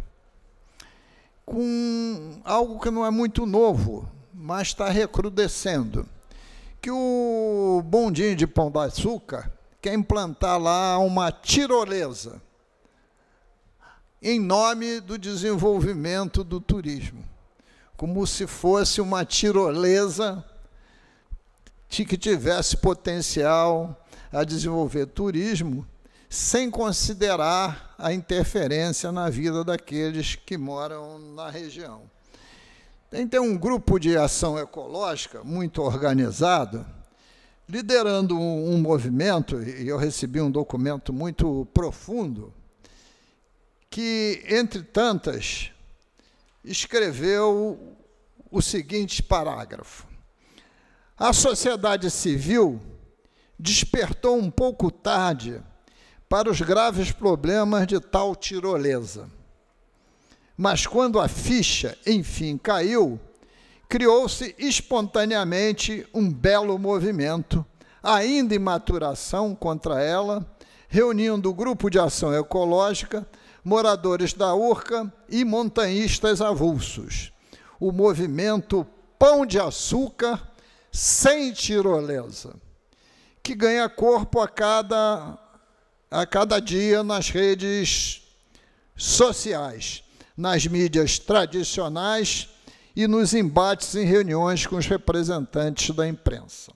com algo que não é muito novo, mas está recrudescendo, que o bondinho de Pão de Açúcar, quer implantar lá uma tirolesa em nome do desenvolvimento do turismo, como se fosse uma tirolesa que tivesse potencial a desenvolver turismo, sem considerar a interferência na vida daqueles que moram na região. Tem, tem um grupo de ação ecológica muito organizado, liderando um, um movimento, e eu recebi um documento muito profundo, que, entre tantas, escreveu o seguinte parágrafo: a sociedade civil despertou um pouco tarde para os graves problemas de tal tirolesa. Mas quando a ficha, enfim, caiu, criou-se espontaneamente um belo movimento, ainda em maturação contra ela, reunindo o grupo de ação ecológica, moradores da Urca e montanhistas avulsos. O movimento Pão de Açúcar sem tirolesa, que ganha corpo a cada, a cada dia nas redes sociais, nas mídias tradicionais e nos embates em reuniões com os representantes da imprensa.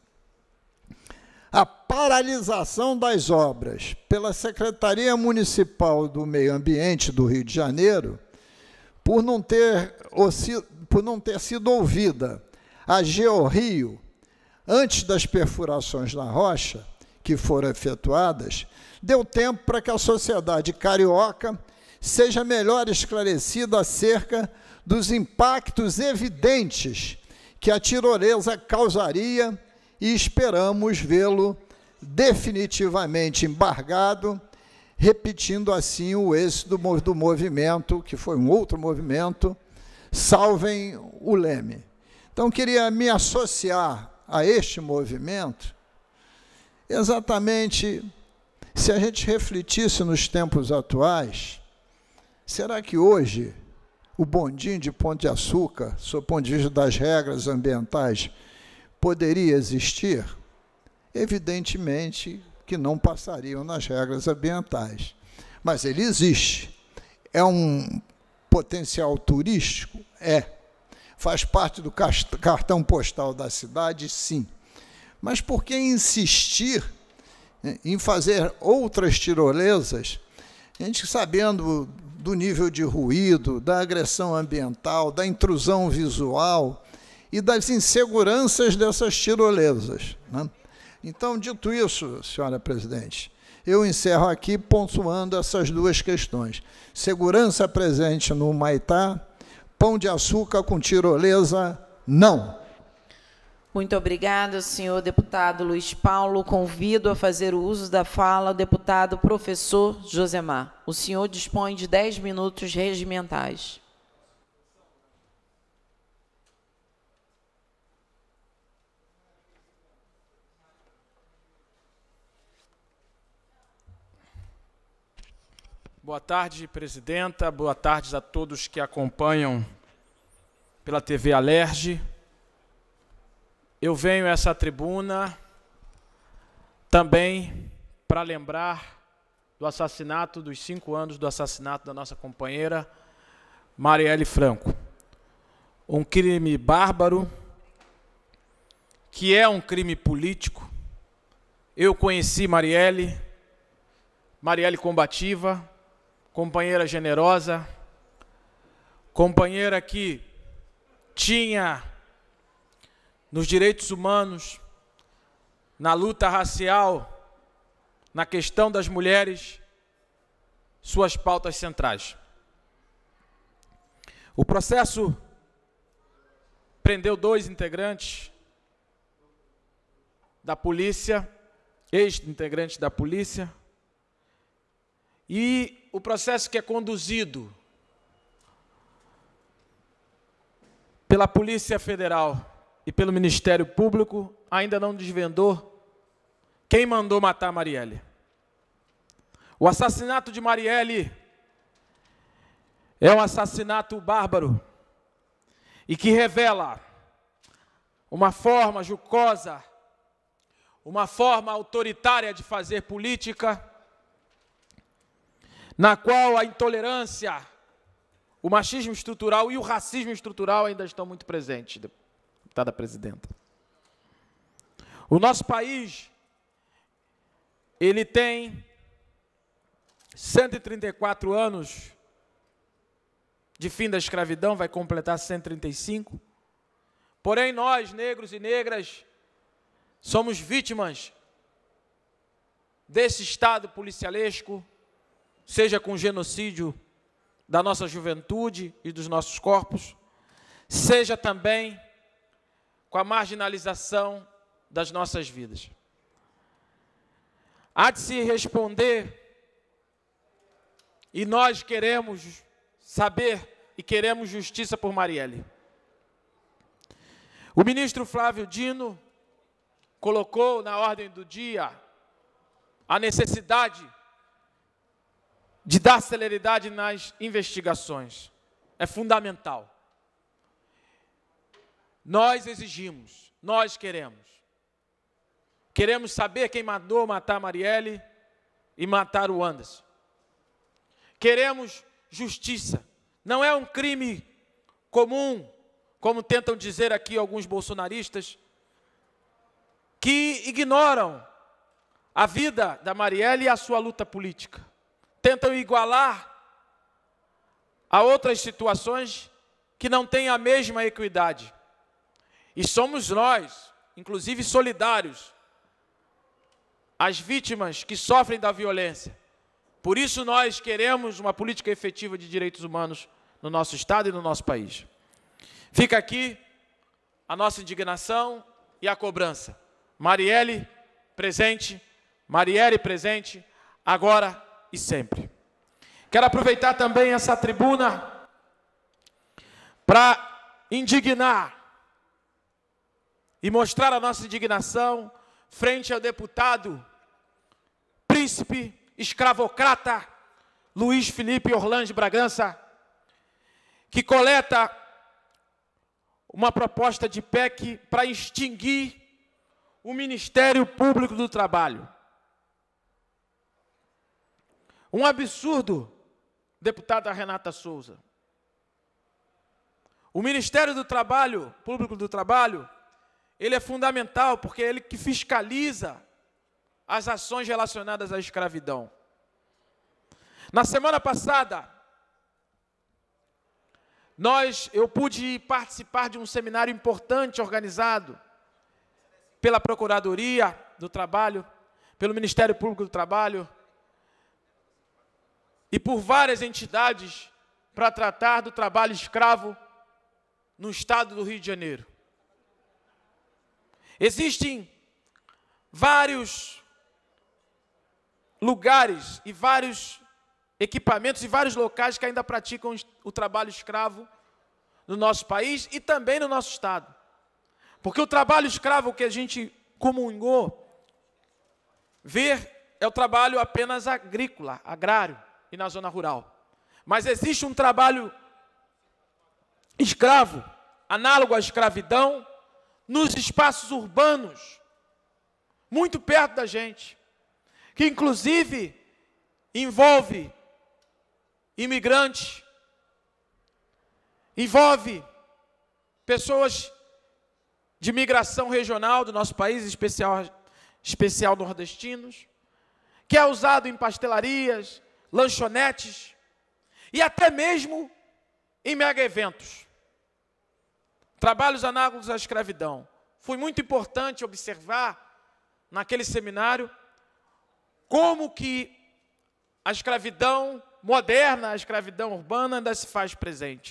A paralisação das obras pela Secretaria Municipal do Meio Ambiente do Rio de Janeiro, por não ter, por não ter sido ouvida a GeoRio antes das perfurações na rocha, que foram efetuadas, deu tempo para que a sociedade carioca seja melhor esclarecida acerca dos impactos evidentes que a tirolesa causaria, e esperamos vê-lo definitivamente embargado, repetindo assim o êxito do movimento, que foi um outro movimento, Salvem o Leme. Então, queria me associar a este movimento, exatamente, se a gente refletisse nos tempos atuais, será que hoje o bondinho de Pão de Açúcar, sob o ponto de vista das regras ambientais, poderia existir? Evidentemente que não passariam nas regras ambientais. Mas ele existe. É um potencial turístico? É. Faz parte do cartão postal da cidade? Sim. Mas por que insistir em fazer outras tirolesas, a gente sabendo do nível de ruído, da agressão ambiental, da intrusão visual e das inseguranças dessas tirolesas, né? Então, dito isso, senhora presidente, eu encerro aqui pontuando essas duas questões. Segurança presente no Humaitá, Pão de Açúcar com tirolesa, não. Muito obrigada, senhor deputado Luiz Paulo. Convido a fazer o uso da fala o deputado professor Josemar. O senhor dispõe de dez minutos regimentais. Boa tarde, presidenta. Boa tarde a todos que acompanham pela T V Alerj. Eu venho a essa tribuna também para lembrar do assassinato, dos cinco anos do assassinato da nossa companheira Marielle Franco. Um crime bárbaro, que é um crime político. Eu conheci Marielle, Marielle combativa, companheira generosa, companheira que tinha nos direitos humanos, na luta racial, na questão das mulheres, suas pautas centrais. O processo prendeu dois integrantes da polícia, ex-integrantes da polícia, e o processo que é conduzido pela Polícia Federal e pelo Ministério Público ainda não desvendou quem mandou matar Marielle. O assassinato de Marielle é um assassinato bárbaro e que revela uma forma jocosa, uma forma autoritária de fazer política, na qual a intolerância, o machismo estrutural e o racismo estrutural ainda estão muito presentes, deputada presidenta. O nosso país, ele tem cento e trinta e quatro anos de fim da escravidão, vai completar cento e trinta e cinco. Porém, nós, negros e negras, somos vítimas desse Estado policialesco, seja com genocídio da nossa juventude e dos nossos corpos, seja também com a marginalização das nossas vidas. Há de se responder, e nós queremos saber e queremos justiça por Marielle. O ministro Flávio Dino colocou na ordem do dia a necessidade de dar celeridade nas investigações. É fundamental. Nós exigimos, nós queremos. Queremos saber quem mandou matar Marielle e matar o Anderson. Queremos justiça. Não é um crime comum, como tentam dizer aqui alguns bolsonaristas, que ignoram a vida da Marielle e a sua luta política. Tentam igualar a outras situações que não têm a mesma equidade. E somos nós, inclusive solidários, às vítimas que sofrem da violência. Por isso nós queremos uma política efetiva de direitos humanos no nosso Estado e no nosso país. Fica aqui a nossa indignação e a cobrança. Marielle presente, Marielle presente, agora e sempre. Quero aproveitar também essa tribuna para indignar e mostrar a nossa indignação frente ao deputado príncipe escravocrata Luiz Felipe Orlando Bragança, que coleta uma proposta de P E C para extinguir o Ministério Público do Trabalho. Um absurdo, deputada Renata Souza. O Ministério do Trabalho, Público do Trabalho, ele é fundamental porque é ele que fiscaliza as ações relacionadas à escravidão. Na semana passada, nós, eu pude participar de um seminário importante organizado pela Procuradoria do Trabalho, pelo Ministério Público do Trabalho e por várias entidades para tratar do trabalho escravo no estado do Rio de Janeiro. Existem vários lugares e vários equipamentos e vários locais que ainda praticam o trabalho escravo no nosso país e também no nosso estado. Porque o trabalho escravo que a gente comungou ver é o trabalho apenas agrícola, agrário e na zona rural. Mas existe um trabalho escravo, análogo à escravidão, nos espaços urbanos, muito perto da gente, que inclusive envolve imigrantes, envolve pessoas de migração regional do nosso país, especial, especial nordestinos, que é usado em pastelarias, lanchonetes e até mesmo em mega eventos. Trabalhos análogos à escravidão. Foi muito importante observar naquele seminário como que a escravidão moderna, a escravidão urbana ainda se faz presente.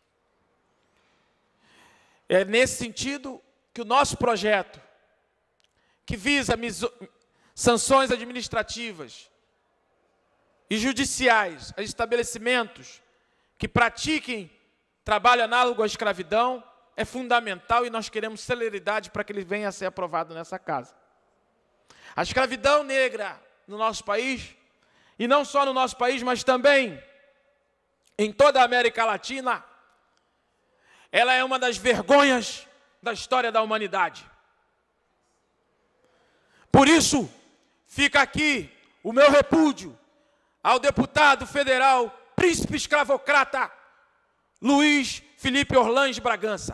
É nesse sentido que o nosso projeto, que visa sanções administrativas e judiciais a estabelecimentos que pratiquem trabalho análogo à escravidão, é fundamental e nós queremos celeridade para que ele venha a ser aprovado nessa casa. A escravidão negra no nosso país, e não só no nosso país, mas também em toda a América Latina, ela é uma das vergonhas da história da humanidade. Por isso, fica aqui o meu repúdio ao deputado federal príncipe escravocrata Luiz Felipe Orlando Bragança.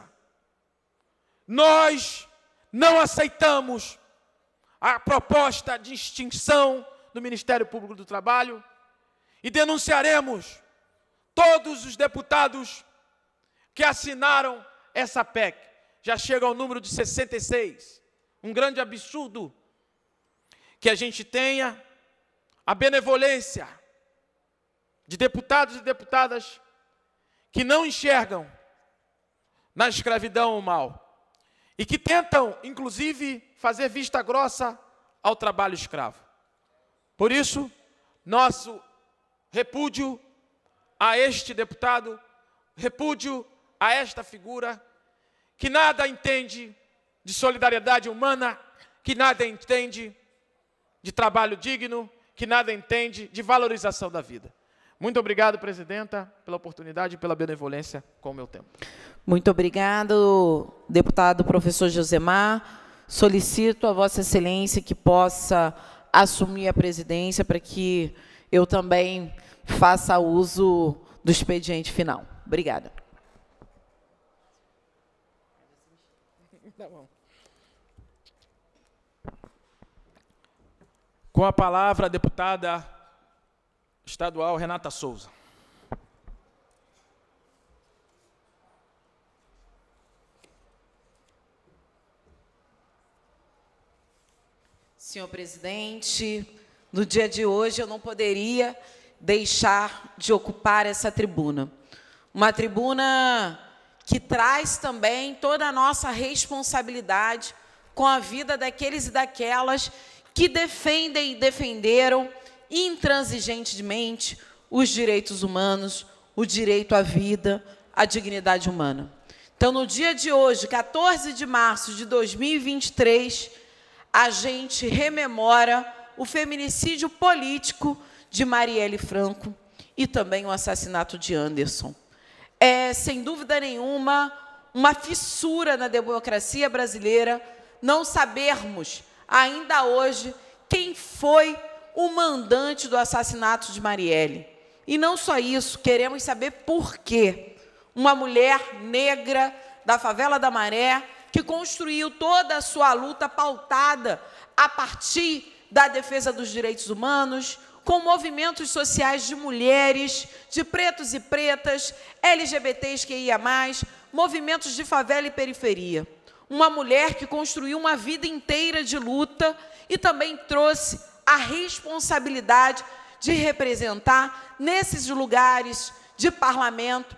Nós não aceitamos a proposta de extinção do Ministério Público do Trabalho e denunciaremos todos os deputados que assinaram essa P E C. Já chega ao número de sessenta e seis. Um grande absurdo que a gente tenha a benevolência de deputados e deputadas que não enxergam na escravidão o mal e que tentam, inclusive, fazer vista grossa ao trabalho escravo. Por isso, nosso repúdio a este deputado, repúdio a esta figura que nada entende de solidariedade humana, que nada entende de trabalho digno, que nada entende de valorização da vida. Muito obrigado, presidenta, pela oportunidade e pela benevolência com o meu tempo. Muito obrigado, deputado professor Josemar. Solicito a Vossa Excelência que possa assumir a presidência para que eu também faça uso do expediente final. Obrigada. Tá bom. Com a palavra, a deputada estadual Renata Souza. Senhor presidente, no dia de hoje eu não poderia deixar de ocupar essa tribuna. Uma tribuna que traz também toda a nossa responsabilidade com a vida daqueles e daquelas que defendem e defenderam intransigentemente os direitos humanos, o direito à vida, a dignidade humana. Então, no dia de hoje, quatorze de março de dois mil e vinte e três, a gente rememora o feminicídio político de Marielle Franco e também o assassinato de Anderson. É, sem dúvida nenhuma, uma fissura na democracia brasileira não sabermos ainda hoje quem foi o mandante do assassinato de Marielle. E não só isso, queremos saber por quê. Uma mulher negra da favela da Maré, que construiu toda a sua luta pautada a partir da defesa dos direitos humanos, com movimentos sociais de mulheres, de pretos e pretas, L G B Ts que ia mais, movimentos de favela e periferia. Uma mulher que construiu uma vida inteira de luta e também trouxe a responsabilidade de representar nesses lugares de parlamento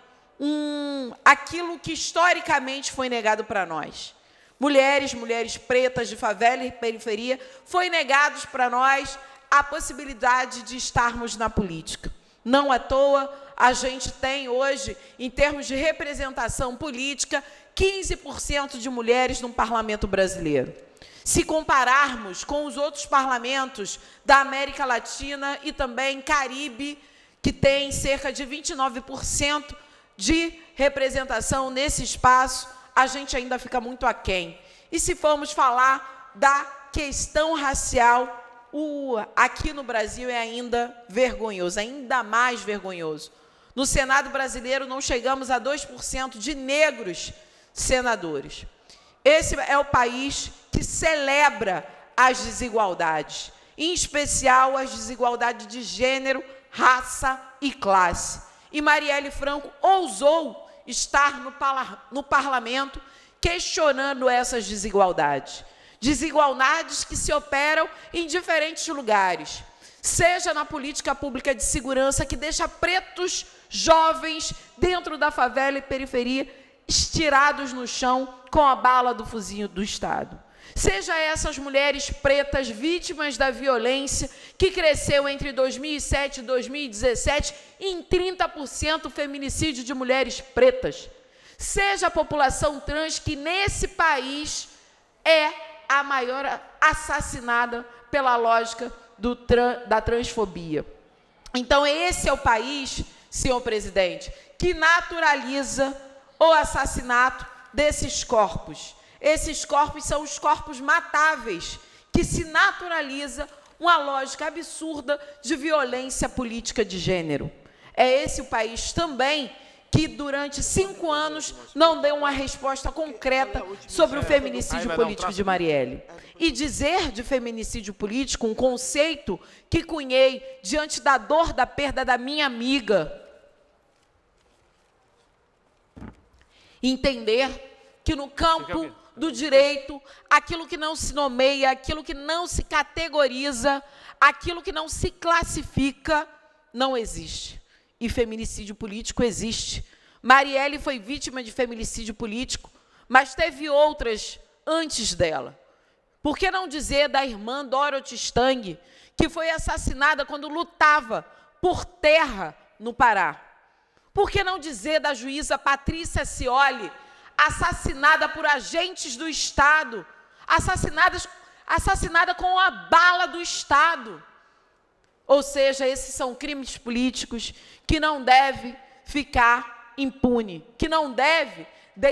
um, aquilo que historicamente foi negado para nós. Mulheres, mulheres pretas de favela e periferia, foi negado para nós a possibilidade de estarmos na política. Não à toa, a gente tem hoje, em termos de representação política, quinze por cento de mulheres no parlamento brasileiro. Se compararmos com os outros parlamentos da América Latina e também Caribe, que tem cerca de vinte e nove por cento de representação nesse espaço, a gente ainda fica muito aquém. E se formos falar da questão racial, o, aqui no Brasil é ainda vergonhoso, ainda mais vergonhoso. No Senado brasileiro não chegamos a dois por cento de negros senadores. Esse é o país que celebra as desigualdades, em especial as desigualdades de gênero, raça e classe. E Marielle Franco ousou estar no, no parlamento questionando essas desigualdades. Desigualdades que se operam em diferentes lugares, seja na política pública de segurança, que deixa pretos jovens dentro da favela e periferia estirados no chão com a bala do fuzil do Estado. Seja essas mulheres pretas vítimas da violência que cresceu entre dois mil e sete e dois mil e dezessete em trinta por cento feminicídio de mulheres pretas. Seja a população trans que nesse país é a maior assassinada pela lógica do tran, da transfobia. Então esse é o país, senhor presidente, que naturaliza o assassinato desses corpos. Esses corpos são os corpos matáveis que se naturaliza uma lógica absurda de violência política de gênero. É esse o país também que, durante cinco anos, não deu uma resposta concreta sobre o feminicídio político de Marielle. E dizer de feminicídio político um conceito que cunhei diante da dor da perda da minha amiga. Entender que no campo do direito, aquilo que não se nomeia, aquilo que não se categoriza, aquilo que não se classifica, não existe. E feminicídio político existe. Marielle foi vítima de feminicídio político, mas teve outras antes dela. Por que não dizer da irmã Dorothy Stang, que foi assassinada quando lutava por terra no Pará? Por que não dizer da juíza Patrícia Scioli, assassinada por agentes do Estado, assassinadas, assassinada com a bala do Estado? Ou seja, esses são crimes políticos que não devem ficar impune, que não deve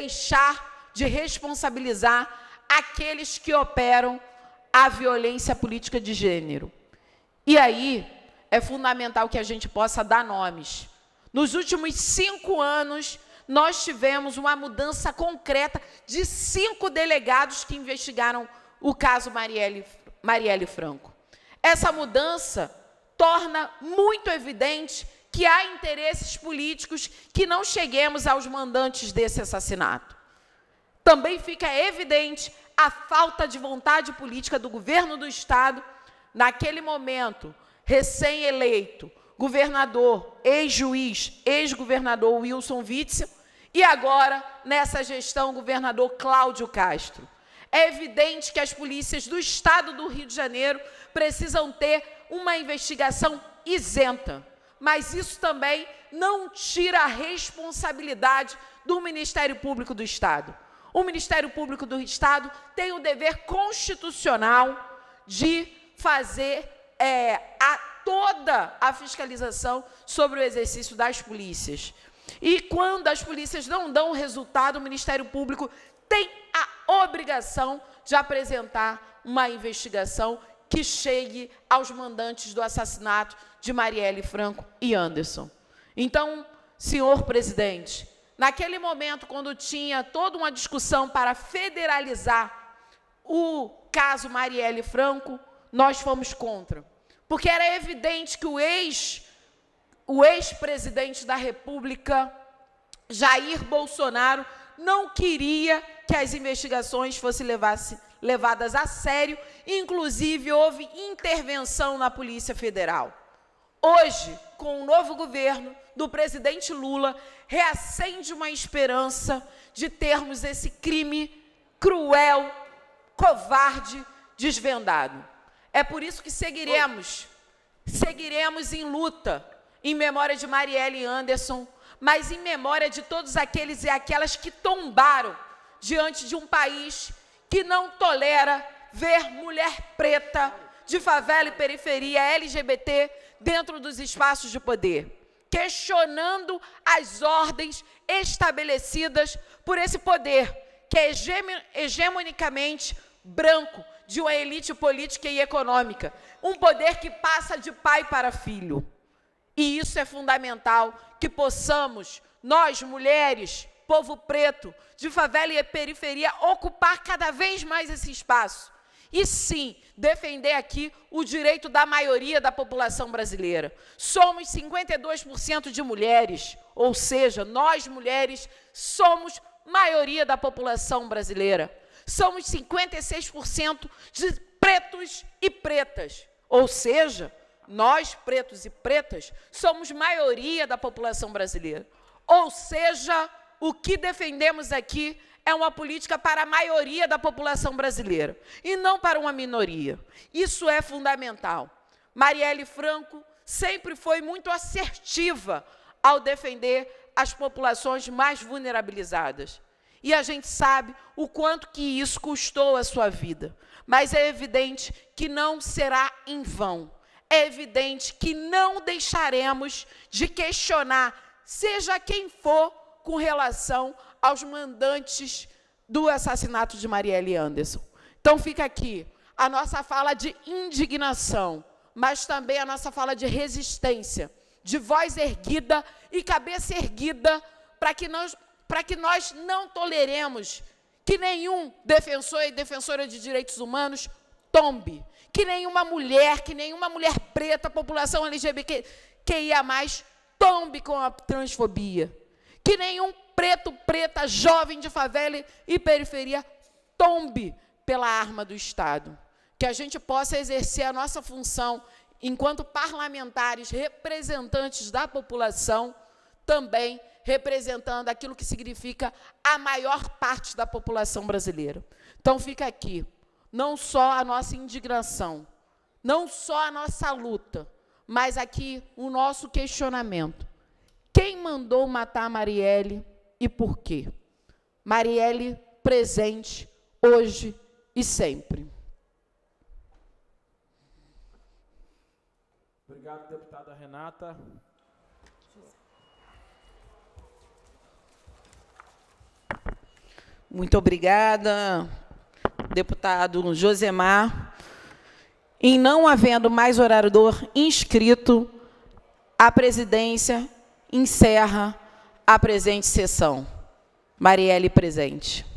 deixar de responsabilizar aqueles que operam a violência política de gênero. E aí é fundamental que a gente possa dar nomes. Nos últimos cinco anos, nós tivemos uma mudança concreta de cinco delegados que investigaram o caso Marielle, Marielle Franco. Essa mudança torna muito evidente que há interesses políticos que não cheguemos aos mandantes desse assassinato. Também fica evidente a falta de vontade política do governo do Estado, naquele momento, recém-eleito, governador, ex-juiz, ex-governador Wilson Witzel, e agora, nessa gestão, governador Cláudio Castro. É evidente que as polícias do Estado do Rio de Janeiro precisam ter uma investigação isenta, mas isso também não tira a responsabilidade do Ministério Público do Estado. O Ministério Público do Estado tem o dever constitucional de fazer é, a, toda a fiscalização sobre o exercício das polícias. E quando as polícias não dão resultado, o Ministério Público tem a obrigação de apresentar uma investigação que chegue aos mandantes do assassinato de Marielle Franco e Anderson. Então, senhor presidente, naquele momento, quando tinha toda uma discussão para federalizar o caso Marielle Franco, nós fomos contra. Porque era evidente que o ex, o ex-presidente da República, Jair Bolsonaro, não queria que as investigações fossem levasse, levadas a sério, inclusive houve intervenção na Polícia Federal. Hoje, com o novo governo do presidente Lula, reacende uma esperança de termos esse crime cruel, covarde, desvendado. É por isso que seguiremos, seguiremos em luta, em memória de Marielle e Anderson, mas em memória de todos aqueles e aquelas que tombaram diante de um país que não tolera ver mulher preta de favela e periferia L G B T dentro dos espaços de poder, questionando as ordens estabelecidas por esse poder, que é hegemonicamente branco, de uma elite política e econômica, um poder que passa de pai para filho. E isso é fundamental, que possamos, nós, mulheres, povo preto, de favela e periferia, ocupar cada vez mais esse espaço. E sim, defender aqui o direito da maioria da população brasileira. Somos cinquenta e dois por cento de mulheres, ou seja, nós mulheres somos maioria da população brasileira. Somos cinquenta e seis por cento de pretos e pretas, ou seja, nós, pretos e pretas, somos maioria da população brasileira. Ou seja, o que defendemos aqui é uma política para a maioria da população brasileira, e não para uma minoria. Isso é fundamental. Marielle Franco sempre foi muito assertiva ao defender as populações mais vulnerabilizadas. E a gente sabe o quanto que isso custou a sua vida. Mas é evidente que não será em vão. É evidente que não deixaremos de questionar, seja quem for, com relação aos mandantes do assassinato de Marielle Anderson. Então fica aqui a nossa fala de indignação, mas também a nossa fala de resistência, de voz erguida e cabeça erguida, para que nós, para que nós não toleremos que nenhum defensor e defensora de direitos humanos tombe, que nenhuma mulher, que nenhuma mulher preta, população L G B T Q I A mais, tombe com a transfobia, que nenhum preto, preta, jovem de favela e periferia tombe pela arma do Estado, que a gente possa exercer a nossa função enquanto parlamentares, representantes da população, também representando aquilo que significa a maior parte da população brasileira. Então, fica aqui, não só a nossa indignação, não só a nossa luta, mas aqui o nosso questionamento. Quem mandou matar a Marielle e por quê? Marielle presente, hoje e sempre. Obrigado, deputada Renata. Muito obrigada, deputado Josemar. Em não havendo mais orador inscrito, a presidência encerra a presente sessão. Marielle presente.